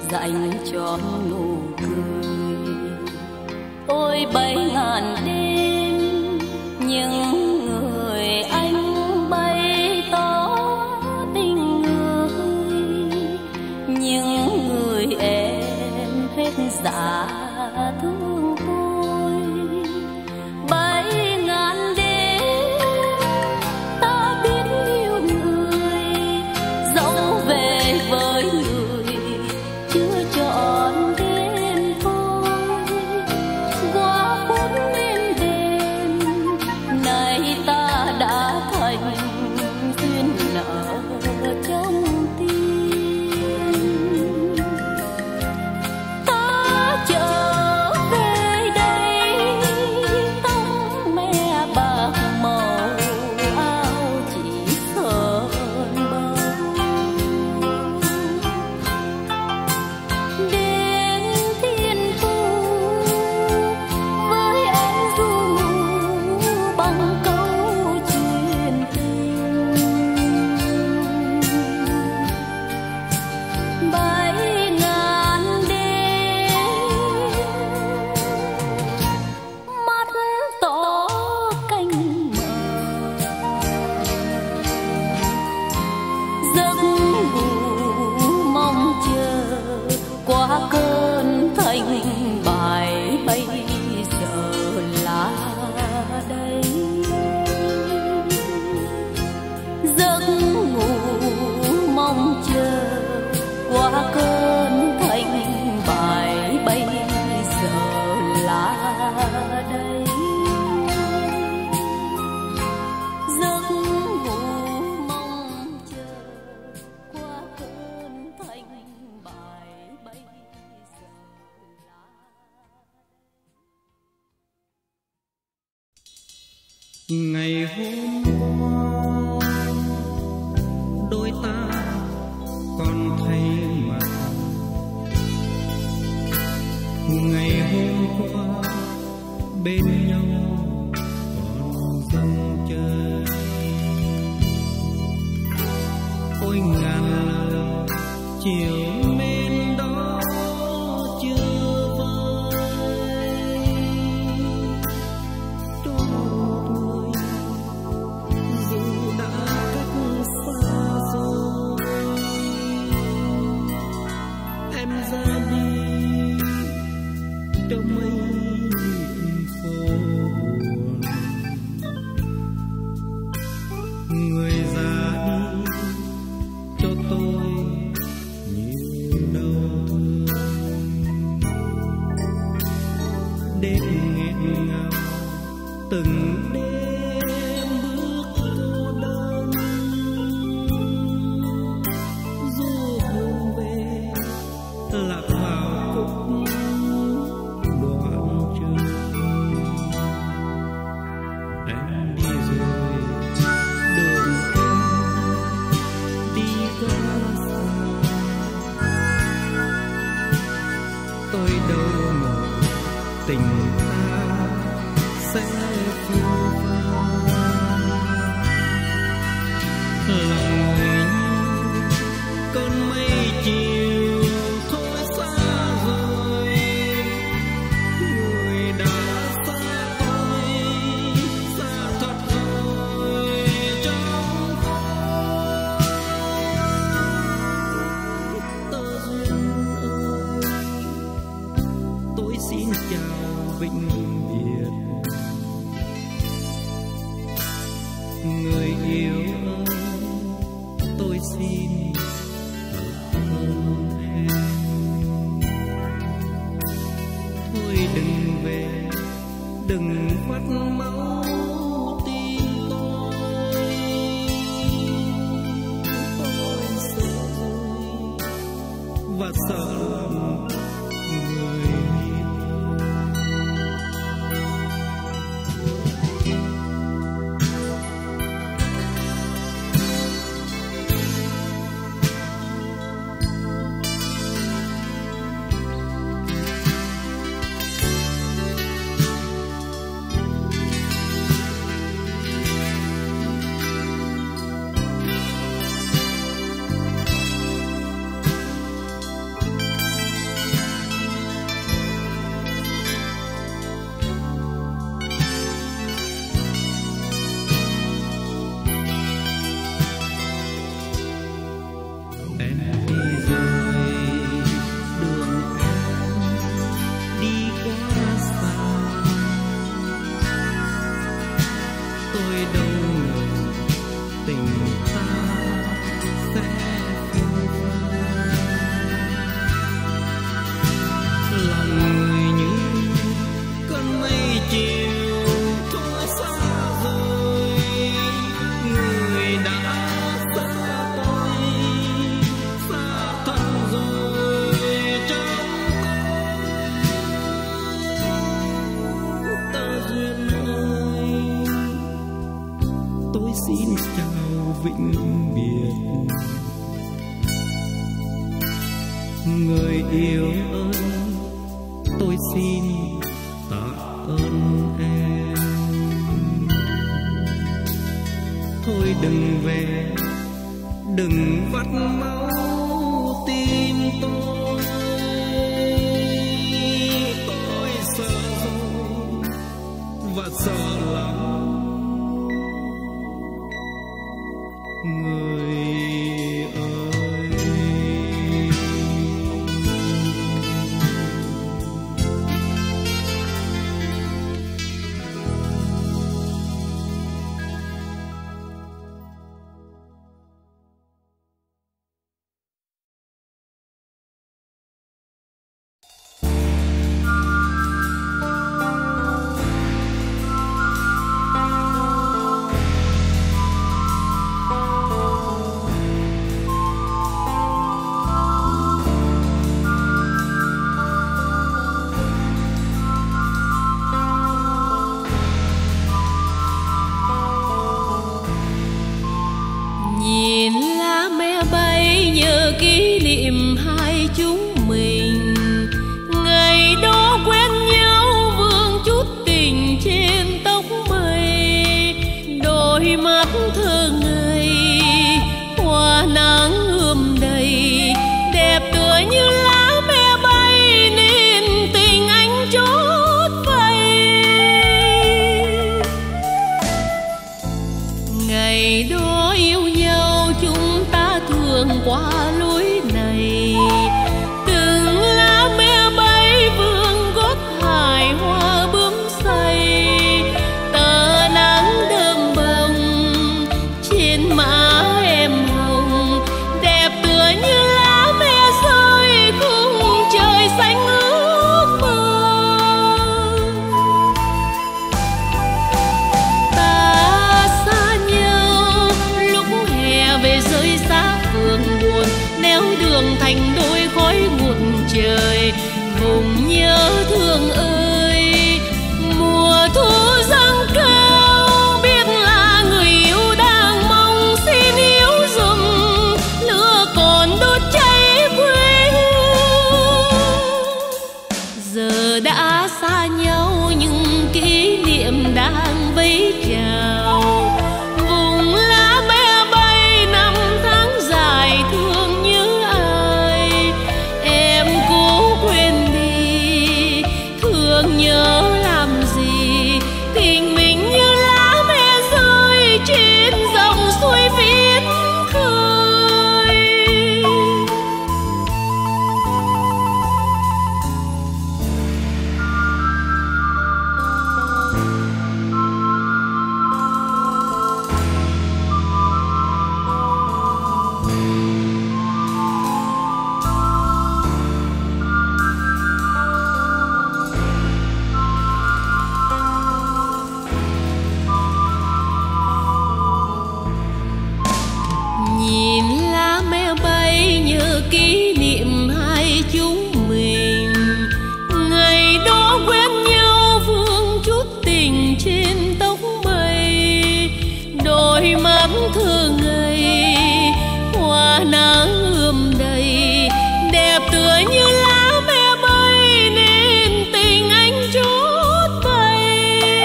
dành cho nụ cười. Ôi bấy ngàn đêm những người anh bày tỏ tình người, những người em hết dạ thương tôi. Bấy ngàn đêm ta biết yêu người, dẫu về với người chưa trọn đêm thôi. Qua bốn đêm đêm này ta đã thành duyên nợ trong tim. Ta trở về đây tóc me bạc màu, áo chỉ sơn bông. Đến thiên thu với em du ngủ bằng câu chuyện tình. Bấy ngàn đêm mắt tỏ canh mờ, giấc ngủ mong chờ qua cơn thành bài. Bây giờ là đây giấc ngủ mong chờ qua cơn thành bài. Bây giờ là đây giấc ngủ mong chờ qua cơn thành bài. Bây giờ là ngày hôm qua đôi ta còn thấy mặt. Ngày hôm qua bên nhau còn dâng chơi. Ôi ngàn lời chiều mến đó chưa vơi. Đôi người dù đã cách xa rồi, em ra đi trong mây phố buồn. Người ra đi cho tôi nhiều đau thương. Đêm nghẹn ngào từng đêm bước cô đơn. Du hồn về lạc vào khúc đoạn trường. Em đi rồi đường em đi quá xa. Tôi đâu ngờ tình ta sẽ phiêu phai. Lòng người như cơn mây chiều thôi xa rồi. Người đã xa tôi, xa thật rồi trong phút. Tơ duyên ơi, tôi xin chào vĩnh biệt. Người yêu ơi, tôi xin cảm ơn em. Thôi đừng về, đừng vắt máu tim tôi. Tôi sợ rồi và sợ lòng người yêu. chiều thôi xa rồi, người đã xa tôi, xa thân rồi trong ta duyên ơi. Tôi xin chào vĩnh biệt, người yêu ơi, tôi xin tạ ơn em. Thôi đừng về, đừng vắt máu tim tôi, tôi sợ rồi và sợ lắm người ơi. Nhìn lá me bay nhớ kỷ niệm hai chúng mình, ngày đó quen nhau vương chút tình trên tóc mây, đôi mắt thơ ngây hoa nắng ươm đầy, đẹp tựa như lá me bay nên tình anh chót vay. Ngày đó yêu nhau chúng ta thường qua lối này, từng lá me bay vương gót hài hoa bướm say, tờ nắng đơm bông trên má em hồng, đẹp tựa như lá me rơi khung trời xanh ước mơ. Ta xa nhau lúc hè về rơi xa phường buồn, neo đường thành đôi khói ngút trời, vùng nhớ thương ơi. Mùa thu dâng cao biết là người yêu đang mong, xin yêu dùm lửa còn đốt cháy quê hương. Giờ đã xa nhau nhưng kỷ niệm đang vẫy chào, vùng lá me bay năm tháng dài thương như ai. Em cố quên đi, thương nhớ làm gì, tình mình như lá me rơi trên dòng suối viết khơi. Nhìn lá me bay nhớ kỷ niệm hai chúng mình, ngày đó quen nhau vương chút tình trên tóc mây, đôi mắt thơ ngây hoa nắng ươm đầy, đẹp tựa như lá me bay nên tình anh chót vay.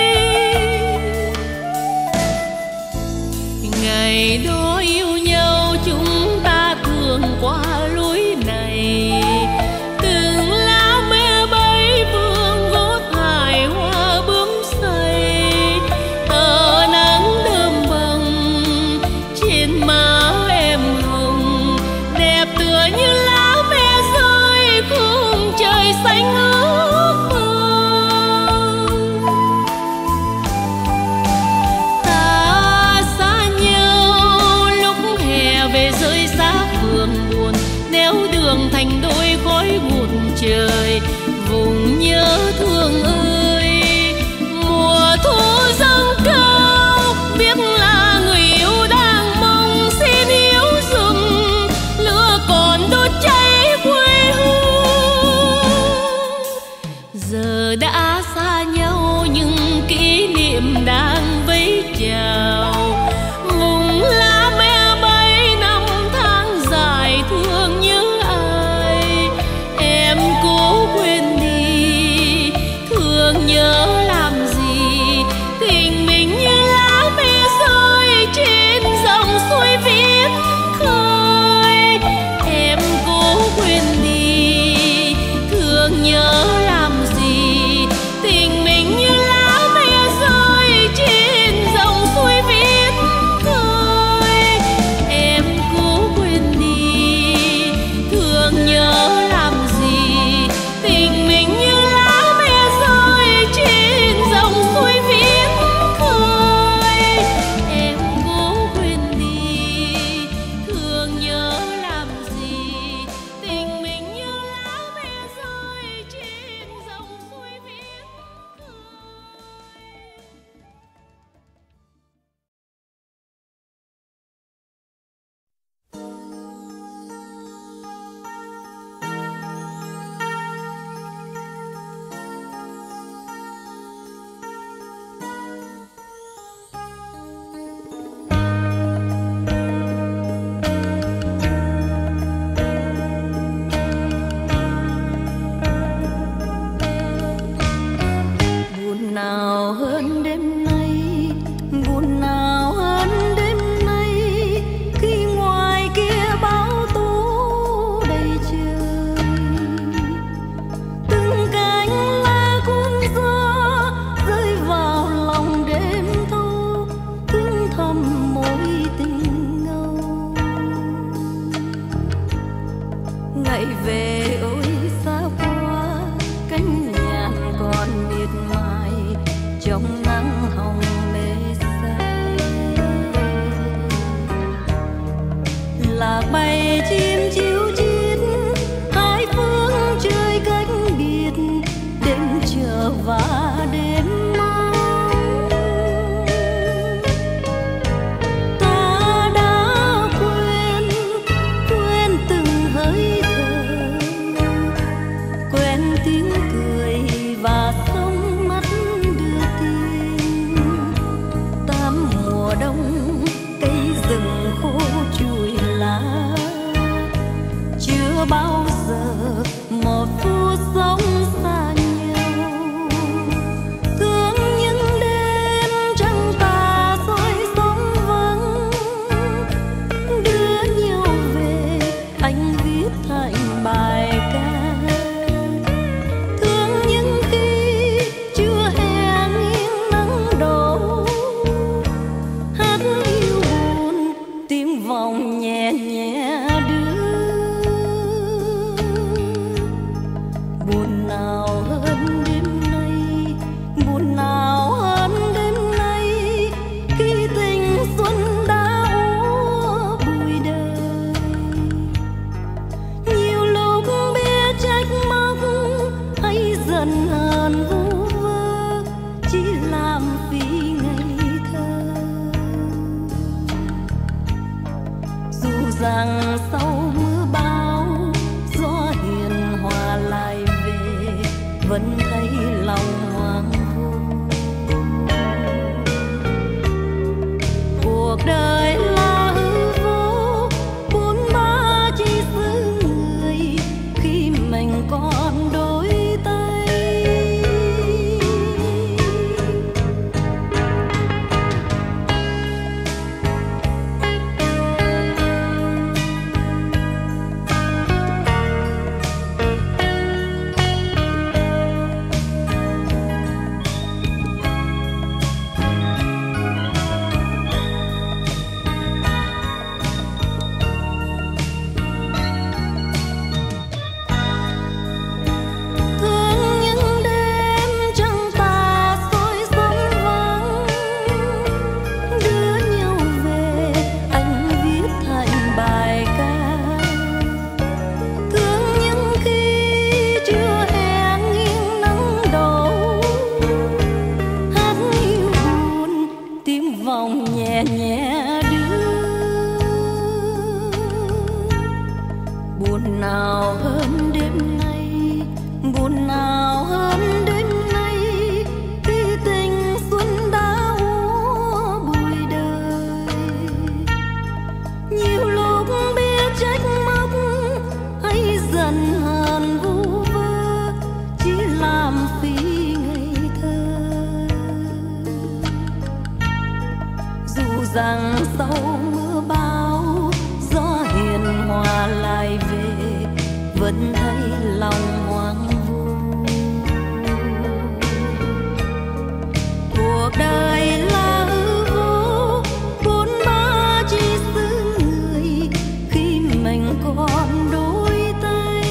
Ngày đó yêu nhau chúng ta thường qua lối này, từng lá me bay vương gót hài hoa bướm say, tờ nắng đơm bông trên má em hồng, đẹp tựa như lá me rơi khung trời xanh ước mơ. Ta xa nhau lúc hè về rơi xa phường buồn, neo đường thành đôi khói ngút trời, vùng nhớ thương ơi. niệm đang vẫy chào. Vùng lá me bay năm tháng dài thương nhớ ai, em cố quên đi thương nhớ làm gì. Tình mình như lá me rơi trên dòng suối viết khơi, em cố quên đi thương nhớ làm gì. Tình mình như lá me rơi trên dòng suối viết khơi, em cố quên đi thương nhớ làm gì. Tình mình như lá me rơi trên dòng suối viết khơi, em cố quên đi thương nhớ làm gì. Tình mình như lá me rơi trên dòng suối viết khơi. Buồn nào hơn đêm nay, buồn nào hơn đêm nay, khi ngoài kia bão tố đầy trời. Từng cánh lá cuốn gió rơi vào lòng đêm thâu, thương thầm mối tình ngâu. Ngày về ôi xa quá, cánh nhàn còn miệt mài trong nắng hồng mê say. Lạc bay chim chiếu chít hai phương trời cách biệt, đêm chờ và đêm mong. Ta đã quên, quên từng hơi thở, quen tiếng cười và sông mắt đưa tin. Tám mùa đông cây rừng khô chùi lá, chưa bao giờ một phút sống xa nhau. Thương những đêm trăng tà soi sóng vắng, đưa nhau về anh viết thành bài ca. Thương những khi chưa hè nghiêng nắng đổ, hát yêu buồn tiếng vòng nhẹ nhẹ đưa. Buồn nào hơn đêm nay, buồn nào hơn đêm nay, khi tình xuân đã úa bụi đời. Nhiều lúc biết trách móc hay giận hờn vu vơ, chỉ làm vì ngây thơ. Dù rằng sau mưa bão gió hiền hòa lại về, vẫn thấy lòng hoang vu. Cuộc đời là hư vô, bốn ba chỉ xứ người, khi mình còn đôi tay. rằng sau mưa bão gió hiền hòa lại về, vẫn thấy lòng hoang vu. Cuộc đời là hư vô, bốn ba chỉ xứ người khi mình còn đôi tay.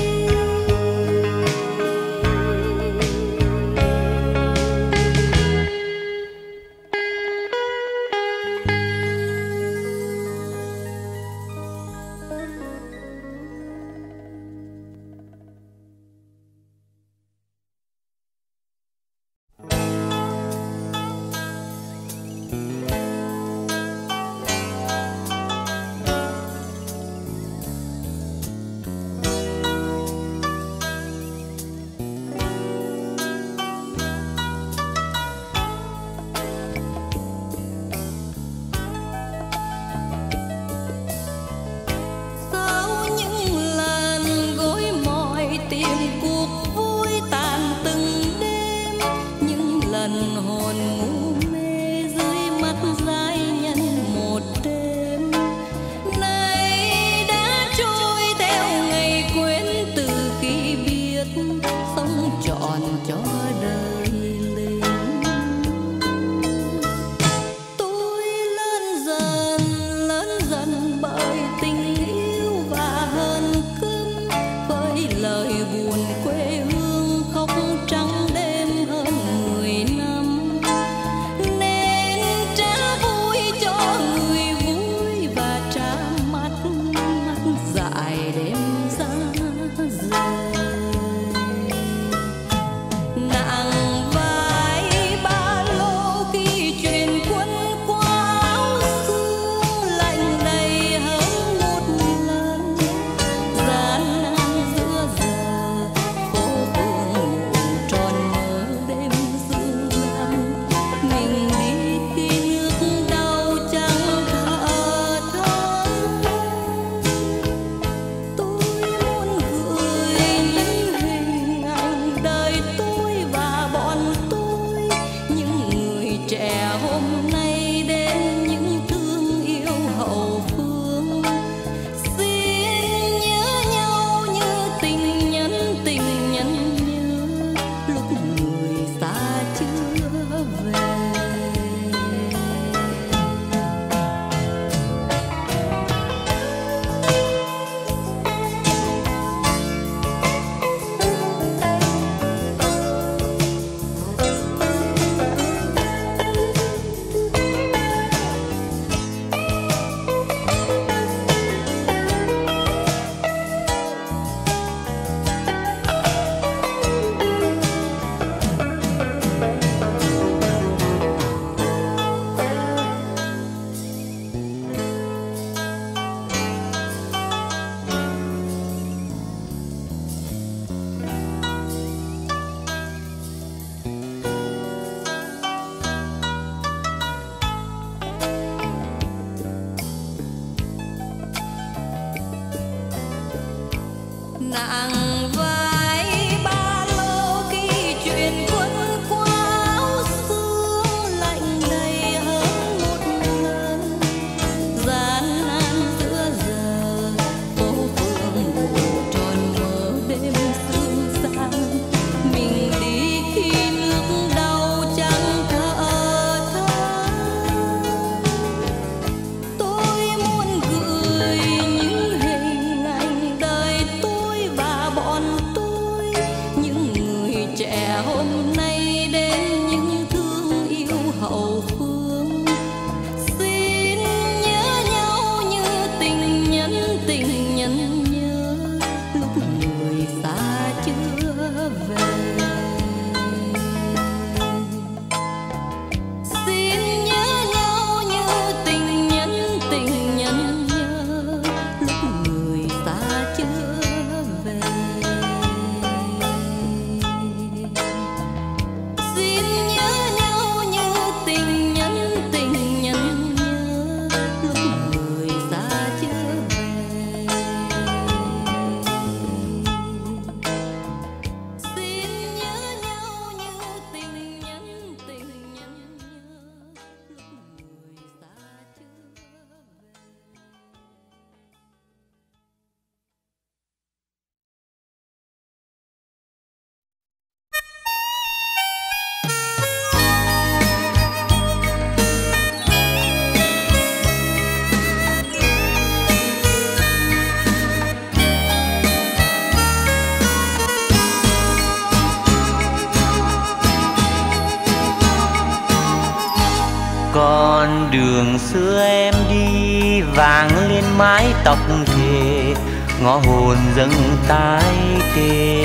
Con đường xưa em đi vàng lên mái tóc thề, ngõ hồn dâng tái tê.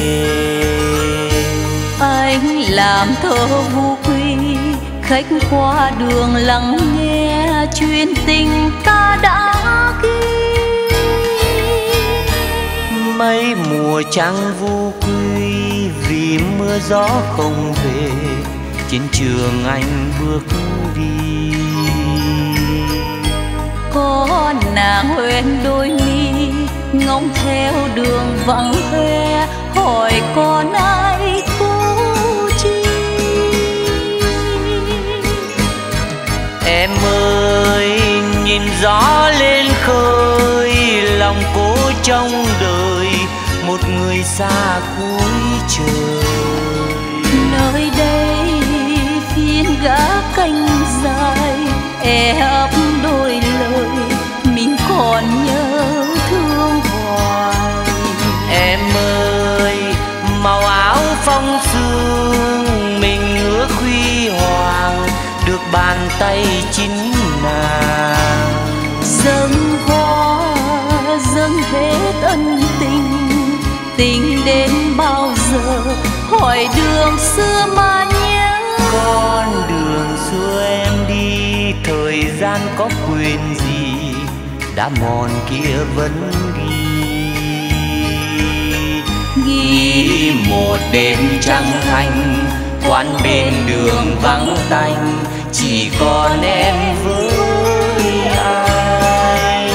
Anh làm thơ vu quy, khách qua đường lắng nghe chuyện tình ta đã ghi. Mấy mùa trăng vu quy vì mưa gió không về, trên trường anh bước đi. Có nàng hoen đôi mi ngóng theo đường vắng hoe, hỏi con ai cô chi. Em ơi nhìn gió lên khơi, lòng cố trong đời một người xa cuối trời. Nơi đây phiên gã canh dài, e ấp đôi lời mình còn nhớ thương hoài. Em ơi màu áo phong sương mình ước huy hoàng, được bàn tay chính nàng. Dâng hoa dâng hết ân tình, tình đến bao giờ hỏi đường xưa mà nhớ. Con đường xưa em đi thời gian có quyền gì, đã mòn kia vẫn ghi. Ghi một đêm trăng thanh, quán bên đường vắng tanh, chỉ còn em với anh.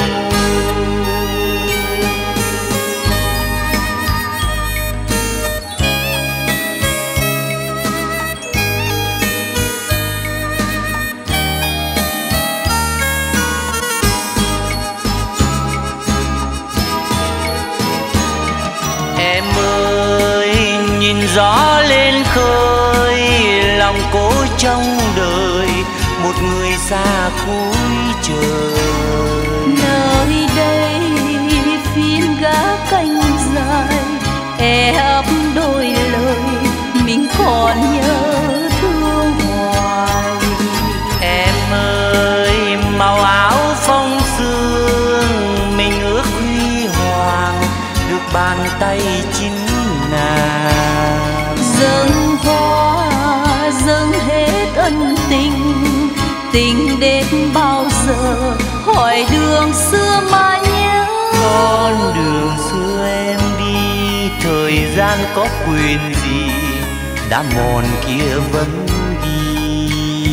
Em ơi nhìn gió lên khơi, lòng cố trong đời một người xa cuối trời. Nơi đây phiên gã canh dài, e ấp đôi lời mình còn nhớ thương hoài. Em ơi màu áo phong sương mình ước huy hoàng, được bàn tay chính nàng. Dâng hoa dâng hết ân tình, tình đến bao giờ hỏi đường xưa mà nhớ. Con đường xưa em đi thời gian có quyền gì, đã mòn kia vẫn ghi.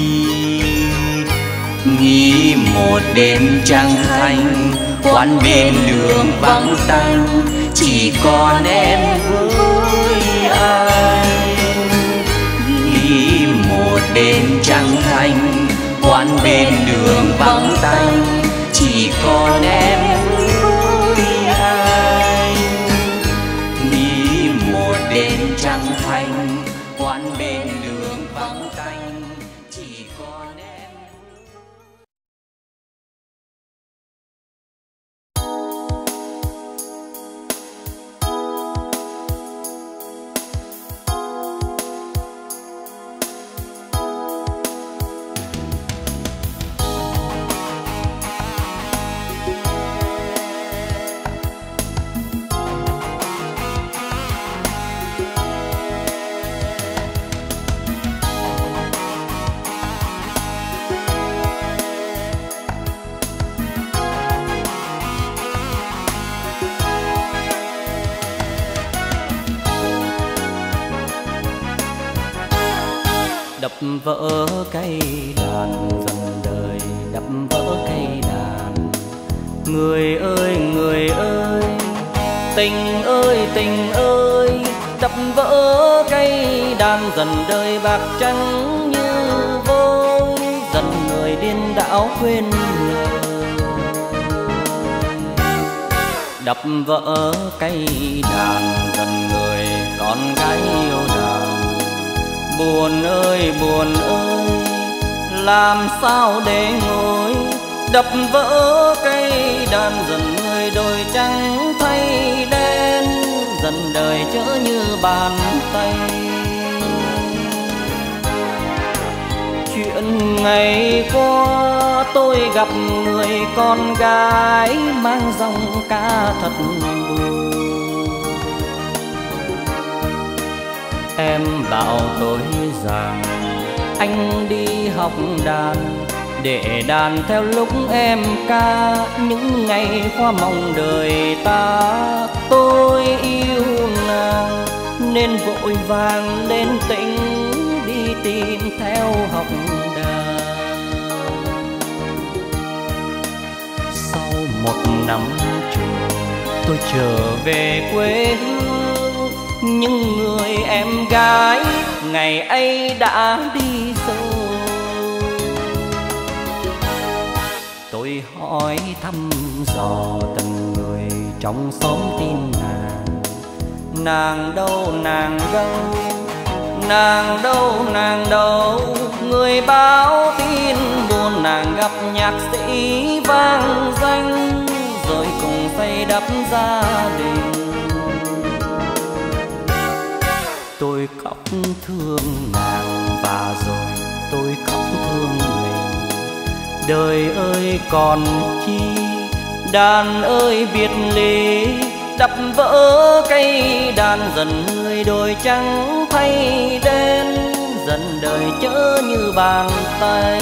Nghĩ một đêm trăng thanh, quán bên đường vắng tanh, chỉ còn em với anh. Nghĩ một đêm trăng thanh, quán bên đường vắng tanh, chỉ còn em với anh. Nghĩ một đêm trăng thanh, quán bên đường vắng tanh, chỉ còn em. Đập vỡ cây đàn dần đời, đập vỡ cây đàn. Người ơi người ơi, tình ơi tình ơi, đập vỡ cây đàn dần đời bạc trắng như vôi, dần người điên đảo quên lời. Đập vỡ cây đàn dần người con gái yêu đàn. Buồn ơi buồn ơi, làm sao để ngồi. Đập vỡ cây đàn dần người đôi trắng thay đen, dần đời chớ như bàn tay. Chuyện Chuyện ngày qua tôi gặp người con gái mang dòng ca thật buồn. Em bảo tôi rằng anh đi học đàn để đàn theo lúc em ca những ngày hoa mộng đời ta. Tôi yêu nàng nên vội vàng lên tỉnh đi tìm theo học đàn. Sau một năm trường tôi trở về quê hương, nhưng người em gái ngày ấy đã đi rồi. Tôi hỏi thăm dò từng người trong xóm tin nàng. Nàng đâu nàng đâu, nàng đâu nàng đâu. Người báo tin buồn nàng gặp nhạc sĩ vang danh, rồi cùng xây đắp gia đình. Tôi khóc thương nàng và rồi tôi khóc thương mình. Đời ơi còn chi, đàn ơi biệt ly, đập vỡ cây đàn dần người đôi trắng thay đen, dần đời chớ như bàn tay.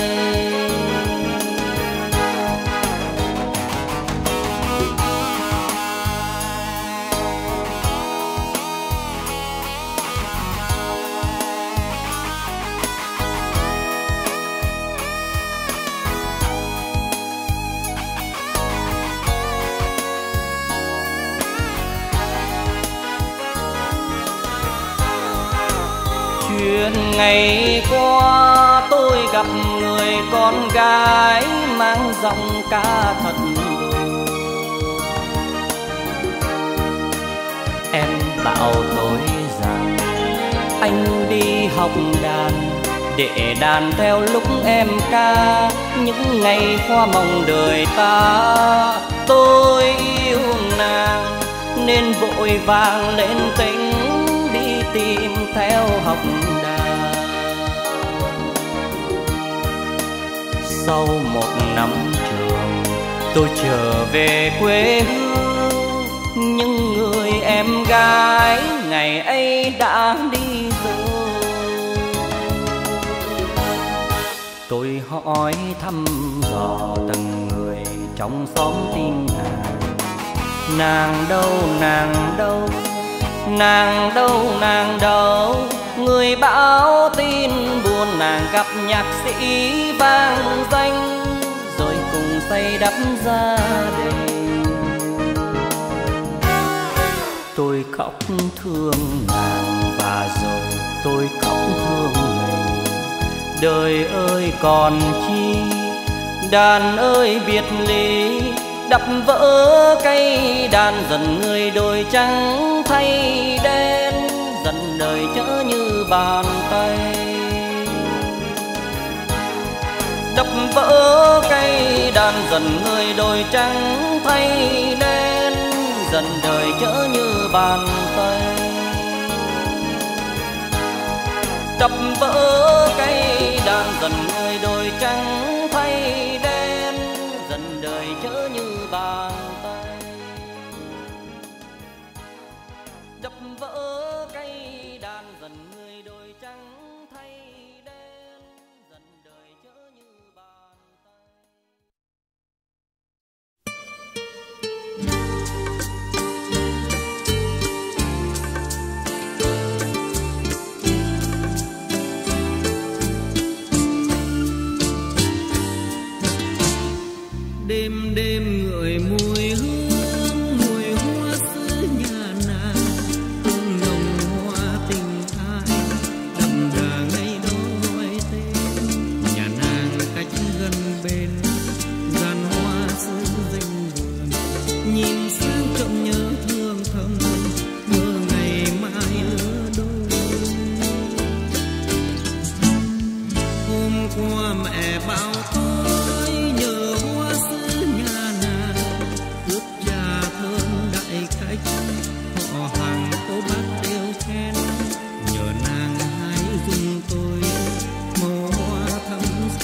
Chuyện ngày qua tôi gặp người con gái mang giọng ca thật buồn. Em bảo tôi rằng anh đi học đàn để đàn theo lúc em ca những ngày hoa mộng đời ta. Tôi yêu nàng nên vội vàng lên tỉnh đi tìm theo học đàn. Sau một năm trường tôi trở về quê hương, nhưng người em gái ngày ấy đã đi rồi. Tôi hỏi thăm dò từng người trong xóm tin nàng. Nàng đâu nàng đâu, nàng đâu nàng đâu. Người báo tin buồn nàng gặp nhạc sĩ vang danh, rồi cùng xây đắp gia đình. Tôi khóc thương nàng và rồi tôi khóc thương mình. Đời ơi còn chi, đàn ơi biệt ly, đập vỡ cây đàn dần người đôi trắng thay đen, dần đời chớ như bàn tay. Đập vỡ cây đàn dần người đôi trắng thay đen, dần đời chớ như bàn tay. Đập vỡ cây đàn dần người đôi trắng thay đen, dần đời chớ như bàn tay. Đập vỡ cây đàn dần người đôi trắng thay đen, dần đời chớ như bàn tay. Đêm đêm ngửi mùi hương, mùi hoa xứ nhà nàng, hương nồng hoa tình ai đậm đà ngày đó gọi tên. Nhà nàng cách gần bên, gian hoa xứ danh vườn, nhìn sang trông nhớ thương thầm, mơ ngày mai lứa đôi. Hôm qua mẹ bảo tôi nhớ hoa xứ nhà nàng, ướp trà thơm đại khách, họ hàng cô bác đều khen. Nhờ nàng hái dùng tôi màu hoa thắm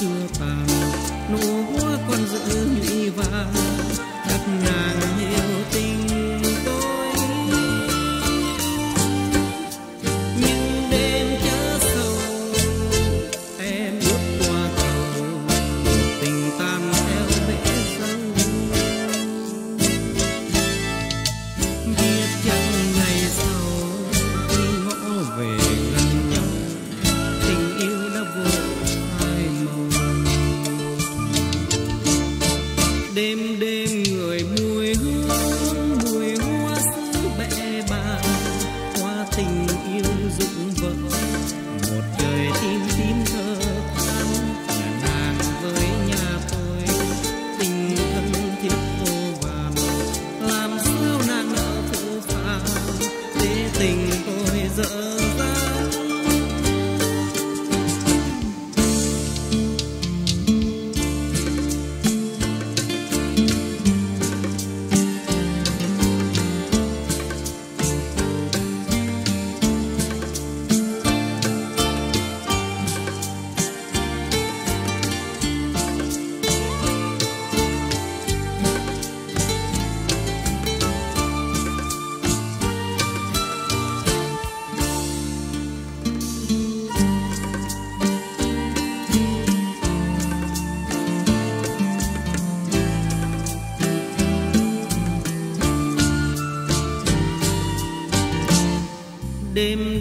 đêm